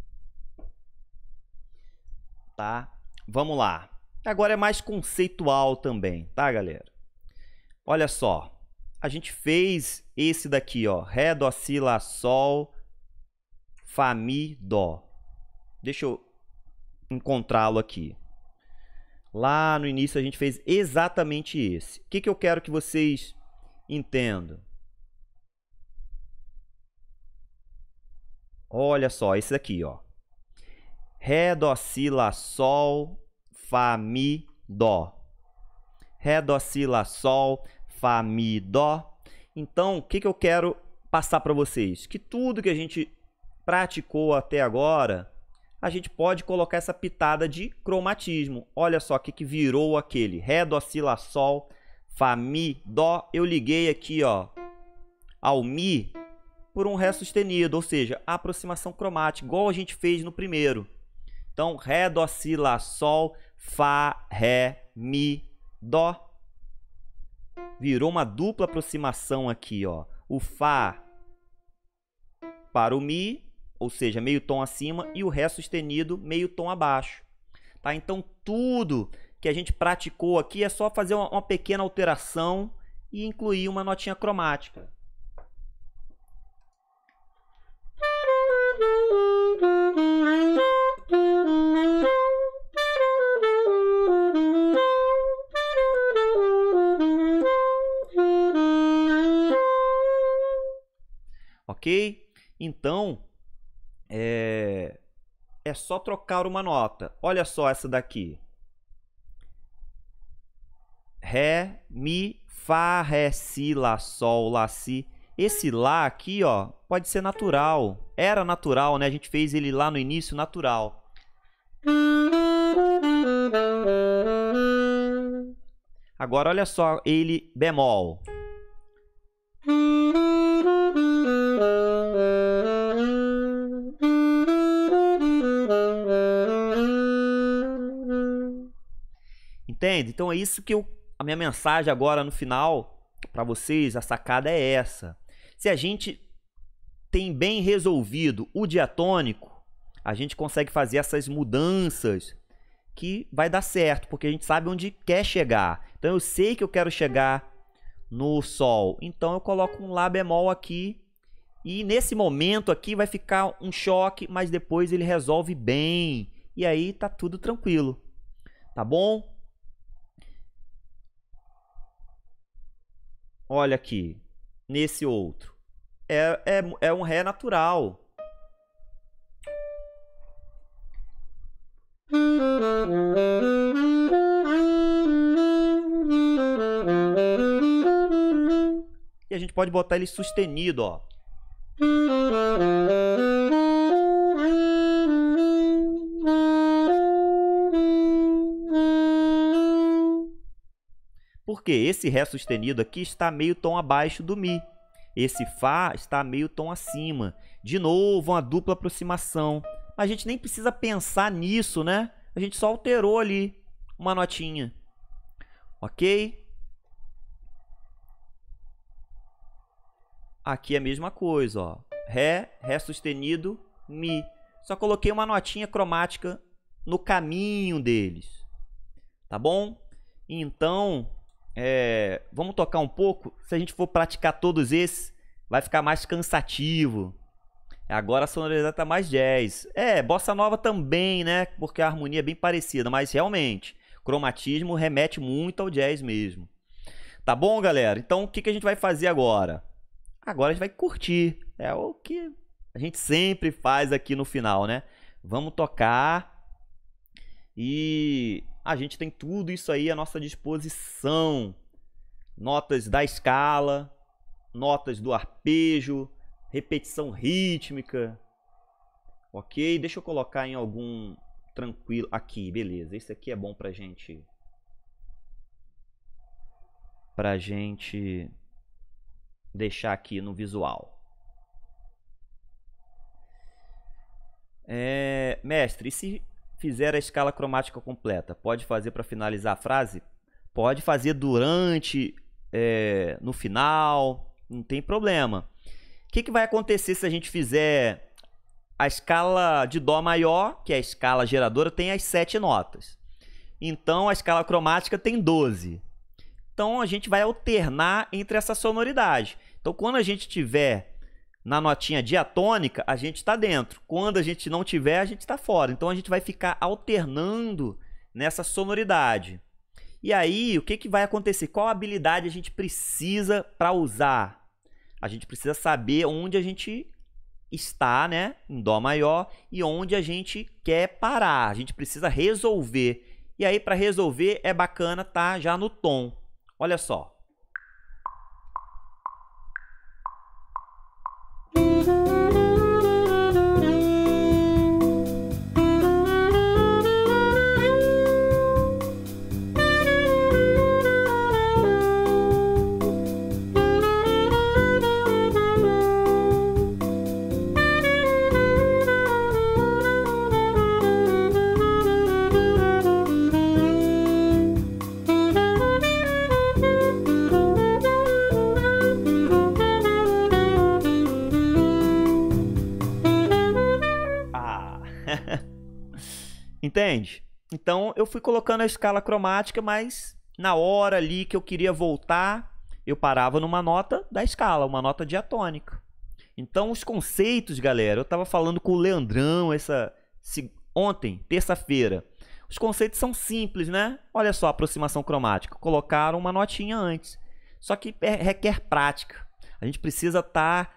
Tá? Vamos lá. Agora é mais conceitual também, tá, galera? Olha só. A gente fez esse daqui, ó. Ré, Dó, Si, Lá, Sol, Fá, Mi, Dó. Deixa eu encontrá-lo aqui. Lá no início a gente fez exatamente esse. O que, que eu quero que vocês entendam? Olha só, esse aqui, ó. Ré, Dó, Si, Lá, Sol, Fá, Mi, Dó. Ré, Dó, Si, Lá, Sol, Fá, Mi, Dó. Então, o que, que eu quero passar para vocês? Que tudo que a gente praticou até agora, a gente pode colocar essa pitada de cromatismo. Olha só o que, que virou aquele. Ré, Dó, Si, Lá, Sol, Fá, Mi, Dó. Eu liguei aqui, ó, ao Mi por um Ré sustenido, ou seja, a aproximação cromática, igual a gente fez no primeiro. Então, Ré, Dó, Si, Lá, Sol, Fá, Ré, Mi, Dó. Virou uma dupla aproximação aqui, ó. O Fá para o Mi, ou seja, meio tom acima, e o Ré sustenido, meio tom abaixo. Tá? Então, tudo que a gente praticou aqui é só fazer uma, uma pequena alteração e incluir uma notinha cromática. Ok? Então, é, é só trocar uma nota. Olha só essa daqui. Ré, Mi, Fá, Ré, Si, Lá, Sol, Lá, Si. Esse Lá aqui, ó, pode ser natural. Era natural, né? A gente fez ele lá no início natural. Agora, olha só ele bemol. Entende? Então é isso que eu, a minha mensagem agora no final para vocês, a sacada é essa. Se a gente tem bem resolvido o diatônico, a gente consegue fazer essas mudanças que vai dar certo, porque a gente sabe onde quer chegar. Então eu sei que eu quero chegar no Sol, então eu coloco um Lá bemol aqui e nesse momento aqui vai ficar um choque, mas depois ele resolve bem e aí tá tudo tranquilo, tá bom? Olha aqui, nesse outro, é, é, é um Ré natural. E a gente pode botar ele sustenido, ó. Porque esse Ré sustenido aqui está meio tom abaixo do Mi. Esse Fá está meio tom acima. De novo, uma dupla aproximação. A gente nem precisa pensar nisso, né? A gente só alterou ali uma notinha. Ok? Aqui é a mesma coisa, ó. Ré, Ré sustenido, Mi. Só coloquei uma notinha cromática no caminho deles. Tá bom? Então, é, vamos tocar um pouco. Se a gente for praticar todos esses, vai ficar mais cansativo. Agora a sonoridade tá mais jazz. É, bossa nova também, né? Porque a harmonia é bem parecida, mas realmente, cromatismo remete muito ao jazz mesmo. Tá bom, galera? Então, o que, que a gente vai fazer agora? Agora a gente vai curtir. É o que a gente sempre faz aqui no final, né? Vamos tocar. E a gente tem tudo isso aí à nossa disposição. Notas da escala, notas do arpejo, repetição rítmica. Ok? Deixa eu colocar em algum tranquilo. Aqui, beleza. Esse aqui é bom pra gente... Pra gente... deixar aqui no visual. É, mestre, e se fizer a escala cromática completa, pode fazer para finalizar a frase? Pode fazer durante, é, no final, não tem problema. O que, que vai acontecer se a gente fizer a escala de Dó maior, que é a escala geradora, tem as sete notas. Então a escala cromática tem doze. Então a gente vai alternar entre essa sonoridade. Então quando a gente tiver na notinha diatônica, a gente está dentro. Quando a gente não tiver, a gente está fora. Então a gente vai ficar alternando nessa sonoridade. E aí, o que, que vai acontecer? Qual habilidade a gente precisa para usar? A gente precisa saber onde a gente está, né, em Dó maior, e onde a gente quer parar. A gente precisa resolver. E aí, para resolver, é bacana tá já no tom. Olha só. Entende? Então eu fui colocando a escala cromática, mas na hora ali que eu queria voltar, eu parava numa nota da escala, uma nota diatônica. Então os conceitos, galera, eu estava falando com o Leandrão essa ontem, terça-feira. Os conceitos são simples, né? Olha só a aproximação cromática. Colocaram uma notinha antes. Só que requer prática. A gente precisa estar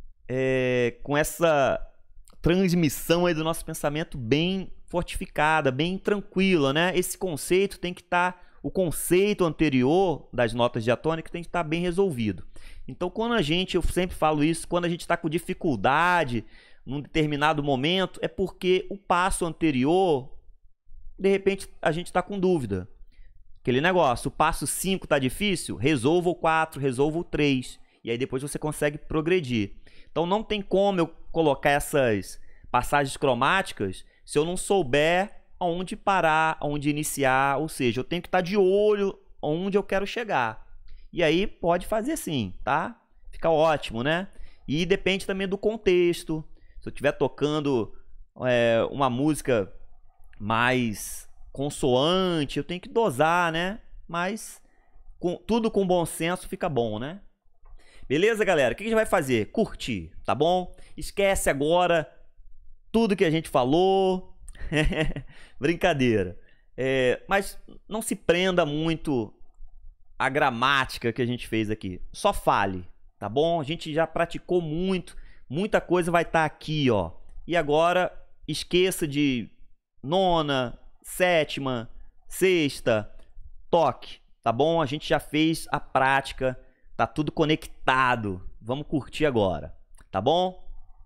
é, com essa transmissão aí do nosso pensamento bem fortificada, bem tranquila, né? Esse conceito tem que estar, tá, o conceito anterior das notas diatônicas tem que estar tá bem resolvido. Então, quando a gente, eu sempre falo isso, quando a gente está com dificuldade num determinado momento, é porque o passo anterior, de repente, a gente está com dúvida. Aquele negócio, o passo cinco está difícil, resolva o quatro, resolva o três, e aí depois você consegue progredir. Então, não tem como eu colocar essas passagens cromáticas se eu não souber aonde parar, aonde iniciar, ou seja, eu tenho que estar de olho onde eu quero chegar. E aí pode fazer assim, tá? Fica ótimo, né? E depende também do contexto. Se eu estiver tocando é, uma música mais consoante, eu tenho que dosar, né? Mas com, tudo com bom senso fica bom, né? Beleza, galera? O que a gente vai fazer? Curtir, tá bom? Esquece agora tudo que a gente falou. Brincadeira. É, mas não se prenda muito à gramática que a gente fez aqui. Só fale, tá bom? A gente já praticou muito. Muita coisa vai estar aqui, ó. E agora, esqueça de nona, sétima, sexta, toque, tá bom? A gente já fez a prática. Tá tudo conectado. Vamos curtir agora, tá bom?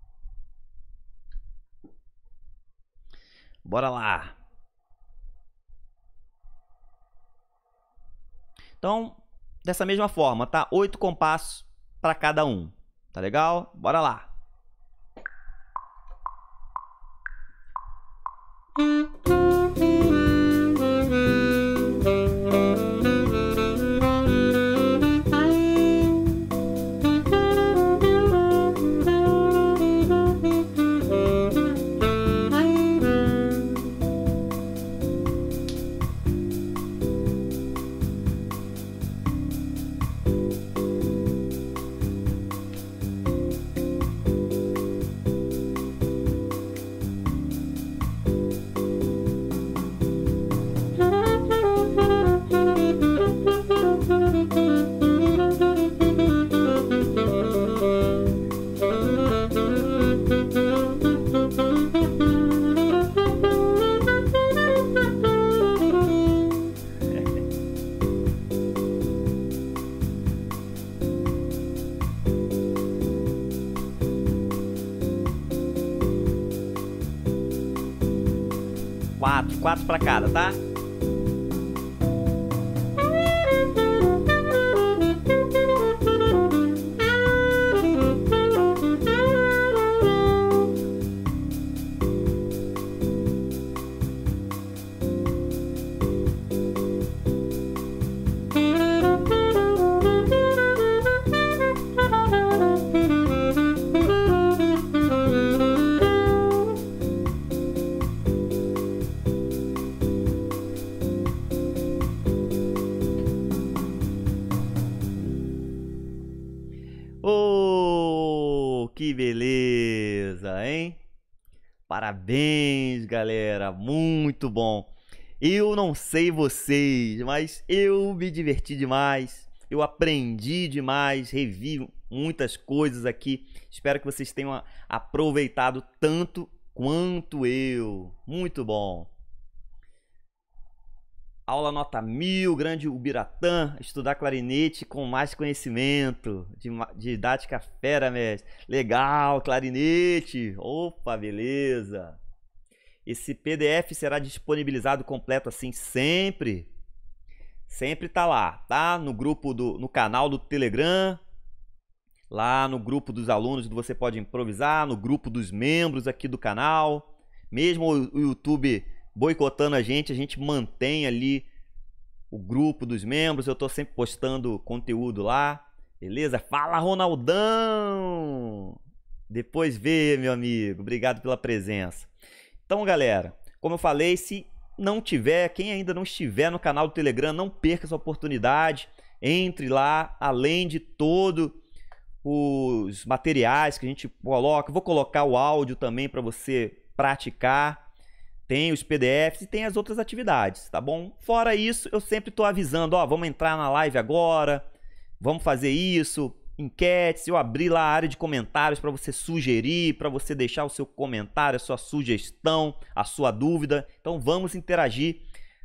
Bora lá. Então, dessa mesma forma, tá? Oito compassos para cada um. Tá legal? Bora lá. Quatro, quatro para cada, tá? que beleza, hein? Parabéns, galera, muito bom. Eu não sei vocês, mas eu me diverti demais, eu aprendi demais, revi muitas coisas aqui. Espero que vocês tenham aproveitado tanto quanto eu. Muito bom. Aula nota mil, grande Ubiratã, estudar clarinete com mais conhecimento, de, didática fera, mestre. Legal, clarinete, opa, beleza. Esse P D F será disponibilizado completo assim sempre, sempre tá lá, tá? No grupo do, no canal do Telegram, lá no grupo dos alunos do Você Pode Improvisar, no grupo dos membros aqui do canal, mesmo o, o YouTube boicotando a gente, a gente mantém ali o grupo dos membros, eu tô sempre postando conteúdo lá, beleza? Fala, Ronaldão! Depois vê, meu amigo, obrigado pela presença. Então, galera, como eu falei, se não tiver, quem ainda não estiver no canal do Telegram, não perca essa oportunidade, entre lá, além de todos os materiais que a gente coloca, vou colocar o áudio também para você praticar. Tem os P D Fs e tem as outras atividades, tá bom? Fora isso, eu sempre tô avisando, ó, vamos entrar na live agora, vamos fazer isso, enquetes, eu abri lá a área de comentários para você sugerir, para você deixar o seu comentário, a sua sugestão, a sua dúvida. Então vamos interagir.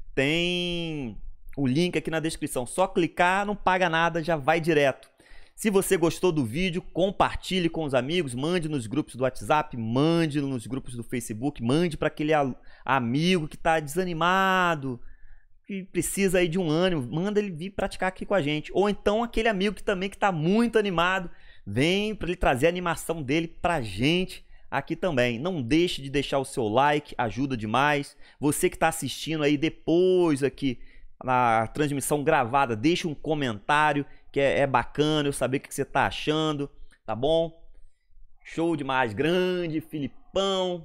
Tem o link aqui na descrição, só clicar, não paga nada, já vai direto. Se você gostou do vídeo, compartilhe com os amigos, mande nos grupos do WhatsApp, mande nos grupos do Facebook, mande para aquele amigo que está desanimado, que precisa aí de um ânimo, manda ele vir praticar aqui com a gente. Ou então aquele amigo que também que está muito animado, vem para ele trazer a animação dele para a gente aqui também. Não deixe de deixar o seu like, ajuda demais. Você que está assistindo aí depois aqui na transmissão gravada, deixa um comentário, que é, é bacana eu saber o que você tá achando, tá bom? Show demais, grande Filipão,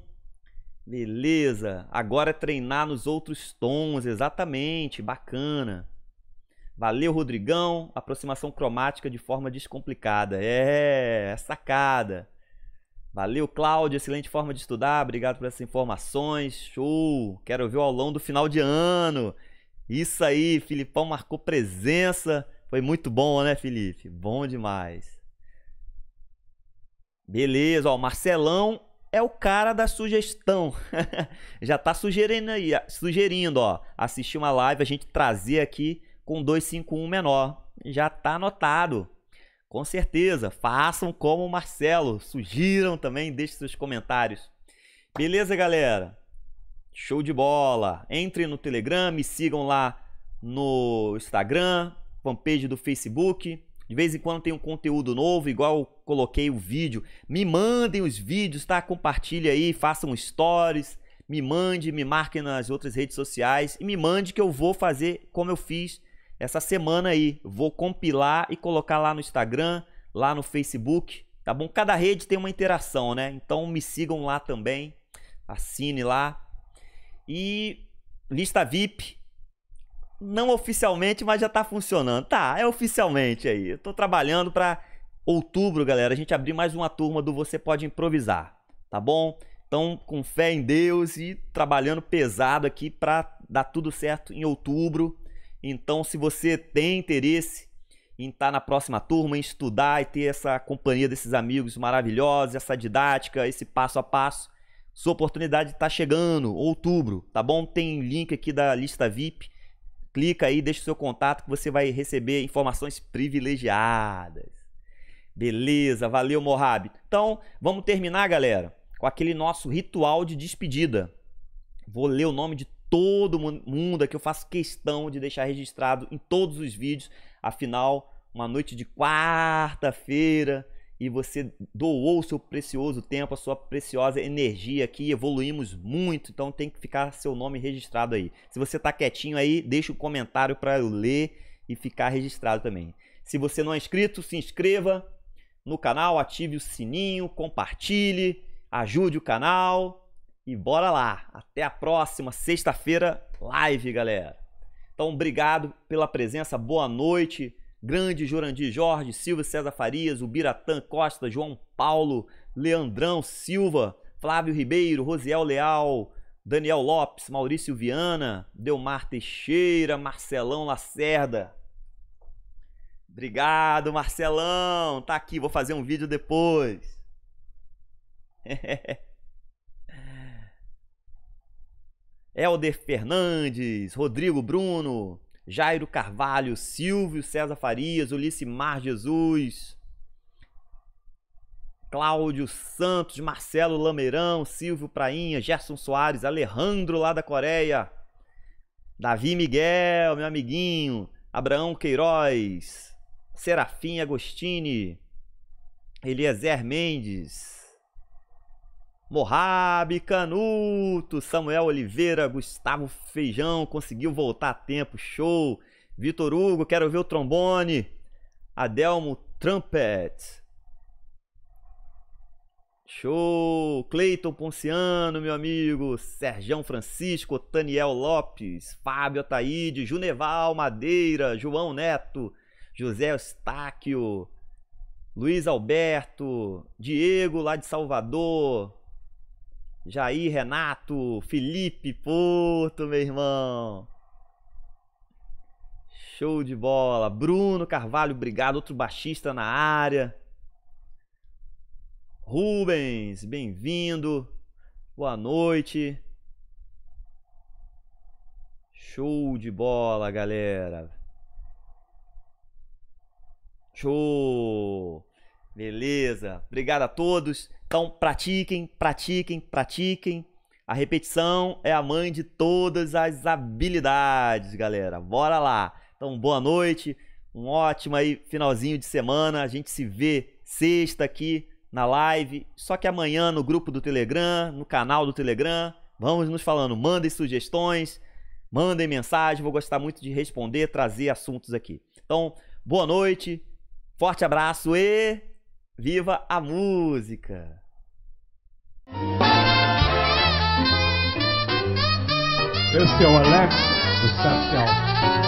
beleza, agora é treinar nos outros tons, exatamente, bacana. Valeu, Rodrigão, aproximação cromática de forma descomplicada, é, sacada. Valeu, Cláudio, excelente forma de estudar, obrigado por essas informações, show, quero ver o aulão do final de ano. Isso aí, Filipão marcou presença. Foi muito bom, né, Felipe? Bom demais. Beleza, ó, o Marcelão é o cara da sugestão. Já tá sugerindo aí, sugerindo, ó, assistir uma live, a gente trazer aqui com dois cinco um menor. Já tá anotado. Com certeza, façam como o Marcelo. Sugiram também, deixem seus comentários. Beleza, galera? Show de bola. Entrem no Telegram, me sigam lá no Instagram, fanpage do Facebook. De vez em quando tem um conteúdo novo, igual eu coloquei o vídeo. Me mandem os vídeos, tá? Compartilhe aí, façam stories. Me mande, me marquem nas outras redes sociais. E me mande que eu vou fazer como eu fiz essa semana aí. Vou compilar e colocar lá no Instagram, lá no Facebook, tá bom? Cada rede tem uma interação, né? Então me sigam lá também. Assine lá. E lista V I P, não oficialmente, mas já tá funcionando. Tá, é oficialmente aí. Eu tô trabalhando para outubro, galera, a gente abrir mais uma turma do Você Pode Improvisar, tá bom? Então, com fé em Deus e trabalhando pesado aqui para dar tudo certo em outubro. Então, se você tem interesse em estar na próxima turma, em estudar e ter essa companhia desses amigos maravilhosos, essa didática, esse passo a passo, sua oportunidade está chegando, outubro, tá bom? Tem link aqui da lista V I P. Clica aí, deixa o seu contato que você vai receber informações privilegiadas. Beleza, valeu, Mohab. Então, vamos terminar, galera, com aquele nosso ritual de despedida. Vou ler o nome de todo mundo aqui, eu faço questão de deixar registrado em todos os vídeos. Afinal, uma noite de quarta-feira, e você doou o seu precioso tempo, a sua preciosa energia aqui, evoluímos muito, então tem que ficar seu nome registrado aí. Se você tá quietinho aí, deixa um comentário para eu ler e ficar registrado também. Se você não é inscrito, se inscreva no canal, ative o sininho, compartilhe, ajude o canal e bora lá. Até a próxima sexta-feira, live, galera. Então, obrigado pela presença, boa noite. Grande Jurandir Jorge, Silvio César Farias, Ubiratã Costa, João Paulo, Leandrão Silva, Flávio Ribeiro, Rosiel Leal, Daniel Lopes, Maurício Viana, Delmar Teixeira, Marcelão Lacerda. Obrigado, Marcelão. Tá aqui, vou fazer um vídeo depois. Helder Fernandes, Rodrigo Bruno, Jairo Carvalho, Silvio César Farias, Ulissimar Jesus, Cláudio Santos, Marcelo Lameirão, Silvio Prainha, Gerson Soares, Alejandro lá da Coreia, Davi Miguel, meu amiguinho, Abraão Queiroz, Serafim Agostini, Eliezer Mendes, Mohabe Canuto, Samuel Oliveira, Gustavo Feijão, conseguiu voltar a tempo, show. Vitor Hugo, quero ver o trombone. Adelmo Trumpet, show. Cleiton Ponciano, meu amigo. Serjão Francisco, Taniel Lopes, Fábio Ataíde, Juneval Madeira, João Neto, José Eustáquio, Luiz Alberto, Diego lá de Salvador, Jair Renato, Felipe Porto, meu irmão. Show de bola. Bruno Carvalho, obrigado. Outro baixista na área. Rubens, bem-vindo. Boa noite. Show de bola, galera. Show. Beleza. Obrigado a todos. Então, pratiquem, pratiquem, pratiquem. A repetição é a mãe de todas as habilidades, galera. Bora lá. Então, boa noite. Um ótimo aí finalzinho de semana. A gente se vê sexta aqui na live. Só que amanhã no grupo do Telegram, no canal do Telegram. Vamos nos falando. Mandem sugestões, mandem mensagem. Vou gostar muito de responder, trazer assuntos aqui. Então, boa noite. Forte abraço e viva a música! Esse é o Alex do Sapcel.